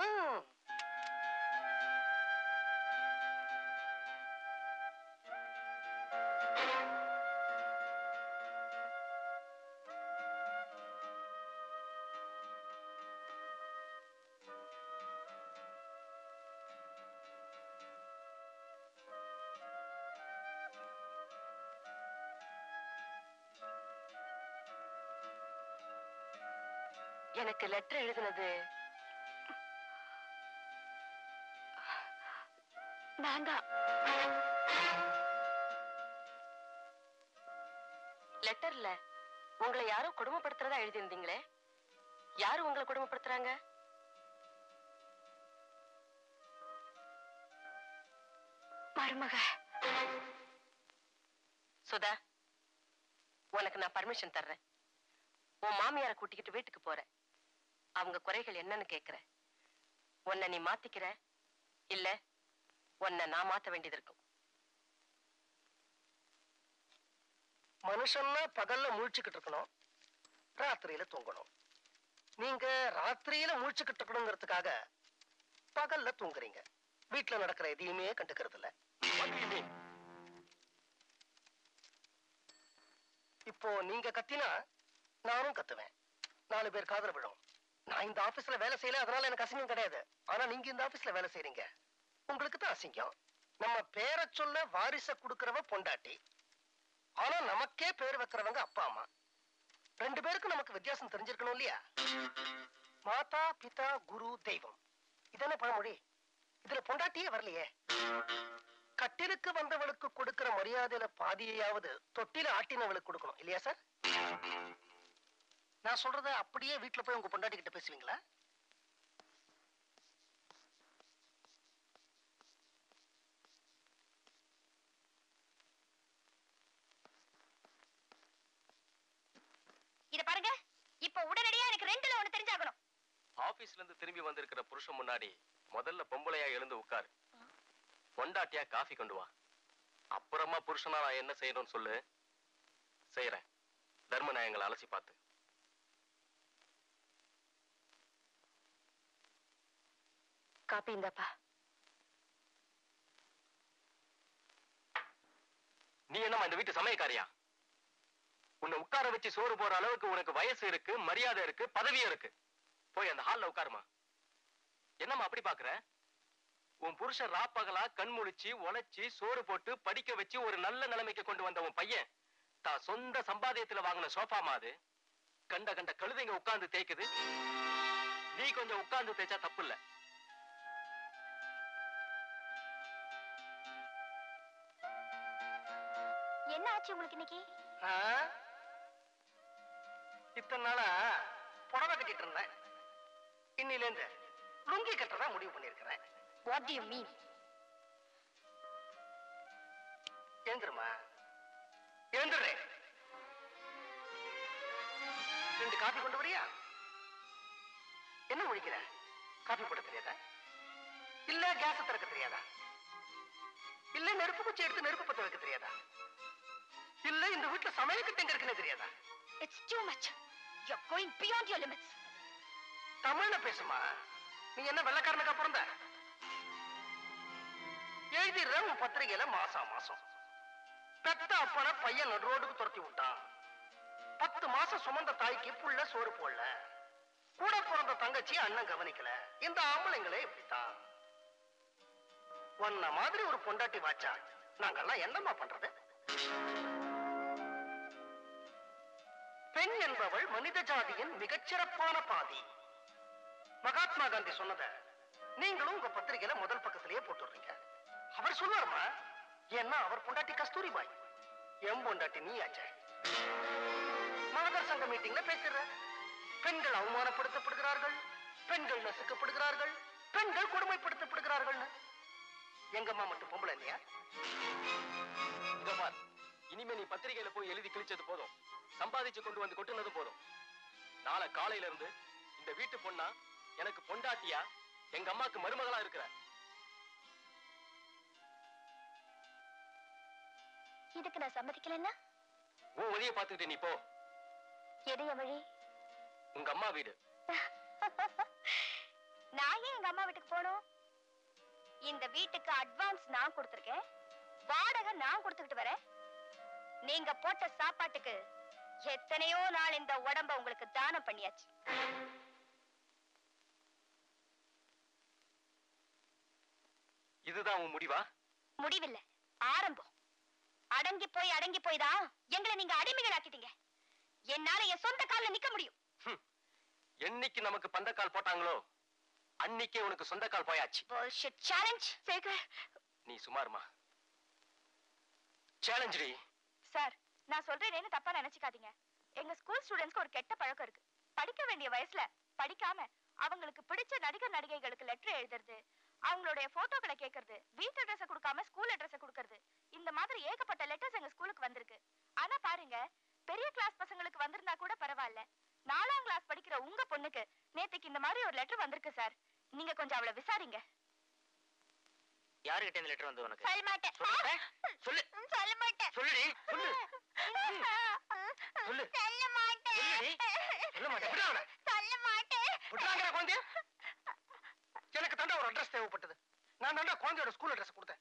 எனக்கு லெட்டர் எழுதுனது நான் தான். லெட்டர்ல உங்களை யாரோ கொடுமைப்படுத்துறதா எழுதியிருந்தீங்களே, யாரு உங்களை கொடுமைப்படுத்துறாங்க? மருமக. சுதா, உனக்கு நான் பர்மிஷன் தர்றேன். உன் மாமியாரை கூட்டிக்கிட்டு வீட்டுக்கு போற. அவங்க குறைகள் என்னன்னு கேக்குற. உன்னை நீ மாத்திக்கிற இல்ல உன்னை நான் மாத்த வேண்டியது இருக்கும். மனுஷன்னா பகல்ல முழிச்சுக்கிட்டு இருக்கணும், ராத்திரியில தூங்கணும். நீங்க ராத்திரியில முழிச்சுக்கிட்டு இருக்கணுங்கிறதுக்காக பகல்ல தூங்குறீங்க. வீட்டுல நடக்கிற எதையுமே கண்டுக்கிறது இல்ல. இப்போ நீங்க கத்தினா நானும் கத்துவேன். 4 பேர் காதல விடும். நான் இந்த ஆபீஸ்ல வேலை செய்யல, அதனால எனக்கு அசிங்கம் கிடையாது. ஆனா நீங்க இந்த ஆபீஸ்ல வேலை செய்றீங்க, உங்களுக்கு தான் அசிங்கம். நம்ம பேரை சொல்ல வாரிச கொடுக்கறவ பொண்டாட்டி, ஆனா நமக்கே பேர் வைக்கிறவங்க அப்பா அம்மா. 2 பேருக்கு நமக்கு வித்தியாசம் தெரிஞ்சிருக்கணும் இல்லையா? மாதா பிதா குரு தெய்வம், இதானே பழமொழி. இதுல பொண்டாட்டியே வரலையே. கட்டிலுக்கு வந்தவளுக்கு கொடுக்கிற மரியாதையில பாதியையாவது தொட்டில ஆட்டினவளுக்கு கொடுக்கணும் இல்லையா சார்? நான் சொல்றத அப்படியே வீட்டுல போய் உங்க பொண்டாட்டி கிட்ட பேசுவீங்களா? இத பாருங்க, இப்ப உடனடியா எனக்கு 2ல 1 தெரிஞ்சாகணும். ஆபீஸ்ல இருந்து திரும்பி வந்திருக்கிற புருஷன் முன்னாடி முதல்ல பொம்பளையா எழுந்து உட்காரு. பொண்டாட்டியா காஃபி கொண்டு வா. அப்புறமா புருஷனா நான் என்ன செய்யணும்னு சொல்லு, செய்யறேன். தர்ம நியாயங்களை அலசி பார்த்து. காப்பி இந்தப்பா. நீ என்னமா இந்த வீட்டு சமயக்காரியா? உன்னை உட்கார வச்சு சோறு போற அளவுக்கு உனக்கு வயசு இருக்கு, மரியாதை இருக்கு, பதவியும் இருக்கு. போய் அந்த ஹால்ல உட்காருமா. என்னம்மா அப்படி பாக்குற? உன் புருஷன் ராப்பகலா கண் முழிச்சு உழைச்சி சோறு போட்டு படிக்க வச்சு ஒரு நல்ல நிலைமைக்கு கொண்டு வந்த உன் பையன் தான் சொந்த சம்பாதியத்துல வாங்கின சோஃபாமா அது. கண்ட கண்ட கழுதைங்க உட்கார்ந்து தேய்க்குது. நீ கொஞ்சம் உட்கார்ந்து தேய்ச்சா தப்பு இல்ல. என்ன ஆச்சு உங்களுக்கு இன்னைக்கு? இத்தனை நாளா புடவை கட்டிட்டு இருந்தேன். இன்னில இருந்து லுங்கி கட்டுறதா முடிவு பண்ணிருக்கிறேன். What do you mean? எழுந்துருமா, எழுந்துடுறேன். 2 காபி கொண்டு வரியா? என்ன முழிக்கிற? காபி போட தெரியாதா? இல்ல கேஸ் திறக்க தெரியாதா? இல்ல நெருப்பு குச்சி எடுத்து நெருப்பு பத்த வைக்க தெரியாதா? இல்ல இந்த வீட்டுல சமையல் எங்க இருக்குன்னு தெரியாதா? It's too much. You're going beyond your limits. தமிழ்ல பேசுமா. நீ என்ன வெள்ளக்காரனுக்கா பிறந்த? எழுதிடுற உன் பத்திரிகையில மாசம் பெத்த அப்பன பையன் நடு ரோடுக்கு துரத்தி விட்டான். 10 மாசம் சுமந்த தாய்க்கு புள்ள சோறு போடல. கூட பிறந்த தங்கச்சி அண்ணன் கவனிக்கல. இந்த ஆம்பளைங்களே இப்படித்தான். உன்ன மாதிரி ஒரு பொண்டாட்டி வாச்சா நாங்கெல்லாம் என்னமா பண்றது? பெண் என்பவள் மனித ஜாதியின் மிகச்சிறப்பான பாதி. மகாத்மா காந்தி சொன்னத நீங்களும் உங்க பத்திரிகையில முதல் பக்கத்திலேயே போட்டுறீங்க. அவர் சொல்லுவாருமா, ஏன்னா அவர் பொண்டாட்டி கஸ்தூரிபாய், எம் பொண்டாட்டி நீ ஆச்சே. மாதர் சங்க மீட்டிங்ல பேசுற பெண்கள் அவமானப்படுத்தப்படுகிறார்கள், பெண்கள் நசுக்கப்படுகிறார்கள், பெண்கள் கொடுமைப்படுத்தப்படுகிறார்கள். எங்கம்மா மட்டும் பொம்பளை இல்லையா? இனிமே நீ பத்திரிகையில போய் எழுதி கிழிச்சது போதும், சம்பாதிச்சு கொண்டு வந்து கொட்டுனதும் போதும். நாளை காலையில இருந்து இந்த வீட்டு பொண்ணா எனக்கு பொண்டாட்டியா எங்க அம்மாக்கு மருமகளா இருக்கிற. இதுக்கு நான் சம்மதிக்கலன்னா உன் வழியை பார்த்துக்கிட்டு நீ போ. எதைய வழி? உங்க அம்மா வீடு. நான் ஏன் எங்க அம்மா வீட்டுக்கு போகணும்? இந்த வீட்டுக்கு அட்வான்ஸ் நான் கொடுத்திருக்கேன், வாடகை நான் கொடுத்துக்கிட்டு வரேன். நீங்க போட்ட சாப்பாட்டுக்கு எத்தனையோ நாள் இந்த உடம்ப உங்களுக்கு தானம் பண்ணியாச்சு. இதுதான் உன் முடிவா? முடிவில்லை, ஆரம்பம். அடங்கி போய் தான் எங்களை நீங்க அடிமைகள் ஆக்கிட்டீங்க. என்னால என் சொந்த கால்ல நிக்க முடியும். என்னைக்கு நமக்கு பந்தக்கால் போட்டாங்களோ அன்னைக்கே உனக்கு சொந்த கால் போயாச்சு. Bullshit challenge. சேகர், நீ சுமாருமா. Challenge D. சார், நான் சொல்றேன்னு தப்பா நினைச்சுக்காதீங்க. எங்க ஸ்கூல் ஸ்டூடெண்ட்ஸ்க்கு ஒரு கெட்ட பழக்கம் இருக்கு. படிக்க வேண்டிய வயசுல படிக்காம அவங்களுக்கு பிடிச்ச நடிகர் நடிகைகளுக்கு லெட்டர் எழுதுறது, அவங்களுடைய போட்டோக்களை கேட்கறது, வீட்டு அட்ரஸ் கொடுக்காம ஸ்கூல் அட்ரஸ் கொடுக்கறது, இந்த மாதிரி ஏகப்பட்ட லெட்டர்ஸ் எங்க ஸ்கூலுக்கு வந்திருக்கு. ஆனா பாருங்க, பெரிய கிளாஸ் பசங்களுக்கு வந்திருந்தா கூட பரவாயில்ல, 4ஆம் கிளாஸ் படிக்கிற உங்க பொண்ணுக்கு நேத்துக்கு இந்த மாதிரி ஒரு லெட்டர் வந்திருக்கு சார். நீங்க கொஞ்சம் அவளை விசாரிங்க. யாருகிட்ட இந்த லெட்டர் வந்து உனக்கு? சொல்ல மாட்டேன். சொல்லு. சொல்ல மாட்டேன். சொல்லுடி, சொல்லு. சொல்லு. சொல்ல மாட்டேன். சொல்லுடி. சொல்ல மாட்டேன். விடு அவனை. சொல்ல மாட்டேன். விட்டுறாங்க குழந்தைய. எனக்கு தாண்டா ஒரு அட்ரஸ் தேவைப்பட்டது. நான் தாண்டா குழந்தையோட ஸ்கூல் அட்ரஸ் கொடுத்தேன்.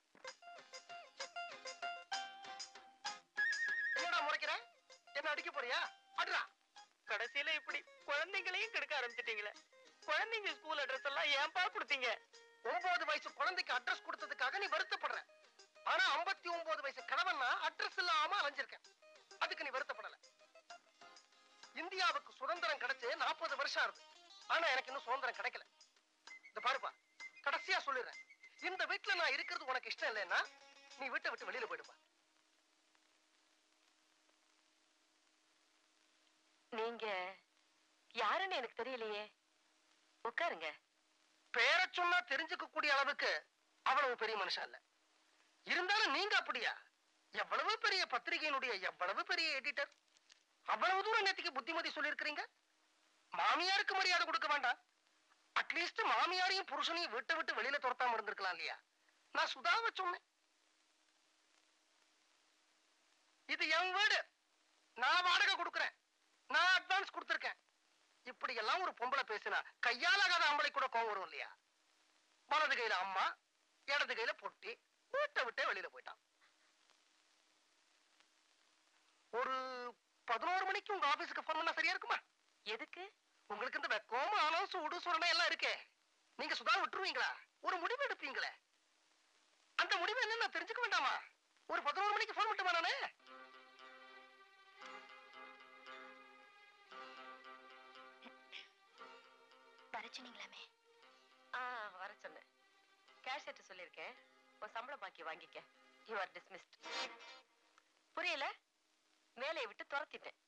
என்னடா முறைக்கிற? என்ன அடிக்க போறியா? அட்ரா. கடைசியில இப்படி குழந்தைங்களையும் கெடுக்க ஆரம்பிச்சிட்டீங்களே. குழந்தைங்க ஸ்கூல் அட்ரஸ் எல்லாம் ஏன்பா கொடுத்தீங்க? 9 வயசு குழந்தைக்கு அட்ரஸ் கொடுத்ததுக்காக நீ வருத்தப்படுற. ஆனா 59 வயசு கணவன்னா அட்ரஸ் இல்லாம அலைஞ்சிருக்கேன். அதுக்கு நீ வருத்தப்படல. இந்தியாவுக்கு சுதந்திரம் கிடைச்சு 40 வருஷம் ஆகுது. ஆனா எனக்கு இன்னும் சுதந்திரம் கிடைக்கல. இந்த பாருப்பா, கடைசியா சொல்லிடுறேன், இந்த வீட்டுல நான் இருக்கிறது உனக்கு இஷ்டம் இல்லைன்னா நீ வீட்டை விட்டு வெளியில போயிடுப்பா. நீங்க யாருன்னு எனக்கு தெரியலையே. உட்காருங்க. பேரை சொன்னா தெரிஞ்சுக்க கூடிய அளவுக்கு அவ்வளவு பெரிய மனுஷன் இல்ல. இருந்தாலும் நீங்க அப்படியா? எவ்வளவு பெரிய பத்திரிகையினுடைய எவ்வளவு பெரிய எடிட்டர், அவ்வளவு தூரம் நேத்திக்கு புத்திமதி சொல்லியிருக்கிறீங்க. மாமியாருக்கு மரியாதை கொடுக்க வேண்டாம், அட்லீஸ்ட் மாமியாரையும் புருஷனையும் விட்டு விட்டு வெளியில துரத்தாம இருந்திருக்கலாம் இல்லையா? நான் சுதாவை சொன்னேன், இது என் வீடு, நான் வாடகை கொடுக்கிறேன், நான் அட்வான்ஸ் கொடுத்திருக்கேன். இப்படி எல்லாம் ஒரு பொம்பளை பேசினா கையாலாகாத ஆம்பளை கூட கோவம் வரும் இல்லையா? வலது கையில அம்மா, இடது கையில பொட்டி, வீட்டை விட்டே வெளியில போயிட்டான். ஒரு 11 மணிக்கு உங்க ஆபீஸுக்கு போன் பண்ணா சரியா இருக்குமா? எதுக்கு? உங்களுக்கு இந்த வெக்கோம அனௌன்ஸ் உடு சுரணை எல்லாம் இருக்கே, நீங்க சுதா விட்டுருவீங்களா? ஒரு முடிவு எடுப்பீங்களே, அந்த முடிவு என்ன நான் தெரிஞ்சுக்க வேண்டாமா? ஒரு 11 மணிக்கு போன் மட்டுமா நானே? வரச்சுனீங்களாமே. வர சொன்னேன். கேஷியர்ட்ட சொல்லியிருக்கேன், உன் சம்பள பாக்கி வாங்கிக்க. You are dismissed. புரியல? வேலையை விட்டு துரத்திட்டேன்.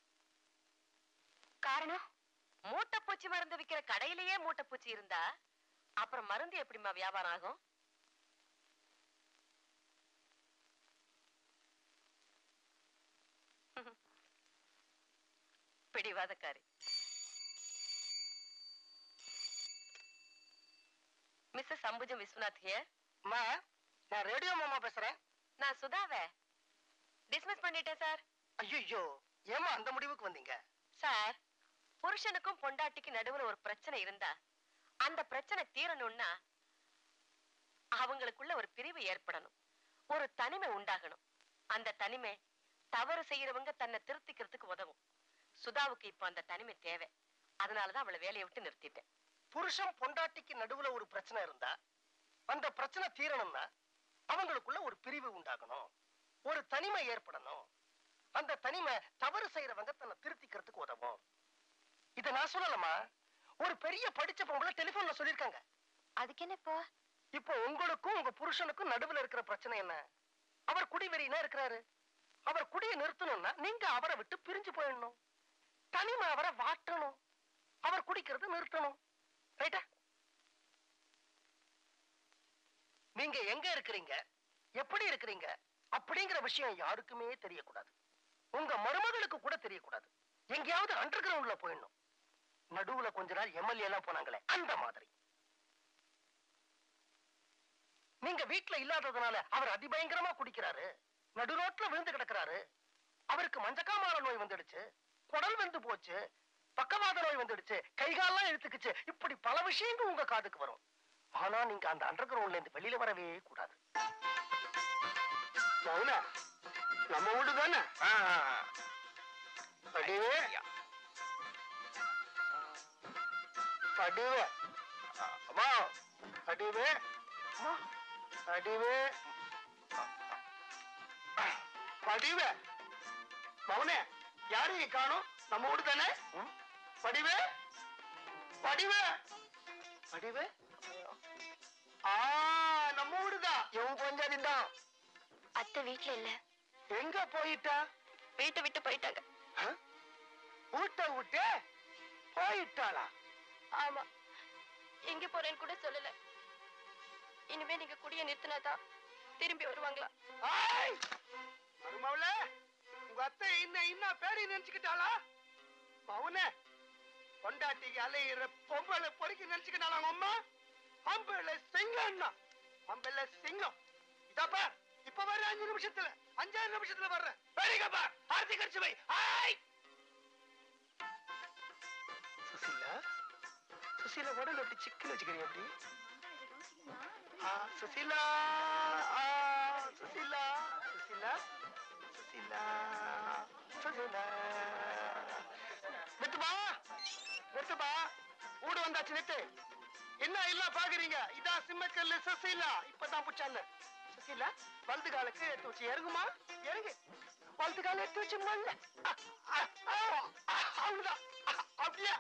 காரணம்? மூட்டைப்பூச்சி மருந்து விக்கிற கடையிலேயே மூட்டைப்பூச்சி இருந்தா அப்புறம் மருந்து எப்படிமா வியாபாரம் ஆகும்? பிடிவாதக்காரி. Mrs Ambujam Viswanath here. அம்மா, நான் ரேடியோ மாமா பேசுறேன். நான் சுதாவை டிஸ்மிஸ் பண்ணிட்டேன் சார். ஐயோ, ஏமா அந்த முடிவுக்கு வந்தீங்க? சார், புருஷனுக்கும் பொண்டாட்டிக்கு நடுவுல ஒரு பிரச்சனை இருந்தா அந்த பிரச்சனை தீரணும்னா அவங்களுக்குள்ள ஒரு பிரிவு ஏற்படணும், ஒரு தனிமை உண்டாகணும். அந்த தனிமை தவறு செய்யறவங்க தன்னை திருத்திக்கிறதுக்கு உதவும். சுதாவுக்கு இப்ப அந்த தனிமை தேவை. அதனாலதான் அவளை வேலையை விட்டு நிறுத்திட்டேன். புருஷன் பொண்டாட்டிக்கு நடுவுல ஒரு பிரச்சனை இருந்தா அந்த பிரச்சனை தீரணும்னா அவங்களுக்குள்ள ஒரு பிரிவு உண்டாகணும், ஒரு தனிமை ஏற்படணும். அந்த தனிமை தவறு செய்யறவங்க தன்னை திருத்திக்கிறதுக்கு உதவும். இத நான் சொல்லலமா, ஒரு பெரிய படிச்ச பொம்பளை டெலிபோன்ல சொல்லிருக்காங்க. அதுக்கு என்ன இப்போ? இப்போ உங்களுக்கும் உங்க புருஷனுக்கும் நடுவுல இருக்கிற பிரச்சனை என்ன? அவர் குடிவெறினா இருக்கிறாரு. அவர் குடியை நிறுத்தணும்னா நீங்க அவரை விட்டு பிரிஞ்சு போயிடணும். தனிமை அவரை வாட்டணும், அவர் குடிக்கிறது நிறுத்தணும். ரைட்டா? நீங்க எங்க இருக்கிறீங்க, எப்படி இருக்கிறீங்க அப்படிங்கிற விஷயம் யாருக்குமே தெரியக்கூடாது. உங்க மருமகளுக்கு கூட தெரியக்கூடாது. எங்கேயாவது அண்டர் கிரவுண்ட்ல போயிடணும். நடுவுல கொஞ்ச நாள் எம்எல்ஏ எல்லாம் போனாங்களே, அந்த மாதிரி. நீங்க வீட்டுல இல்லாததுனால அவர் அதிபயங்கரமா குடிக்கிறாரு, நடு ரோட்ல விழுந்து கிடக்குறாரு. அவருக்கு மஞ்சக்காமால நோய் வந்துடுச்சு, குடல் வெந்து போச்சு, பக்கவாத நோய் வந்துடுச்சு, கைகாலெல்லாம் இழுத்துக்குச்சு. இப்படி பல விஷயங்கள் உங்க காதுக்கு வரும். ஆனா நீங்க அந்த அண்டர் கிரவுண்ட்ல இருந்து வெளியில வரவே கூடாது. நம்ம வீடு தானே? படிவே படிவே அம்மா, படிவே படிவே படிவே. மௌனே, யாரையும் காணும்? நம்ம வீடு தானே? படிவே படிவே படிவே. நம்ம வீடுதான். இவன் கொஞ்சம் தான். அத்தை வீட்டுல இல்ல. எங்க போயிட்டா? வீட்டை விட்டு போயிட்டாங்க. வீட்டை விட்டு போயிட்டாளா? ஆமா, எங்க போறேன்னு கூட சொல்லல. இனிமே நீங்க குடிய நிறுத்தினாதான் திரும்பி வருவாங்களா? மருமவள, உங்க அத்தை இன்னும் பேடி நினைச்சுக்கிட்டாளா? மவுனே, பொண்டாட்டிக்கு அலையிற பொம்பளை பொறுக்கி நினைச்சுக்கிட்டாளா அம்மா? அம்பளை சிங்கம்னா, அம்பளை சிங்கம். இதப்பா, இப்ப வர்ற 5 நிமிஷத்துல, 5 நிமிஷத்துல வர்ற. வேடிக்கப்பா, ஆர்த்தி கடிச்சு வை. சுசீலா, சுசீலா உடல் எப்படி சிக்கல் வச்சுக்கிறீங்க? அப்படி சுசீலா, சுசீலா, சுசீலா, சுசீலா, சுசீலா. நிறுத்துப்பா, நிறுத்துப்பா. ஊடு வந்தாச்சு, நிறுத்து. என்ன எல்லாம் பாக்குறீங்க? இதான் சிம்மக்கல்லு சுசீலா. இப்பதான் புச்சான்னு. சுசீலா, வலது காலுக்கு எடுத்து வச்சு இறங்குமா, இறங்கு. வலது கால எடுத்து வச்சு மல்ல. அவ்வளவுதான். அப்படியா?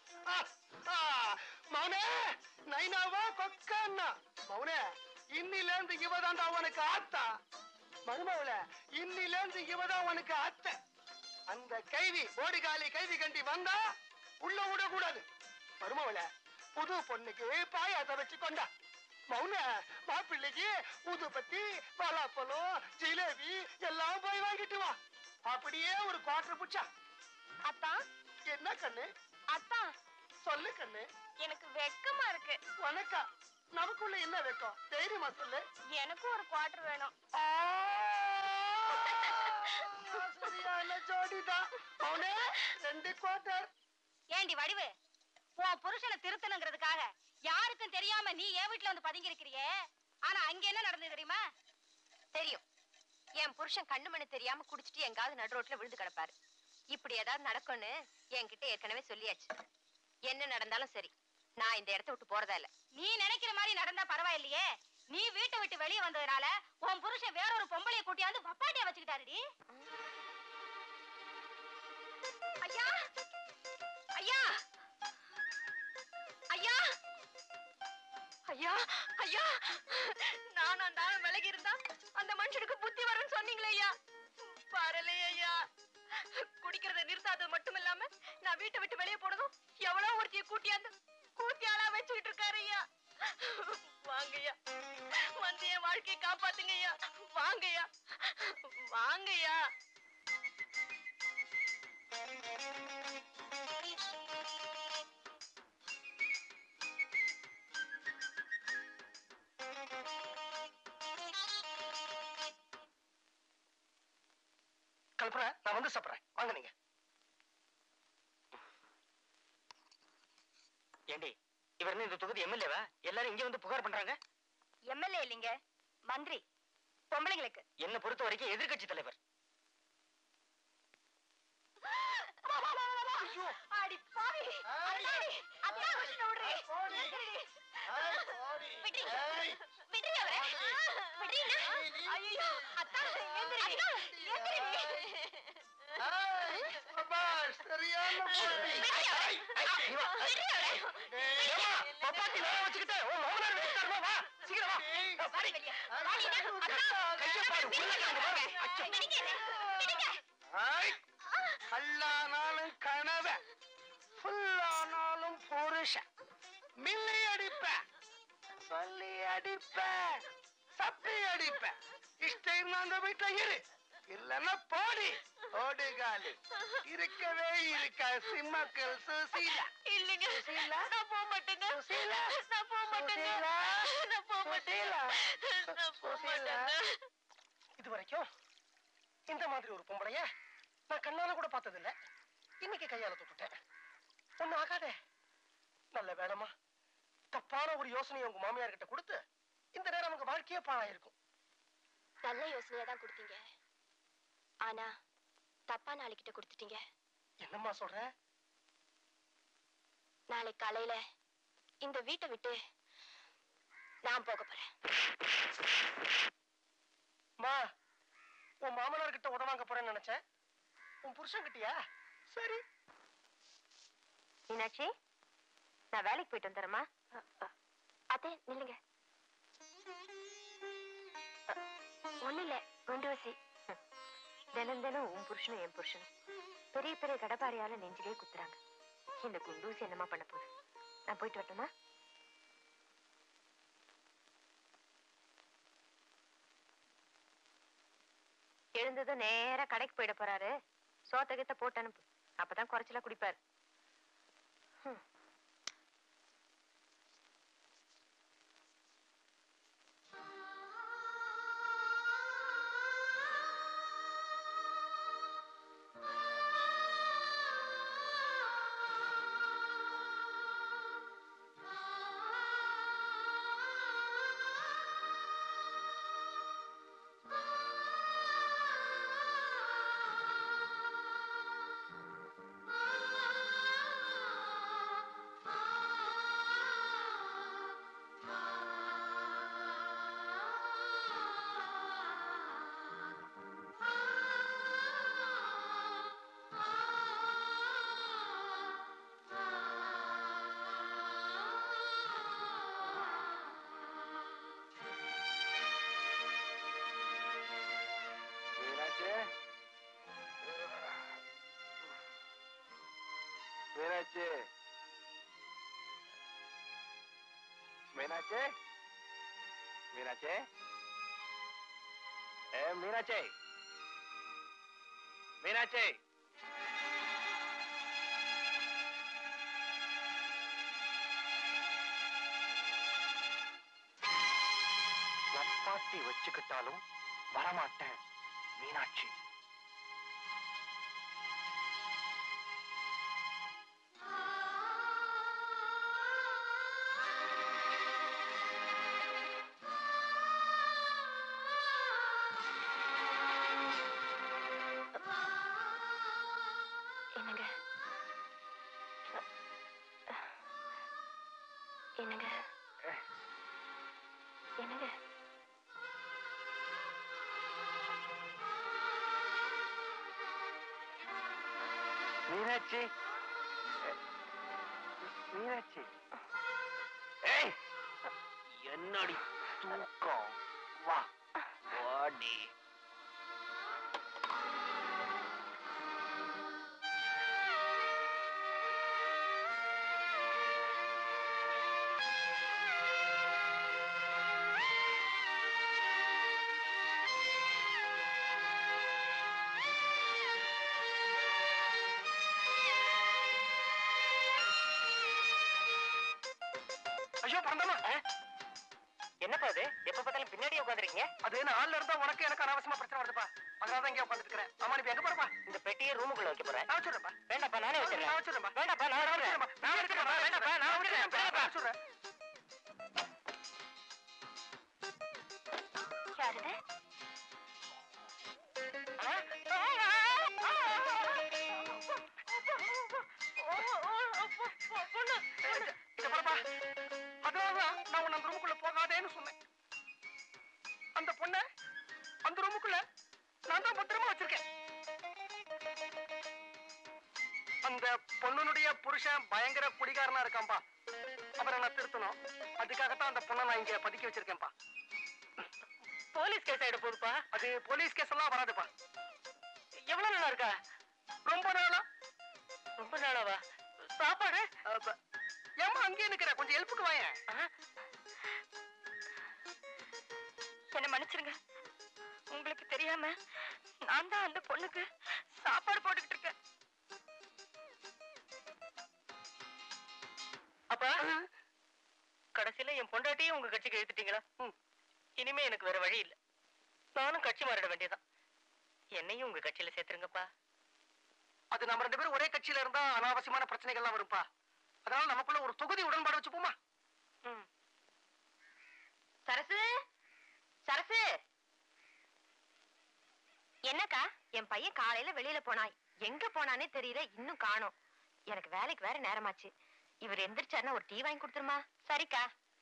மௌனே, நைனாவா கொக்கன்னா? மௌனே, இன்னில இருந்து இவதாண்டா உனக்கு ஆத்தா. மருமவுல, இன்னில இருந்து இவதான் உனக்கு அத்தை. அந்த கைதி ஓடிகாலி கைதி கண்டி வந்தா உள்ள விடக்கூடாது. மருமவுல, புது பொண்ணுக்கு பாயாச வச்சு கொண்டா. மௌன, மாப்பிள்ளைக்கு ஊதுபத்தி, பலாப்பழம், ஜிலேபி எல்லாம் போய் வாங்கிட்டு வா. அப்படியே ஒரு குவார்டர் புச்சா. அத்தா, என்ன கண்ணு? அத்தா, சொல்லு கண்ணு. எனக்கு வெக்கமா இருக்கு. வணக்கா, நமக்குள்ள என்ன வெக்கம்? தைரியமா சொல்லு. எனக்கும் ஒரு குவார்டர் வேணும். சரியான ஜோடிதான். மௌனே, 2 குவார்டர். ஏண்டி வடிவு, உன் புருஷனை திருத்தணுங்கிறதுக்காக யாருக்கும் தெரியாம நீ என் வீட்டுல வந்து பதுங்கி இருக்கிறியே. ஆனா அங்க என்ன நடந்தது தெரியுமா? தெரியும். என் புருஷன் கண்ணு மண்ணு தெரியாம குடிச்சிட்டு எங்காவது நடு ரோட்ல விழுந்து கிடப்பாரு. இப்படி ஏதாவது நடக்கும்னு என்கிட்ட ஏற்கனவே சொல்லியாச்சு. என்ன நடந்தாலும் சரி, நான் இந்த இடத்த விட்டு போறதா இல்ல. நீ நினைக்கிற மாதிரி நடந்தா பரவாயில்லையே. நீ வீட்டை விட்டு வெளியே வந்ததுனால உன் புருஷன் வேறொரு பொம்பளைய கூட்டியாந்து பப்பாட்டியா வச்சுக்கிட்டாருடி. ஐயா, ஐயா, ஐயா, ஐயா, ஐயா, நான் அந்த ஆள் விலகி இருந்தா அந்த மனுஷனுக்கு புத்தி வரும்னு சொன்னீங்களே ஐயா. வரலையே ஐயா. குடிக்கிறத நிறுத்தாதது மட்டும் இல்லாம நான் வீட்டை விட்டு வெளியே போனதும் எவ்வளவு ஒருத்திய கூட்டியாளா வச்சுக்கிட்டு இருக்காரு ஐயா. வாங்கய்யா, வந்து என் வாழ்க்கையை காப்பாத்துங்க ஐயா. வாங்கய்யா, வாங்கய்யா. கல்பனா, நான் வந்து சாப்பிடுறேன். வாங்க நீங்க. ஏண்டி, இவர் இந்த தொகுதி எம்எல்ஏவா? எல்லாரும் இங்க வந்து புகார் பண்றாங்க. எம்எல்ஏ இல்லைங்க, மந்திரி. பொம்பளைங்களுக்கு. என்ன பொறுத்த வரைக்கும் எதிர்கட்சி தலைவர். அடி பாவி. அடி. அத்தா வச்சு ஓடுறே. விட்றீங்க. விட்றீங்க அவரை. விட்றீங்க. ஐயோ, அத்தா எந்திரி. சபாஷ், சரியான போட்டி. ஏமா, பப்பாத்தி நேரா வச்சுக்கிட்டு உன் மாமனார் வீட்டுக்கு தரமா? வா, சீக்கிரம் வா. வாடி வெளிய. வாடிடா. கையை பாரு, உள்ள கிடந்து பாரு. அச்சோ. விடுங்க. கல்லானாலும் கனவ, ஃபுல்லானாலும் புருஷன். மில்லி அடிப்ப, சொல்லி அடிப்ப, சப்பி அடிப்ப. இஷ்டம் அந்த வீட்டுல இரு, இல்லன்னா போடி. ஓடுகாலி இருக்கவே இருக்கா சிம்மக்கள் சுசீலா. இல்லைங்க, சுசீலா, நான் போக மாட்டேங்க. சுசீலா, நான் போக மாட்டேங்க. சுசீலா, நான் போக மாட்டேங்க. நான் போக மாட்டேங்க. இது வரைக்கும் இந்த மாதிரி ஒரு பொம்பளைய நான் கண்ணால கூட பார்த்தது இல்ல. இன்னைக்கு கையால தொட்டுட்டேன். ஒண்ணு ஆகாதே. நல்ல வேடமா தப்பான ஒரு யோசனையை உங்க மாமியார் கிட்ட கொடுத்து இந்த நேரம் உங்க வாழ்க்கையே பாழாயிருக்கும். நல்ல யோசனையா தான் கொடுத்தீங்க, ஆனா தப்பான ஆளுகிட்ட கொடுத்துட்டீங்க. என்னம்மா சொல்ற? நாளைக்கு காலையில இந்த வீட்டை விட்டு நான் போக போறேன். மா, உன் மாமனார் கிட்ட உதவாங்க போறேன்னு நினைச்சேன். உன் புருஷன் கிட்டியா? சரி. மீனாட்சி, நான் வேலைக்கு போயிட்டு வந்துடுறேம்மா. அதே நில்லுங்க. ஒண்ணு இல்ல, குண்டு ஊசி. தினம் தினம் உன் புருஷனும் என் புருஷனும் பெரிய பெரிய கடப்பாரியால நெஞ்சிலே குத்துறாங்க. இந்த குண்டூசி என்னமா பண்ண போகுது? நான் போயிட்டு வரட்டுமா? எழுந்ததும் நேரா கடைக்கு போயிட போறாரு. சோத்தகத்தை போட்டு அனுப்பு, அப்பதான் குறைச்சலா குடிப்பாரு. மீனாட்சி, மீனாட்சி, மீனாட்சி, மீனாட்சி, மீனாட்சி. சப்பாத்தி வச்சுக்கிட்டாலும் வரமாட்டேன் மீனாட்சி. என்னங்க, என்னங்க, என்னங்க? மீனாட்சி, மீனாட்சி. ஏய், என்னடி தூக்கம்? வா, வாடி. ஐயோ பறந்தாமா என்னப்பா அது எப்ப பார்த்தாலும் பின்னாடியே உட்காந்துருக்கீங்க? அது என்ன ஆள்ல இருந்தா உனக்கு எனக்கு அனாவசியமா பிரச்சனை வருதுப்பா. அதனாலதான் இங்கே உட்காந்துட்டு இருக்கிறேன். ஆமா நீ எங்க போறப்பா? இந்த பெட்டியை ரூமுக்குள்ள வைக்க போறேன். நான் வச்சுடுறேன்ப்பா. வேண்டாப்பா, நானே வச்சிடறேன். நான் வச்சுடுறேன்ப்பா. வேண்டாப்பா, நான் வச்சிடறேன். நான் வச்சுடுறேன். வேண்டாப்பா, நான் வச்சிடறேன். நான் வச்சுடுறேன். யாருது? இத பாருப்பா. அதனாலதான் நான் உன்னை அந்த ரூமுக்குள்ள போகாதேன்னு சொன்னேன். அந்த பொண்ணை அந்த ரூமுக்குள்ள நான் தான் பத்திரமா வச்சிருக்கேன். அந்த பொண்ணுடைய புருஷன் பயங்கர குடிகாரனா இருக்கான்பா. அவரை நான் திருத்தணும். அதுக்காகத்தான் அந்த பொண்ணை நான் இங்க பதுக்கி வச்சிருக்கேன்பா. போலீஸ் கேஸ் ஆயிட போகுதுப்பா. அது போலீஸ் கேஸ் எல்லாம் வராதுப்பா. எவ்வளவு நாளா இருக்கா? ரொம்ப நாளா. ரொம்ப நாளாவா? சாப்பாடு? ஏமா அங்கேயே நிக்கிற? கொஞ்சம் ஹெல்ப்புக்கு வாயேன். என்ன மன்னிச்சிருங்க. உங்களுக்கு தெரியாம நான் தான் அந்த பொண்ணுக்கு சாப்பாடு போட்டுக்கிட்டு இருக்கேன். அப்பா, கடைசியில என் பொண்டாட்டியும் உங்க கட்சிக்கு இழுத்துட்டீங்களா? இனிமே எனக்கு வேற வழி இல்ல. நானும் கட்சி மாறிட வேண்டியதான். என்னையும் உங்க கட்சியில சேர்த்துருங்கப்பா. அது நம்ம 2 பேரும் ஒரே கட்சியில இருந்தா அனாவசியமான பிரச்சனைகள்லாம் வரும்பா. அதனால நமக்குள்ள ஒரு தொகுதி உடன்பாடு வச்சுப்போமா? சரசு, சரசு. என்னக்கா? என் பையன் காலையில வெளியில போனான். எங்க போனானே தெரியல, இன்னும் காணோம். எனக்கு வேலைக்கு வேற நேரமாச்சு. இவர் எந்திரிச்சாருன்னா ஒரு டீ வாங்கி கொடுத்துருமா? சரிக்கா.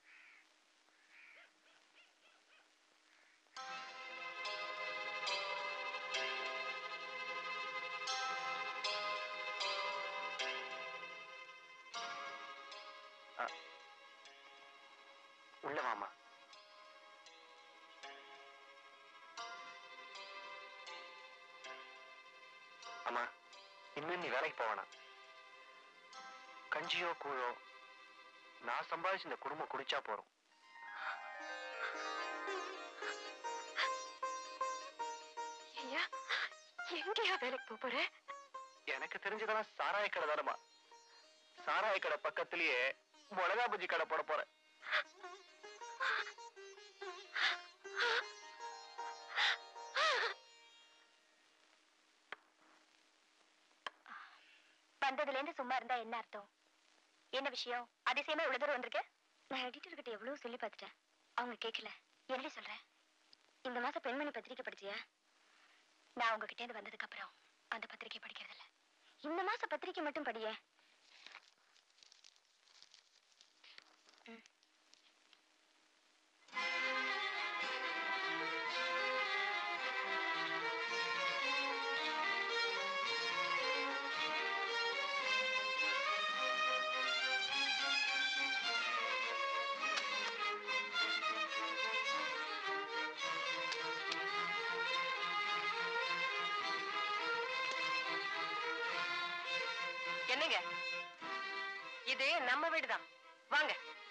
உள்ள வாமா. அம்மா, இன்னும் நீ வேலைக்கு போவானா? கஞ்சியோ கூழோ நான் சம்பாதிச்சு இந்த குடும்பம் குடிச்சா போறோம். ஐயா, எங்கயா வேலைக்கு போற? எனக்கு தெரிஞ்சதெல்லாம் சாராய கடை தானமா. சாராய கடை பக்கத்திலேயே மிளகா பஜ்ஜி கடை போட போறேன். வந்ததுல இருந்து சும்மா இருந்தா என்ன அர்த்தம்? என்ன விஷயம்? அதிசயமா இவ்வளவு தூரம் வந்திருக்க? நான் எடிட்டர் கிட்ட எவ்வளவு சொல்லி பார்த்துட்டேன். அவங்க கேட்கல. என்னடி சொல்றேன்? இந்த மாசம் பெண்மணி பத்திரிக்கை படிச்சியா? நான் உங்ககிட்ட இருந்து வந்ததுக்கு அப்புறம் அந்த பத்திரிக்கை படிக்கிறது இல்ல. இந்த மாசம் பத்திரிக்கை மட்டும் படியே. என்னங்க, இது நம்ம வீடுதான். வாங்க.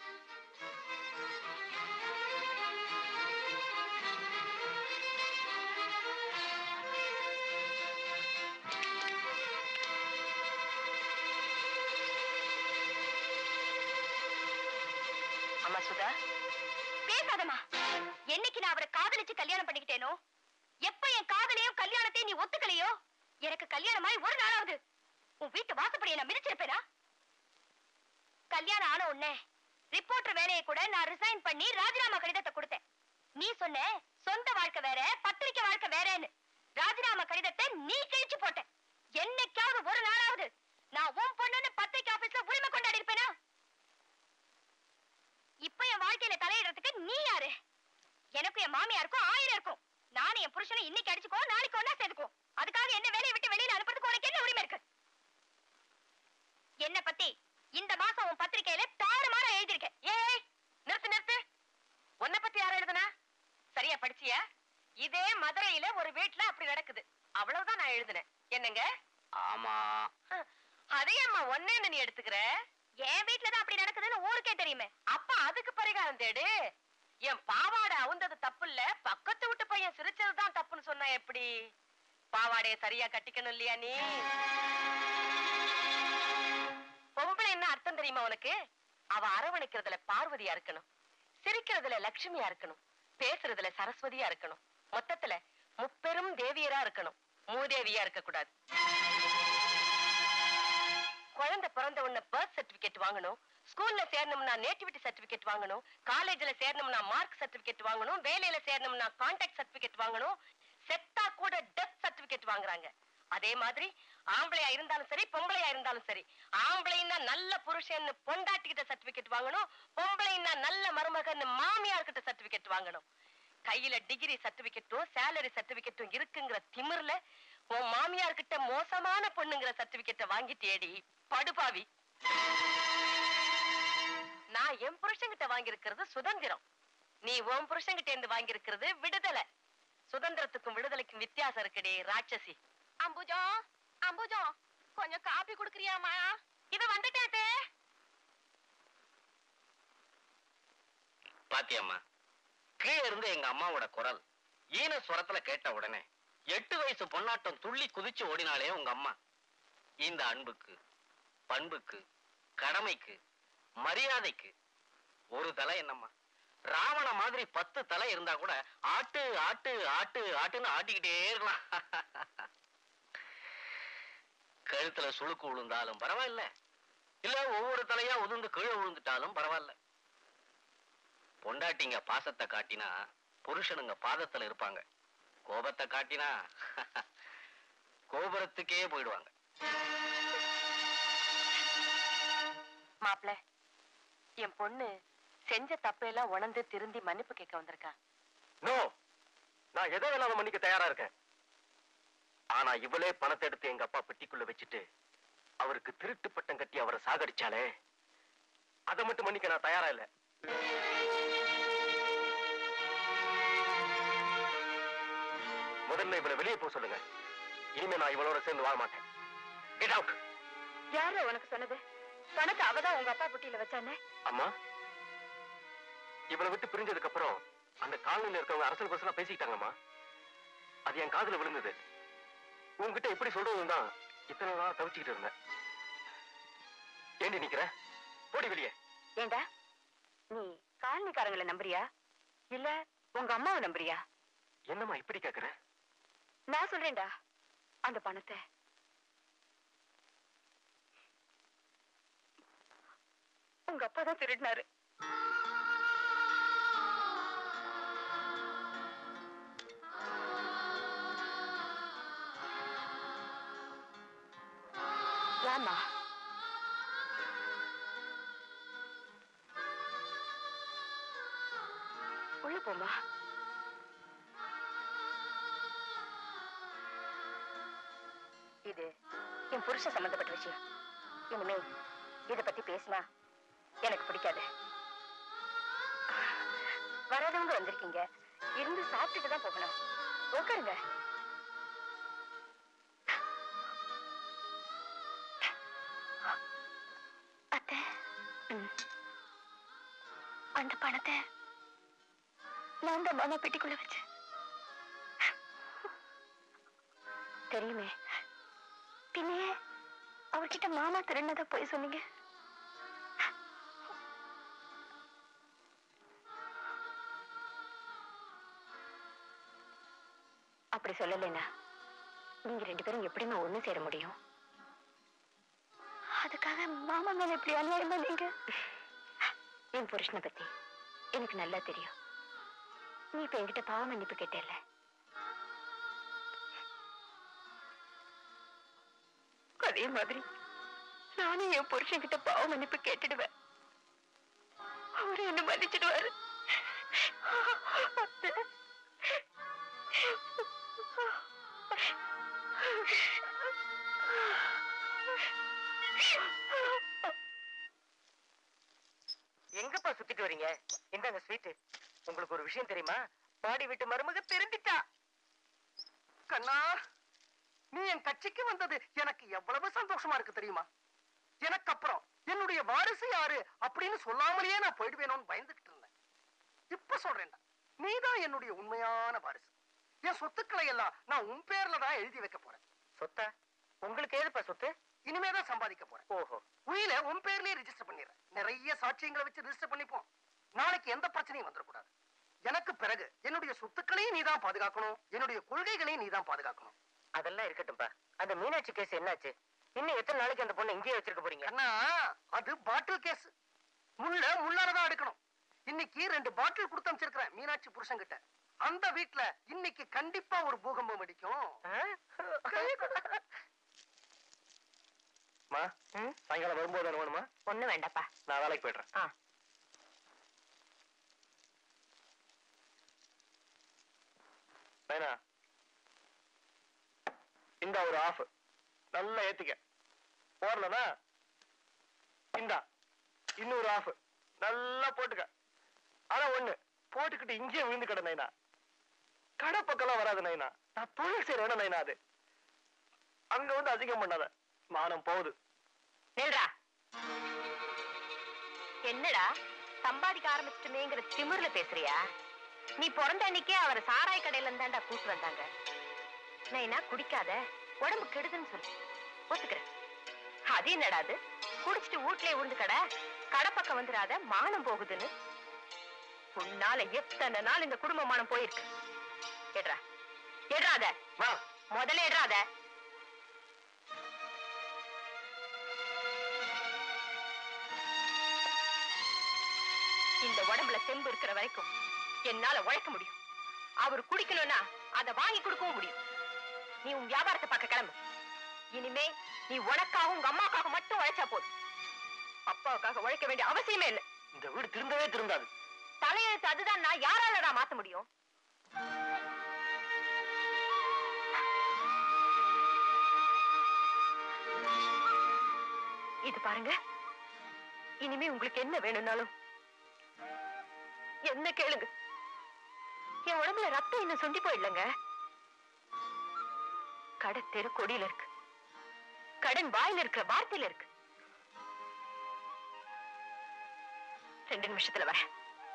அம்மா சுதா, பேசாதம்மா. என்னைக்கு நான் அவரை காதலிச்சு கல்யாணம் பண்ணிக்கிட்டேனோ, எப்ப என் காதலையும் கல்யாணத்தையும் நீ ஒத்துக்கலையோ, எனக்கு கல்யாணமாய் ஒரு நாளாவது உன் வீட்டு வாசப்படியை நான் மிதிச்சிருப்பேனா? கல்யாணம் ஆன உடனே ரிப்போர்ட்டர் வேலையை கூட நான் ரிசைன் பண்ணி ராஜினாமா கடிதத்தை கொடுத்தேன். நீ சொன்ன சொந்த வாழ்க்கை வேற, பத்திரிக்கை வாழ்க்கை வேறன்னு. ராஜினாமா கடிதத்தை நீ கிழிச்சு போட்ட. என்னைக்காவது ஒரு நாளாவது நான் உன் பொண்ணுன்னு பத்திரிக்கை ஆபீஸ்ல உரிமை கொண்டாடி இருப்பேனா? இப்ப என் வாழ்க்கையில தலையிடுறதுக்கு நீ யாரு? எனக்கும் என் மாமியாருக்கும் 1000 இருக்கும். நானும் என் புருஷனை இன்னைக்கு அடிச்சுக்கோ, நாளைக்கு ஒன்னா சேர்த்துக்கோ. அதுக்காக என்ன வேலையை விட்டு வெளியில அனுப்புறதுக்கு உனக்கு என்ன உரிமை இருக்கு? என்ன பத்தி இந்த மாசம் உன் பத்திரிக்கையில தாறுமாறா எழுதியிருக்கேன். ஏய், நிறுத்து நிறுத்து. உன்னை பத்தி யார் எழுதுனா? சரியா படிச்சியா? இதே மதுரையில ஒரு வீட்டுல அப்படி நடக்குது. அவ்வளவுதான் நான் எழுதுனேன். என்னங்க? ஆமா. அதையம்மா ஒன்னேன்னு நீ எடுத்துக்கிற? என் வீட்டுலதான் அப்படி நடக்குதுன்னு ஊருக்கே தெரியுமே. அப்ப அதுக்கு பரிகாரம் தேடு. என் பாவாடை அவுந்தது தப்பு இல்ல, பக்கத்து வீட்டு பையன் சிரிச்சதுதான் தப்புன்னு சொன்னா எப்படி? பாவாடைய சரியா கட்டிக்கணும் இல்லையா நீ? பொம்பளை என்ன அர்த்தம் தெரியுமா உனக்கு? அவ அரவணைக்கிறதுல பார்வதியா இருக்கணும், சிரிக்கிறதுல லட்சுமியா இருக்கணும், பேசுறதுல சரஸ்வதியா இருக்கணும். மொத்தத்துல முப்பெரும் தேவியரா இருக்கணும், மூதேவியா இருக்க கூடாது. குழந்தை பிறந்த உடனே பர்த் சர்டிபிகேட் வாங்கணும், ஸ்கூல்ல சேரணும்னா நேட்டிவிட்டி சர்டிபிகேட் வாங்கணும், காலேஜ்ல சேரணும்னா மார்க் சர்டிபிகேட் வாங்கணும், வேலையில சேரணும்னா கான்டாக்ட் சர்டிபிகேட் வாங்கணும், செத்தா கூட டெத் சர்டிபிகேட் வாங்குறாங்க. அதே மாதிரி ஆம்பளையா இருந்தாலும் சரி பொம்பளையா இருந்தாலும் சரி, ஆம்பளைன்னா நல்ல புருஷன் பொண்டாட்டிக்கிட்ட சர்டிபிகேட் வாங்கணும், பொம்பளைன்னா நல்ல மருமகன் மாமியார்கிட்ட சர்டிபிகேட் வாங்கணும். கையில டிகிரி சர்டிபிகேட்டும் சேலரி சர்டிபிகேட்டும் இருக்குங்கிற திமிர்ல உன் மாமியார் கிட்ட மோசமான பொண்ணுங்கிற சர்டிபிகேட்டை வாங்கிட்டேடி படுபாவி. நான் என் புருஷன்கிட்ட வாங்கியிருக்கிறது சுதந்திரம், நீ உன் புருஷன்கிட்ட இருந்து வாங்கியிருக்கிறது விடுதலை. சுதந்திரத்துக்கும் விடுதலைக்கும் வித்தியாசம் இருக்குடி ராட்சசி. அம்புஜம் அம்புஜம் கொஞ்சம் காப்பி குடுக்கறியாமா? இது வந்துட்டே. பாத்தியம்மா, கீழே இருந்து எங்க அம்மாவோட குரல் ஈன சுரத்துல கேட்ட உடனே 8 வயசு பொன்னாட்டம் துள்ளி குதிச்சு ஓடினாலே உங்க அம்மா. இந்த அன்புக்கு, பண்புக்கு, கடமைக்கு, மரியாதைக்கு ஒரு தலை என்னம்மா, ராவண மாதிரி 10 தலை இருந்தா கூட ஆட்டு ஆட்டு ஆட்டு ஆட்டுன்னு ஆட்டிக்கிட்டே இருக்கலாம். கழுத்துல சுளுக்கு விழுந்தாலும் பரவாயில்ல, இல்ல ஒவ்வொரு தலையா உதிர்ந்து கீழே விழுந்துட்டாலும் பரவாயில்ல. பொண்டாட்டிங்க பாசத்தை காட்டினா புருஷனுங்க பாதத்துல இருப்பாங்க, கோபத்தை காட்டினா கோபுரத்துக்கே போயிடுவாங்க. மாப்பிள்ள, என் பொண்ணு செஞ்ச தப்பையெல்லாம் உணர்ந்து திருந்தி மன்னிப்பு கேட்க வந்திருக்கா. நோ, நான் எதை வேணாலும் மன்னிக்க தயாரா இருக்கேன். ஆனா இவளே பணத்தை எடுத்து எங்க அப்பா பெட்டிக்குள்ள வச்சுட்டு அவருக்கு திருட்டு பட்டம் கட்டி அவரை சாகடிச்சாலே, அதை மட்டும் மன்னிக்க நான் தயாரா இல்ல. முதல்ல இவளை வெளியே போக சொல்லுங்க. இனிமே நான் இவளோட சேர்ந்து வாழ மாட்டேன். Get out. யாரு உனக்கு சொன்னது? பணத்தை அவதான் உங்க அப்பா புட்டியில வச்சானே. அம்மா, இவளை விட்டு பிரிஞ்சதுக்கு அப்புறம் அந்த காலனில இருக்கவங்க அரசல் பசங்க பேசிக்கிட்டாங்கம்மா. அது என் காதுல விழுந்தது. உங்ககிட்ட எப்படி சொல்றதுன்னு தான் இத்தனை நாள் தவிச்சுக்கிட்டு இருந்தேன். ஏண்டி நிக்கிற? போடி வெளியே. ஏண்டா, நீ காலனிக்காரங்களை நம்புறியா இல்ல உங்க அம்மாவை நம்புறியா? என்னம்மா இப்படி கேக்குற? நான் சொல்றேன்டா, அந்த பணத்தை உங்க அப்பா தான் திருடினாரு. வாமா. உள்ள போமா. இது என் புருஷ சம்பந்தப்பட்ட விஷயம். இனிமே இத பத்தி பேசினா எனக்கு பிடிக்காது. வராதவங்க வந்திருக்கீங்க, இருந்து சாப்பிட்டுட்டு தான் போகணும். உட்காருங்க. அத்தை, அந்த பணத்தை நான் தான் மாமா பெட்டிக்குள்ள வச்சேன். தெரியுமே, பின்னே அவர்கிட்ட மாமா திருநதை போய் சொன்னீங்க. அப்படி சொல்லலைன்னா நீங்க 2 பேரும் எப்படிமா ஒண்ணு சேர முடியும்? அதுக்காக மாமா மேல எப்படி அநியாயம் பண்ணீங்க? என் புருஷனை பத்தி எனக்கு நல்லா தெரியும். நீ இப்ப என்கிட்ட பாவ மன்னிப்பு கேட்டல, அதே மாதிரி நானும் என் புருஷன் கிட்ட பாவ மன்னிப்பு கேட்டுடுவேன். அவரு என்ன மன்னிச்சிடுவாரு. எங்கப்பா சுத்திட்டு வரீங்க? இந்தாங்க ஸ்வீட். உங்களுக்கு ஒரு விஷயம் தெரியுமா? பாடி விட்டு மருமக திரும்பிட்டா. கண்ணா, நீ என் கட்சிக்கு வந்தது எனக்கு எவ்வளவு சந்தோஷமா இருக்கு தெரியுமா? எனக்கு அப்புறம் என்னுடைய வாரிசு யாரு அப்படின்னு சொல்லாமலேயே நான் போயிடுவேணும்னு பயந்துகிட்டு இருந்தேன். இப்ப சொல்றேன்டா, நீதான் என்னுடைய உண்மையான வாரிசு. என் சொத்துக்களை எல்லாம் நான் உன் பேர்ல தான் எழுதி வைக்க போறேன். சொத்தா? உங்களுக்கு ஏதுப்பா சொத்து? இனிமேதான் சம்பாதிக்க போறேன். ஓஹோ. உயில உன் பேர்லயே ரிஜிஸ்டர் பண்ணிடுறேன். நிறைய சாட்சியங்களை வச்சு ரிஜிஸ்டர் பண்ணிப்போம். நாளைக்கு எந்த பிரச்சனையும் வந்துடக்கூடாது. எனக்கு பிறகு என்னுடைய சொத்துக்களையும் நீதான் பாதுகாக்கணும், என்னுடைய கொள்கைகளையும் நீதான் பாதுகாக்கணும். அதெல்லாம் இருக்கட்டும்பா. அந்த மீனாட்சி கேஸ் என்னாச்சு? இன்னும் எத்தனை நாளைக்கு அந்த பொண்ணை இங்கேயே வச்சிருக்க போறீங்க? அண்ணா, அது பாட்டில் கேஸ். முள்ளாலதான் எடுக்கணும். இன்னைக்கு 2 பாட்டில் கொடுத்து அமைச்சிருக்கிறேன் மீனாட்சி புருஷன்கிட்ட. அந்த வீட்டுல இன்னைக்கு கண்டிப்பா ஒரு பூகம்பம் அடிக்கும். சாயங்காலம் வரும்போது வேணுமா? ஒண்ணு வேண்டாப்பா, நான் வேலைக்கு போயிடுறேன். இந்த ஒரு ஆஃப் நல்லா ஏத்திக்க. போடலனா இந்தா இன்னொரு ஆஃப் நல்லா போட்டுக்க. ஆனா ஒண்ணு போட்டுக்கிட்டு இங்கே விழுந்து கிட நைனா. கடை பக்கம் வராது நைனா. நான் தொழில் செய்யற இடம் நைனா. அது அங்க வந்து அதிகம் பண்ணாத, மானம் போகுது. என்னடா சம்பாதிக்க ஆரம்பிச்சுட்டுமேங்கிற திமிர்ல பேசுறியா? நீ பிறந்த அன்னைக்கே அவரை சாராய கடையில இருந்தாண்டா கூட்டு வந்தாங்க. நைனா குடிக்காத, உடம்பு கெடுதுன்னு சொல்லு, ஒத்துக்கிறேன். அது என்னடா அது, குடிச்சிட்டு வீட்லயே உருந்து கடை பக்கம் வந்துடாத, மானம் போகுதுன்னு. உன்னால எத்தனை நாள் இந்த குடும்ப மானம் போயிருக்கு. எட்ராத முதல்ல எட்ராத. இந்த உடம்புல தெம்பு இருக்கிற வரைக்கும் என்னால உழைக்க முடியும். அவர் குடிக்கணும்னா அதை வாங்கி கொடுக்கவும் முடியும். நீ உன் வியாபாரத்தை பார்க்க கிளம்பு. இனிமே நீ உனக்காக உங்க அம்மாவுக்காக மட்டும் உழைச்சா போதும். அப்பாவுக்காக உழைக்க வேண்டிய அவசியமே இல்லை. இந்த வீடு திருந்தவே திருந்தாது. தலையெழுத்து அதுதான். நான் யாராலடா மாத்த முடியும்? இது பாருங்க, இனிமே உங்களுக்கு என்ன வேணும்னாலும் என்ன கேளுங்க. என் உடம்புல ரத்தம் இன்னும் சுண்டி போயிடலங்க. கடை தெரு கொடியில இருக்கு, கடன் வாயில இருக்கிற வார்த்தையில இருக்கு. 2 நிமிஷத்துல வரேன்.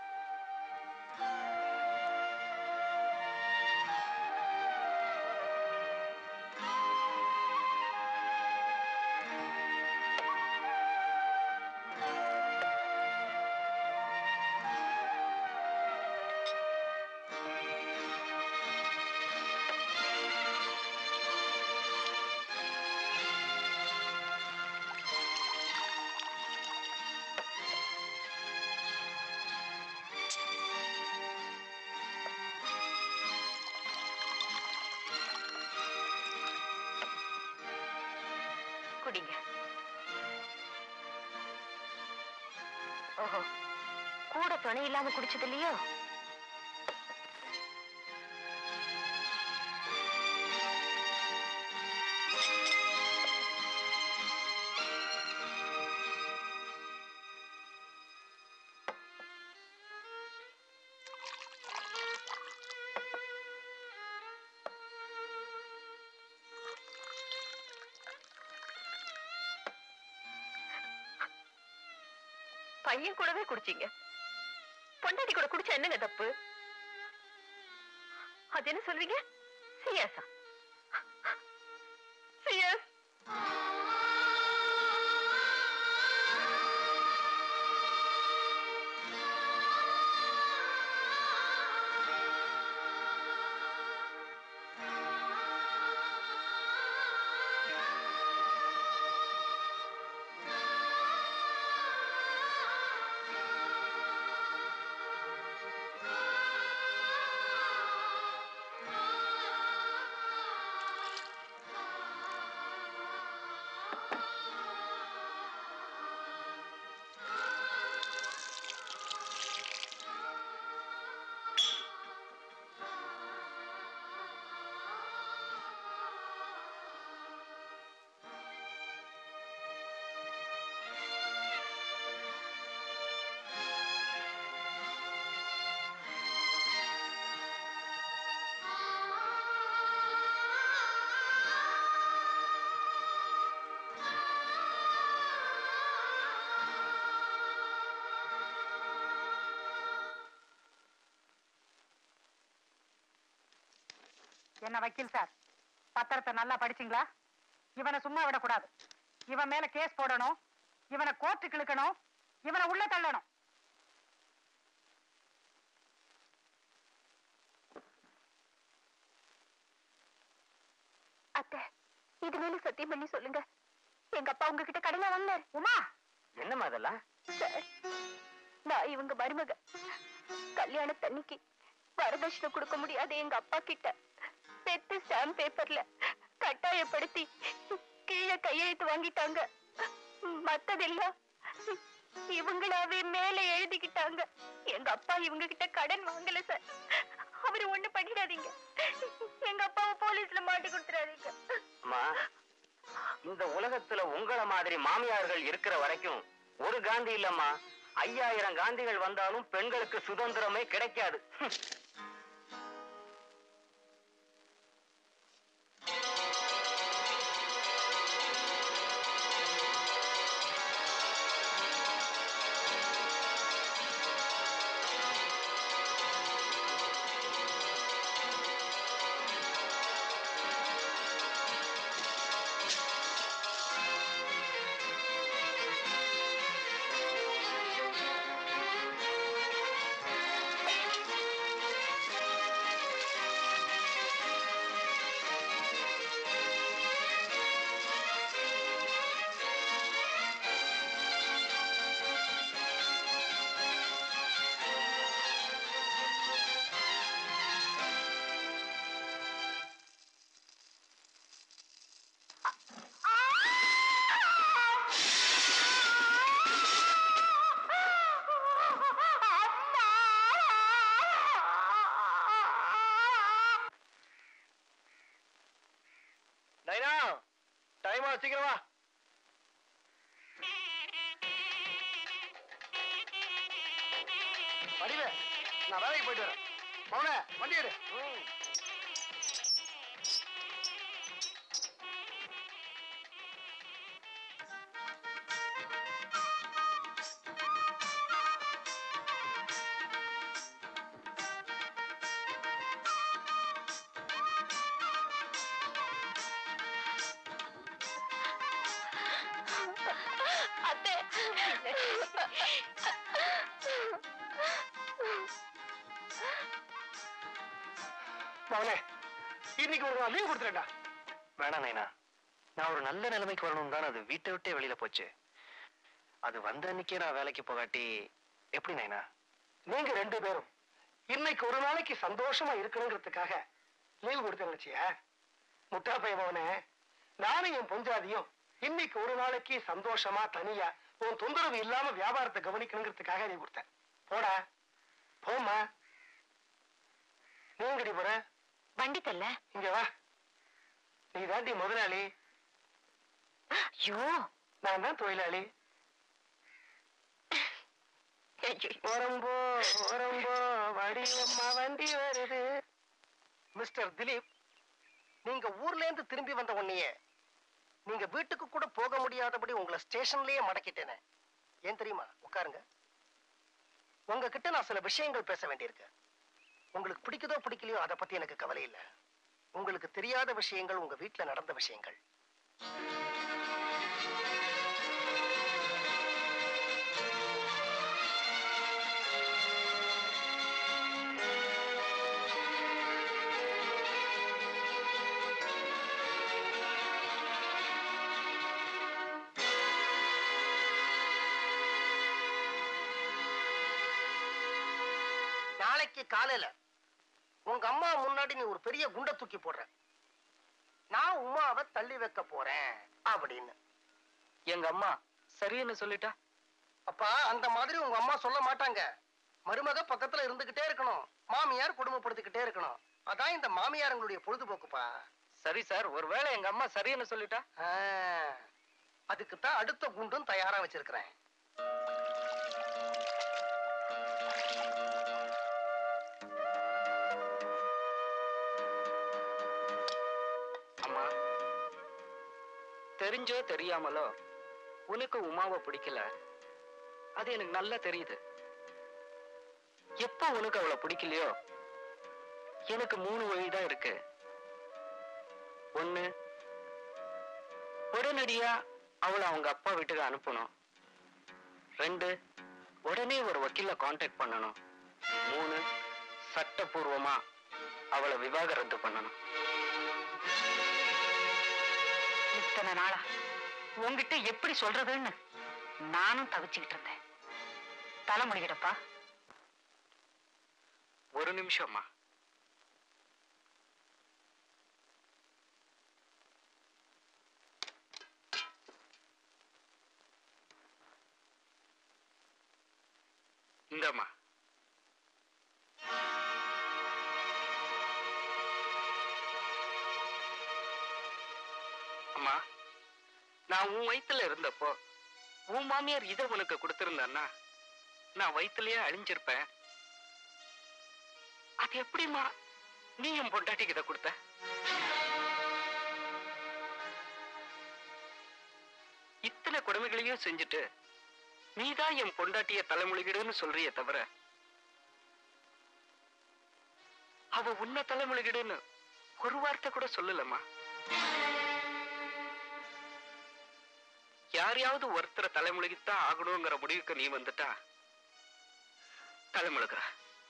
குடிங்க. ஓஹோ, கூட துணை இல்லாம குடிச்சது இல்லையோ? பையன் கூடவே குடிச்சீங்க, பொண்டாட்டி கூட குடிச்சா என்னங்க தப்பு? அது என்ன சொல்வீங்க? சியாசா? சியாஸ் என்ன வக்கீல் சார், பத்திரத்தை நல்லா படிச்சீங்களா? இவனை சும்மா விடக்கூடாது. இவன் மேல கேஸ் போடணும், இவனை கோர்ட்டுக்கு இழுக்கணும், இவனை உள்ள தள்ளணும். அத்தை, இது மேல சத்தியம் பண்ணி சொல்லுங்க, எங்க அப்பா உங்ககிட்ட கடனை வாங்கினார். உமா, என்னம்மா அதெல்லாம்? சார், நான் இவங்க மருமக. கல்யாணத்தன்னைக்கு வரதட்சணை கொடுக்க முடியாத எங்க அப்பா கிட்ட பெத்து ஸ்டாம்ப் பேப்பர்ல கட்டாயப்படுத்தி கீழே கையெழுத்து வாங்கிட்டாங்க. மத்ததெல்லாம் இவங்களாவே மேல எழுதிக்கிட்டாங்க. எங்க அப்பா இவங்க கிட்ட கடன் வாங்கல சார். அவரு ஒண்ணு பண்ணிடாதீங்க, எங்க அப்பாவை போலீஸ்ல மாட்டி கொடுத்துடாதீங்க. அம்மா, இந்த உலகத்துல உங்கள மாதிரி மாமியார்கள் இருக்கிற வரைக்கும் ஒரு காந்தி இல்லம்மா, 5000 காந்திகள் வந்தாலும் பெண்களுக்கு சுதந்திரமே கிடைக்காது. நைனா, டைம் ஆ, சீக்கிரம் வா. வடிவே, நான் வேலைக்கு போயிட்டு வரேன். மௌன, வண்டி எடு. அத்தை, மௌனே, இன்னைக்கு ஒரு லீவ் கொடுத்துறேன்டா. வேணாம் நைனா, நான் ஒரு நல்ல நிலைமைக்கு வரணும் தான் அது வீட்டை விட்டே வெளியில போச்சு. அது வந்த அன்னைக்கே நான் வேலைக்கு போகாட்டி எப்படி நைனா? நீங்க 2 பேரும் இன்னைக்கு ஒரு நாளைக்கு சந்தோஷமா இருக்கணுங்கிறதுக்காக லீவ் கொடுத்தேன். முட்டா பையவனே, நானும் என் பொஞ்சாதியும் இன்னைக்கு ஒரு நாளைக்கு சந்தோஷமா தனியா உன் தொந்தரவு இல்லாம வியாபாரத்தை கவனிக்கணுங்கிறதுக்காக லீவ் கொடுத்தேன். போடா, போமா. நீங்கடி போற? வண்டி தல்ல. இங்க வா. நீ தாண்டி முதலாளி, ஐயோ, நான் தான் தொழிலாளி. ஓரம்போ ஓரம்போ வடிவம்மா வண்டி வருது. மிஸ்டர் திலீப், நீங்க ஊர்ல இருந்து திரும்பி வந்த உடனேயே நீங்க வீட்டுக்கு கூட போக முடியாதபடி உங்களை ஸ்டேஷன்லயே மடக்கிட்டேனே. ஏன் தெரியுமா? உட்காருங்க. உங்ககிட்ட நான் சில விஷயங்கள் பேச வேண்டியிருக்கு. உங்களுக்கு பிடிக்குதோ பிடிக்கலையோ அதை பத்தி எனக்கு கவலை இல்லை. உங்களுக்கு தெரியாத விஷயங்கள், உங்க வீட்டுல நடந்த விஷயங்கள். நாளைக்கு காலையில உங்க அம்மா முன்னாடி நீ ஒரு பெரிய குண்டை தூக்கி போடுற. நான் உமாவை தள்ளி வைக்க போறேன் அப்படின்னு. எங்க அம்மா சரின்னு சொல்லிட்டா? அப்பா, அந்த மாதிரி உங்க அம்மா சொல்ல மாட்டாங்க. மருமக பக்கத்துல இருந்துகிட்டே இருக்கணும், மாமியார் குடும்பப்படுத்திக்கிட்டே இருக்கணும். அதான் இந்த மாமியாரங்களுடைய பொழுதுபோக்குப்பா. சரி சார், ஒருவேளை எங்க அம்மா சரின்னு சொல்லிட்டா? அதுக்குத்தான் அடுத்த குண்டும் தயாரா வச்சிருக்கிறேன். அம்மா, தெரிஞ்சோ தெரியாமலோ உனக்கு உமாவை பிடிக்கல, அது எனக்கு நல்லா தெரியுது. எப்ப உனக்கு அவளை பிடிக்கலையோ எனக்கு 3 வழிதான் இருக்கு. ஒண்ணு, உடனடியா அவளை அவங்க அப்பா வீட்டுக்கு அனுப்பணும். 2, உடனே ஒரு வக்கீல கான்டாக்ட் பண்ணணும். 3, சட்டபூர்வமா அவளை விவாகரத்து பண்ணணும். இத்தனை நாளா உங்ககிட்ட எப்படி சொல்றதுன்னு நானும் தவிச்சுக்கிட்டு இருந்தேன். தலைமுடிகிடப்பா. ஒரு நிமிஷம்மா. இந்தம்மா. அம்மா, நான் உன் வயித்துல இருந்தப்போ உன் மாமியார் இதை உனக்கு கொடுத்திருந்தா நான் வயிற்றுலயே அழிஞ்சிருப்பேன். அது எப்படிமா நீ என் பொண்டாட்டிக்கு இதை கொடுத்த? இத்தனை கொடுமைகளையும் செஞ்சுட்டு நீதான் என் பொண்டாட்டிய தலைமுழுகிடுன்னு சொல்றியே தவிர அவ உன்னை தலைமுழுகிடுன்னு ஒரு வார்த்தை கூட சொல்லலம்மா. யாரையாவது ஒருத்தரை தலைமுழுகித்தான் ஆகணுங்கிற முடிவுக்கு நீ வந்துட்டா தலைமுழுகிற.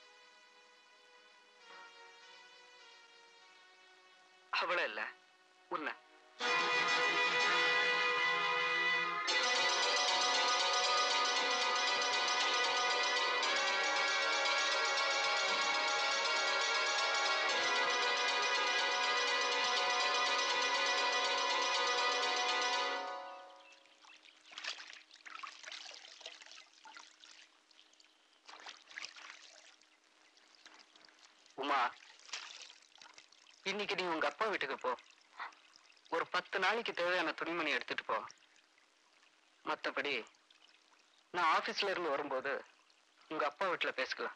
அவள இல்ல உன்னை. உமா, இன்னைக்கு நீ உங்க அப்பா வீட்டுக்கு போ. ஒரு 10 நாளைக்கு தேவையான துணிமணி எடுத்துட்டு போ. மத்தபடி நான் ஆபீஸ்ல இருந்து வரும்போது உங்க அப்பா வீட்டுல பேசிக்கலாம்.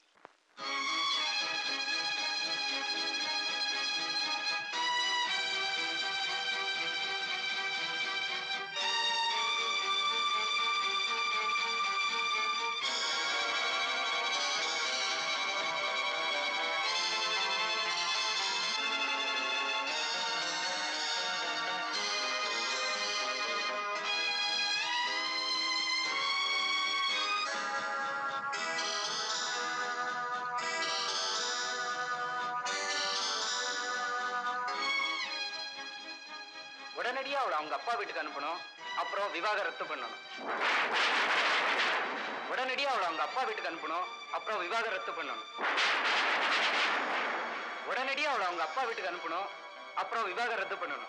உடனடியா அவளை அவங்க அப்பா வீட்டுக்கு அனுப்பணும். அப்புறம் விவாகரத்து பண்ணணும். உடனடியா அவளை அவங்க அப்பா வீட்டுக்கு அனுப்பணும். அப்புறம் விவாகரத்து பண்ணணும். உடனடியா அவளை அவங்க அப்பா வீட்டுக்கு அனுப்பணும். அப்புறம் விவாகரத்து பண்ணணும்.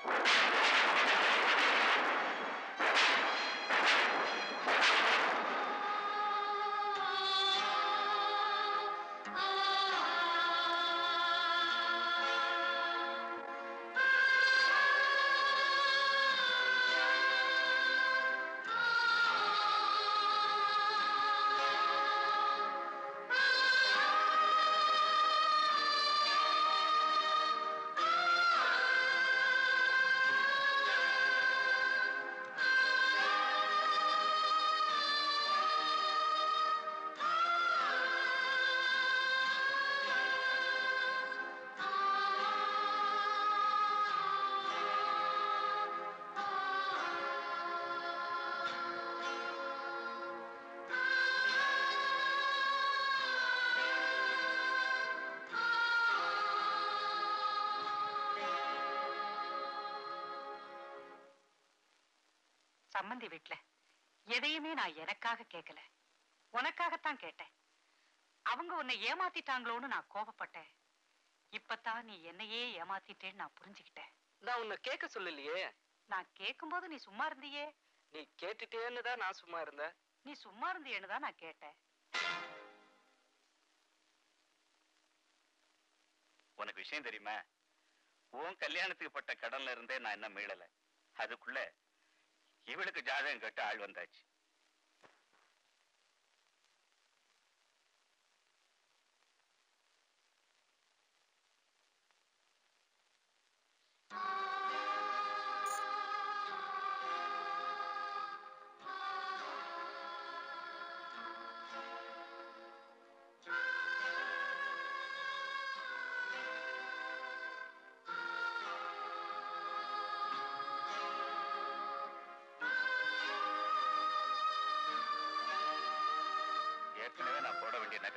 சம்மந்தி வீட்டுல எதையுமே நான் எனக்காக கேட்கல, உனக்காகத்தான் கேட்டேன். அவங்க உன்னை ஏமாத்திட்டாங்களோன்னு நான் கோபப்பட்டேன். இப்பதான் நீ என்னையே ஏமாத்திட்டேன்னு நான் புரிஞ்சுக்கிட்டேன். நான் உன்னை கேட்க சொல்லலையே. நான் கேட்கும்போது நீ சும்மா இருந்தியே. நீ கேட்டுட்டேன்னு தான் நான் சும்மா இருந்தேன். நீ சும்மா இருந்தியேன்னு தான் நான் கேட்டேன். உனக்கு விஷயம் தெரியுமா? உன் கல்யாணத்துக்கு பட்ட கடன்ல இருந்தே நான் என்ன மீளல. அதுக்குள்ள இவளுக்கு ஜாதகம் கேட்டு ஆள் வந்தாச்சு.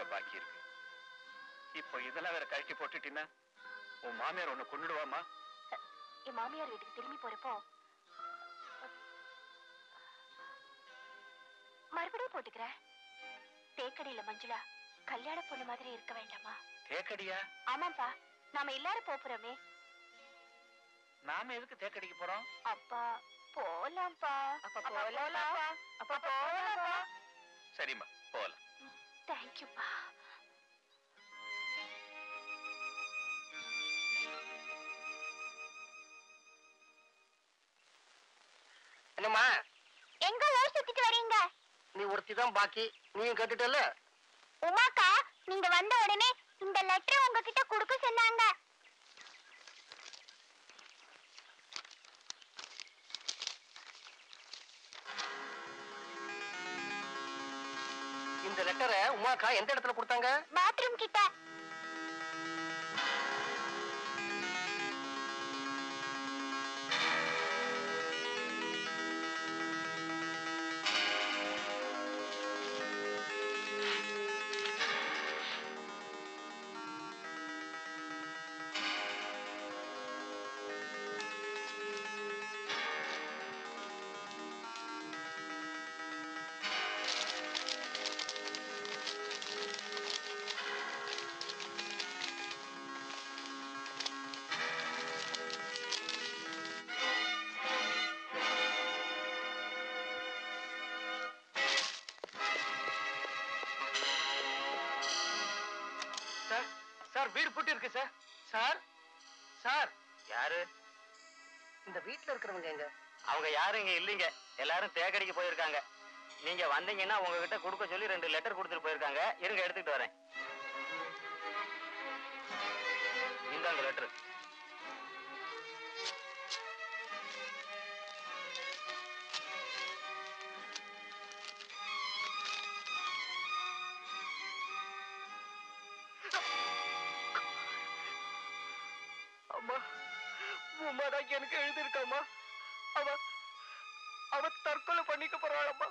தான் பாக்கி இருக்கு. இப்போ இதெல்லாம் வேற கழட்டி போட்டுட்டீங்கன்னா உன் மாமியார் உன்னை கொண்டுடுவாமா? என் மாமியார் வீட்டுக்கு திரும்பி போறப்போ மறுபடியும் போட்டுக்கிறேன். தேக்கடியில மஞ்சுளா கல்யாண பொண்ணு மாதிரி இருக்க வேண்டாமா? தேக்கடியா? ஆமாப்பா, நாம எல்லாரும் போறோமே. நாம எதுக்கு தேக்கடிக்கு போறோம்? அப்பா போலாம்ப்பா. அப்பா போலாம்ப்பா. அப்பா போலாம்ப்பா. சரிம்மா, போலாம். தேங்க்யூப்பா. என்னம்மா எங்க ஊர் சுத்திட்டு வரீங்க? நீ ஒருத்தி தான் பாக்கி, நீயும் கேட்டுட்டல. உமாக்கா, நீங்க வந்த உடனே இந்த லெட்டர் உங்ககிட்ட கொடுக்க சொன்னாங்க. இந்த லெட்டரை உமாக்கா எந்த இடத்துல கொடுத்தாங்க? பாத்ரூம் கிட்ட. சார், வீடு பூட்டி இருக்கு சார். சார் சார், யாரு? இந்த வீட்டுல இருக்கிறவங்க எங்க? அவங்க யாரும் இங்க இல்லைங்க. எல்லாரும் தேக்கடிக்கு போயிருக்காங்க. நீங்க வந்தீங்கன்னா உங்ககிட்ட கொடுக்க சொல்லி 2 லெட்டர் கொடுத்துட்டு போயிருக்காங்க. இருங்க, எடுத்துட்டு வரேன். இந்தாங்க லெட்டர். அம்மா, உமா தான் எனக்கு எழுதிருக்காம்மா. அவ தற்கொலை பண்ணிக்க போறாளம்மா.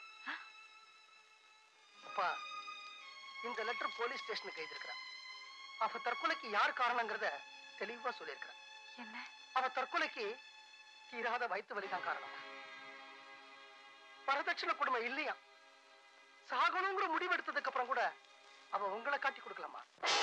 அப்பா, இந்த லெட்டர் போலீஸ் ஸ்டேஷனுக்கு எழுதிருக்கிறான். அவ தற்கொலைக்கு யார் காரணங்கிறத தெளிவா சொல்லியிருக்கிறான். என்ன? அவ தற்கொலைக்கு தீராத வயிற்று வலிதான் காரணம். வரதட்சணை கொடுமை இல்லையா? சாகணுங்கிற முடிவு எடுத்ததுக்கு அப்புறம் கூட அவ உங்களை காட்டி கொடுக்கலாமா?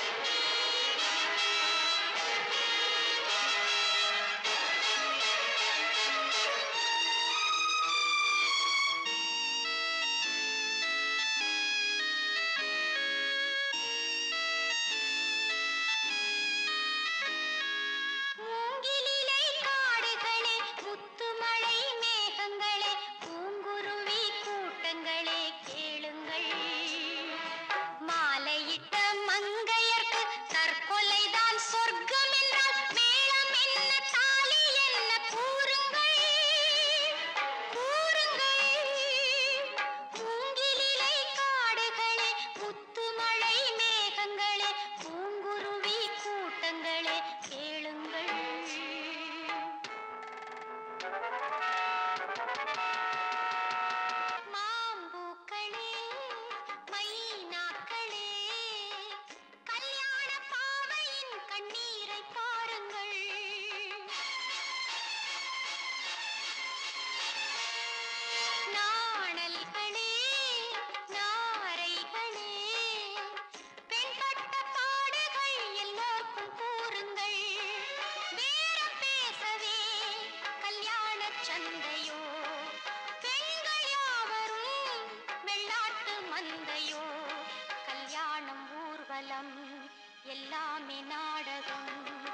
எல்லாமே நாடகம்.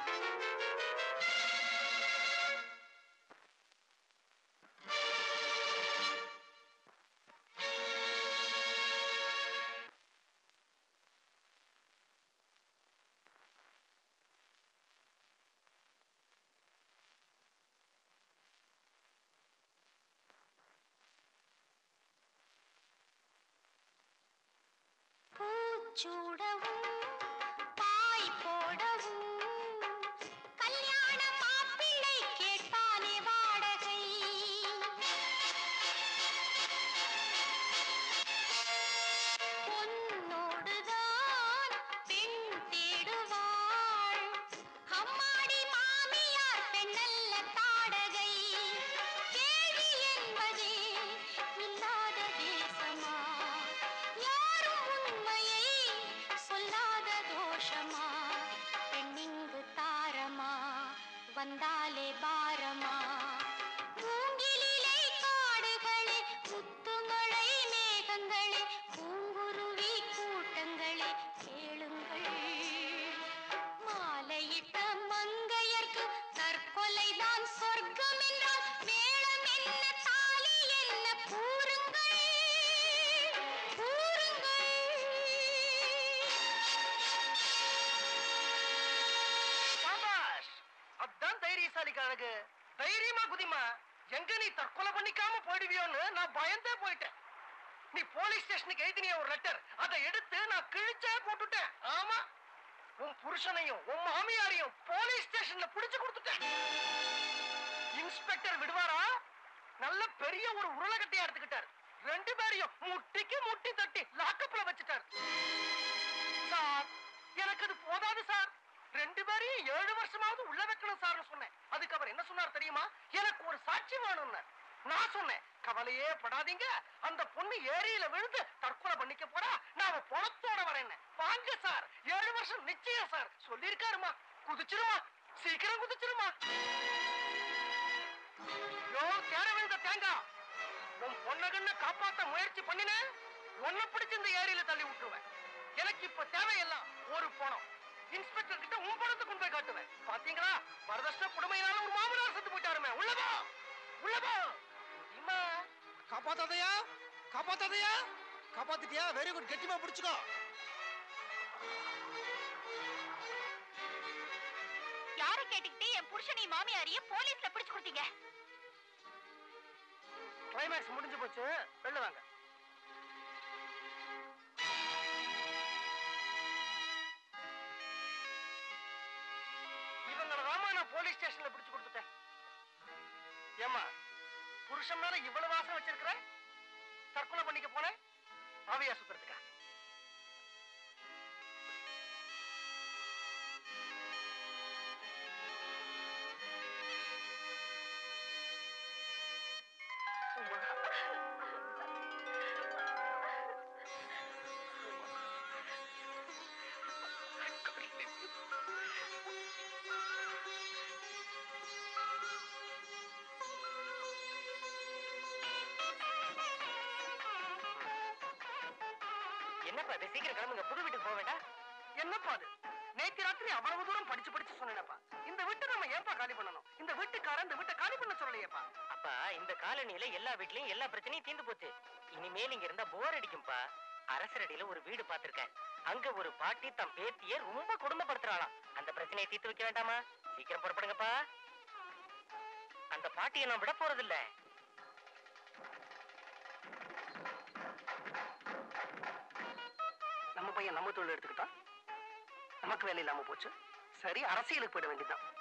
பூச்சூடவும் பாய் போடவும் கல்யாண மாப்பிள்ளை கேட்டானே வாடகை. பொன்னோடுதான் எங்க நீ தற்கொலை பண்ணிக்காம போயிடுவியோன்னு நான் பயந்தே போயிட்டேன். நீ போலீஸ் ஸ்டேஷனுக்கு எழுதினிய ஒரு லெட்டர், அதை எடுத்து நான் கிழிச்சே போட்டுட்டேன். ஆமா, உன் புருஷனையும் உன் மாமியாரையும் போலீஸ் ஸ்டேஷன்ல பிடிச்சு கொடுத்துட்டேன். இன்ஸ்பெக்டர் விடுவாரா? நல்ல பெரிய ஒரு உருளைக்கட்டையா எடுத்துக்கிட்டாரு. 2 பேரையும் முட்டிக்கு முட்டி தட்டி லாக்கப்ல வச்சுட்டாரு. சார், எனக்கு அது போதாது சார். 2 பேரையும் 7 வருஷமாவது உள்ள வைக்கணும் சார் சொன்னேன். அதுக்கு அவர் என்ன சொன்னார் தெரியுமா? எனக்கு ஒரு சாட்சி வேணும்னு. நான் சொன்னேன், கவலையே படாதீங்க, அந்த பொண்ணு ஏரியில விழுந்து தற்கொலை பண்ணிக்க போறா, நான் அவ பணத்தோட வரேன்னு. வாங்க சார், 7 வருஷம் நிச்சயம் சார் சொல்லிருக்காருமா. குதிச்சிருமா, சீக்கிரம் குதிச்சிருமா. யோ தேர விழுந்த தேங்காய், உன் பொண்ணகன்னு காப்பாத்த முயற்சி பண்ணின உன்னை பிடிச்சு இந்த ஏரியில தள்ளி விட்டுருவேன். எனக்கு இப்ப தேவையெல்லாம் ஒரு பணம். இன்ஸ்பெக்டர் கிட்ட உன் பணத்தை கொண்டு போய் காட்டுவேன். பாத்தீங்களா, வரதட்சணை கொடுமையினால ஒரு மாமனார் செத்து போயிட்டாருமே. உள்ளவா உள்ளவா. இம்மா காப்பாத்தாதையா, காப்பாத்தாதையா, காப்பாத்திட்டியா? Very good, கெட்டிமா பிடிச்சுக்கோ. யார கேட்டுக்கிட்டு என் புருஷனையும் மாமியாரையும் போலீஸ்ல பிடிச்சு கொடுத்தீங்க? கிளைமேக்ஸ் முடிஞ்சு போச்சு, வெளில வாங்க. இவங்களதாமா நான் போலீஸ் ஸ்டேஷன்ல பிடிச்சு கொடுத்துட்டேன். ஏமா, புருஷன் மேல இவ்வளவு வாசம் வச்சிருக்கிற? தற்கொலை பண்ணிக்க போனேன் ஆவியா சுத்துறதுக்கா? என்னப்பா இது, சீக்கிரம் கிளம்புங்க, புது வீட்டுக்கு போக வேண்டாம்? என்னப்பா அது, நேற்று ராத்திரி அவ்வளவு தூரம் படிச்சு சொன்னேனப்பா. இந்த வீட்டை நம்ம ஏன்பா காலி பண்ணணும்? இந்த வீட்டுக்காரன் இந்த வீட்டை காலி பண்ண சொல்லலையேப்பா. அப்பா, இந்த காலனியில எல்லா வீட்லயும் எல்லா பிரச்சனையும் தீர்ந்து போச்சு. இனிமேல் இங்க இருந்தா போர் அடிக்கும்பா. அரசரடியில ஒரு வீடு பாத்திருக்கேன். அங்க ஒரு பாட்டி தம் பேத்திய ரொம்ப குடும்பப்படுத்துறாளாம். அந்த பிரச்சனையை தீர்த்து வைக்க வேண்டாமா? சீக்கிரம் புறப்படுங்கப்பா. அந்த பாட்டியை நான் விட போறதில்ல. நம்ம பையன் நம்ம தொழில் எடுத்துக்கிட்டான், நமக்கு வேலை இல்லாம போச்சு. சரி, அரசியலுக்கு போயிட வேண்டியதுதான்.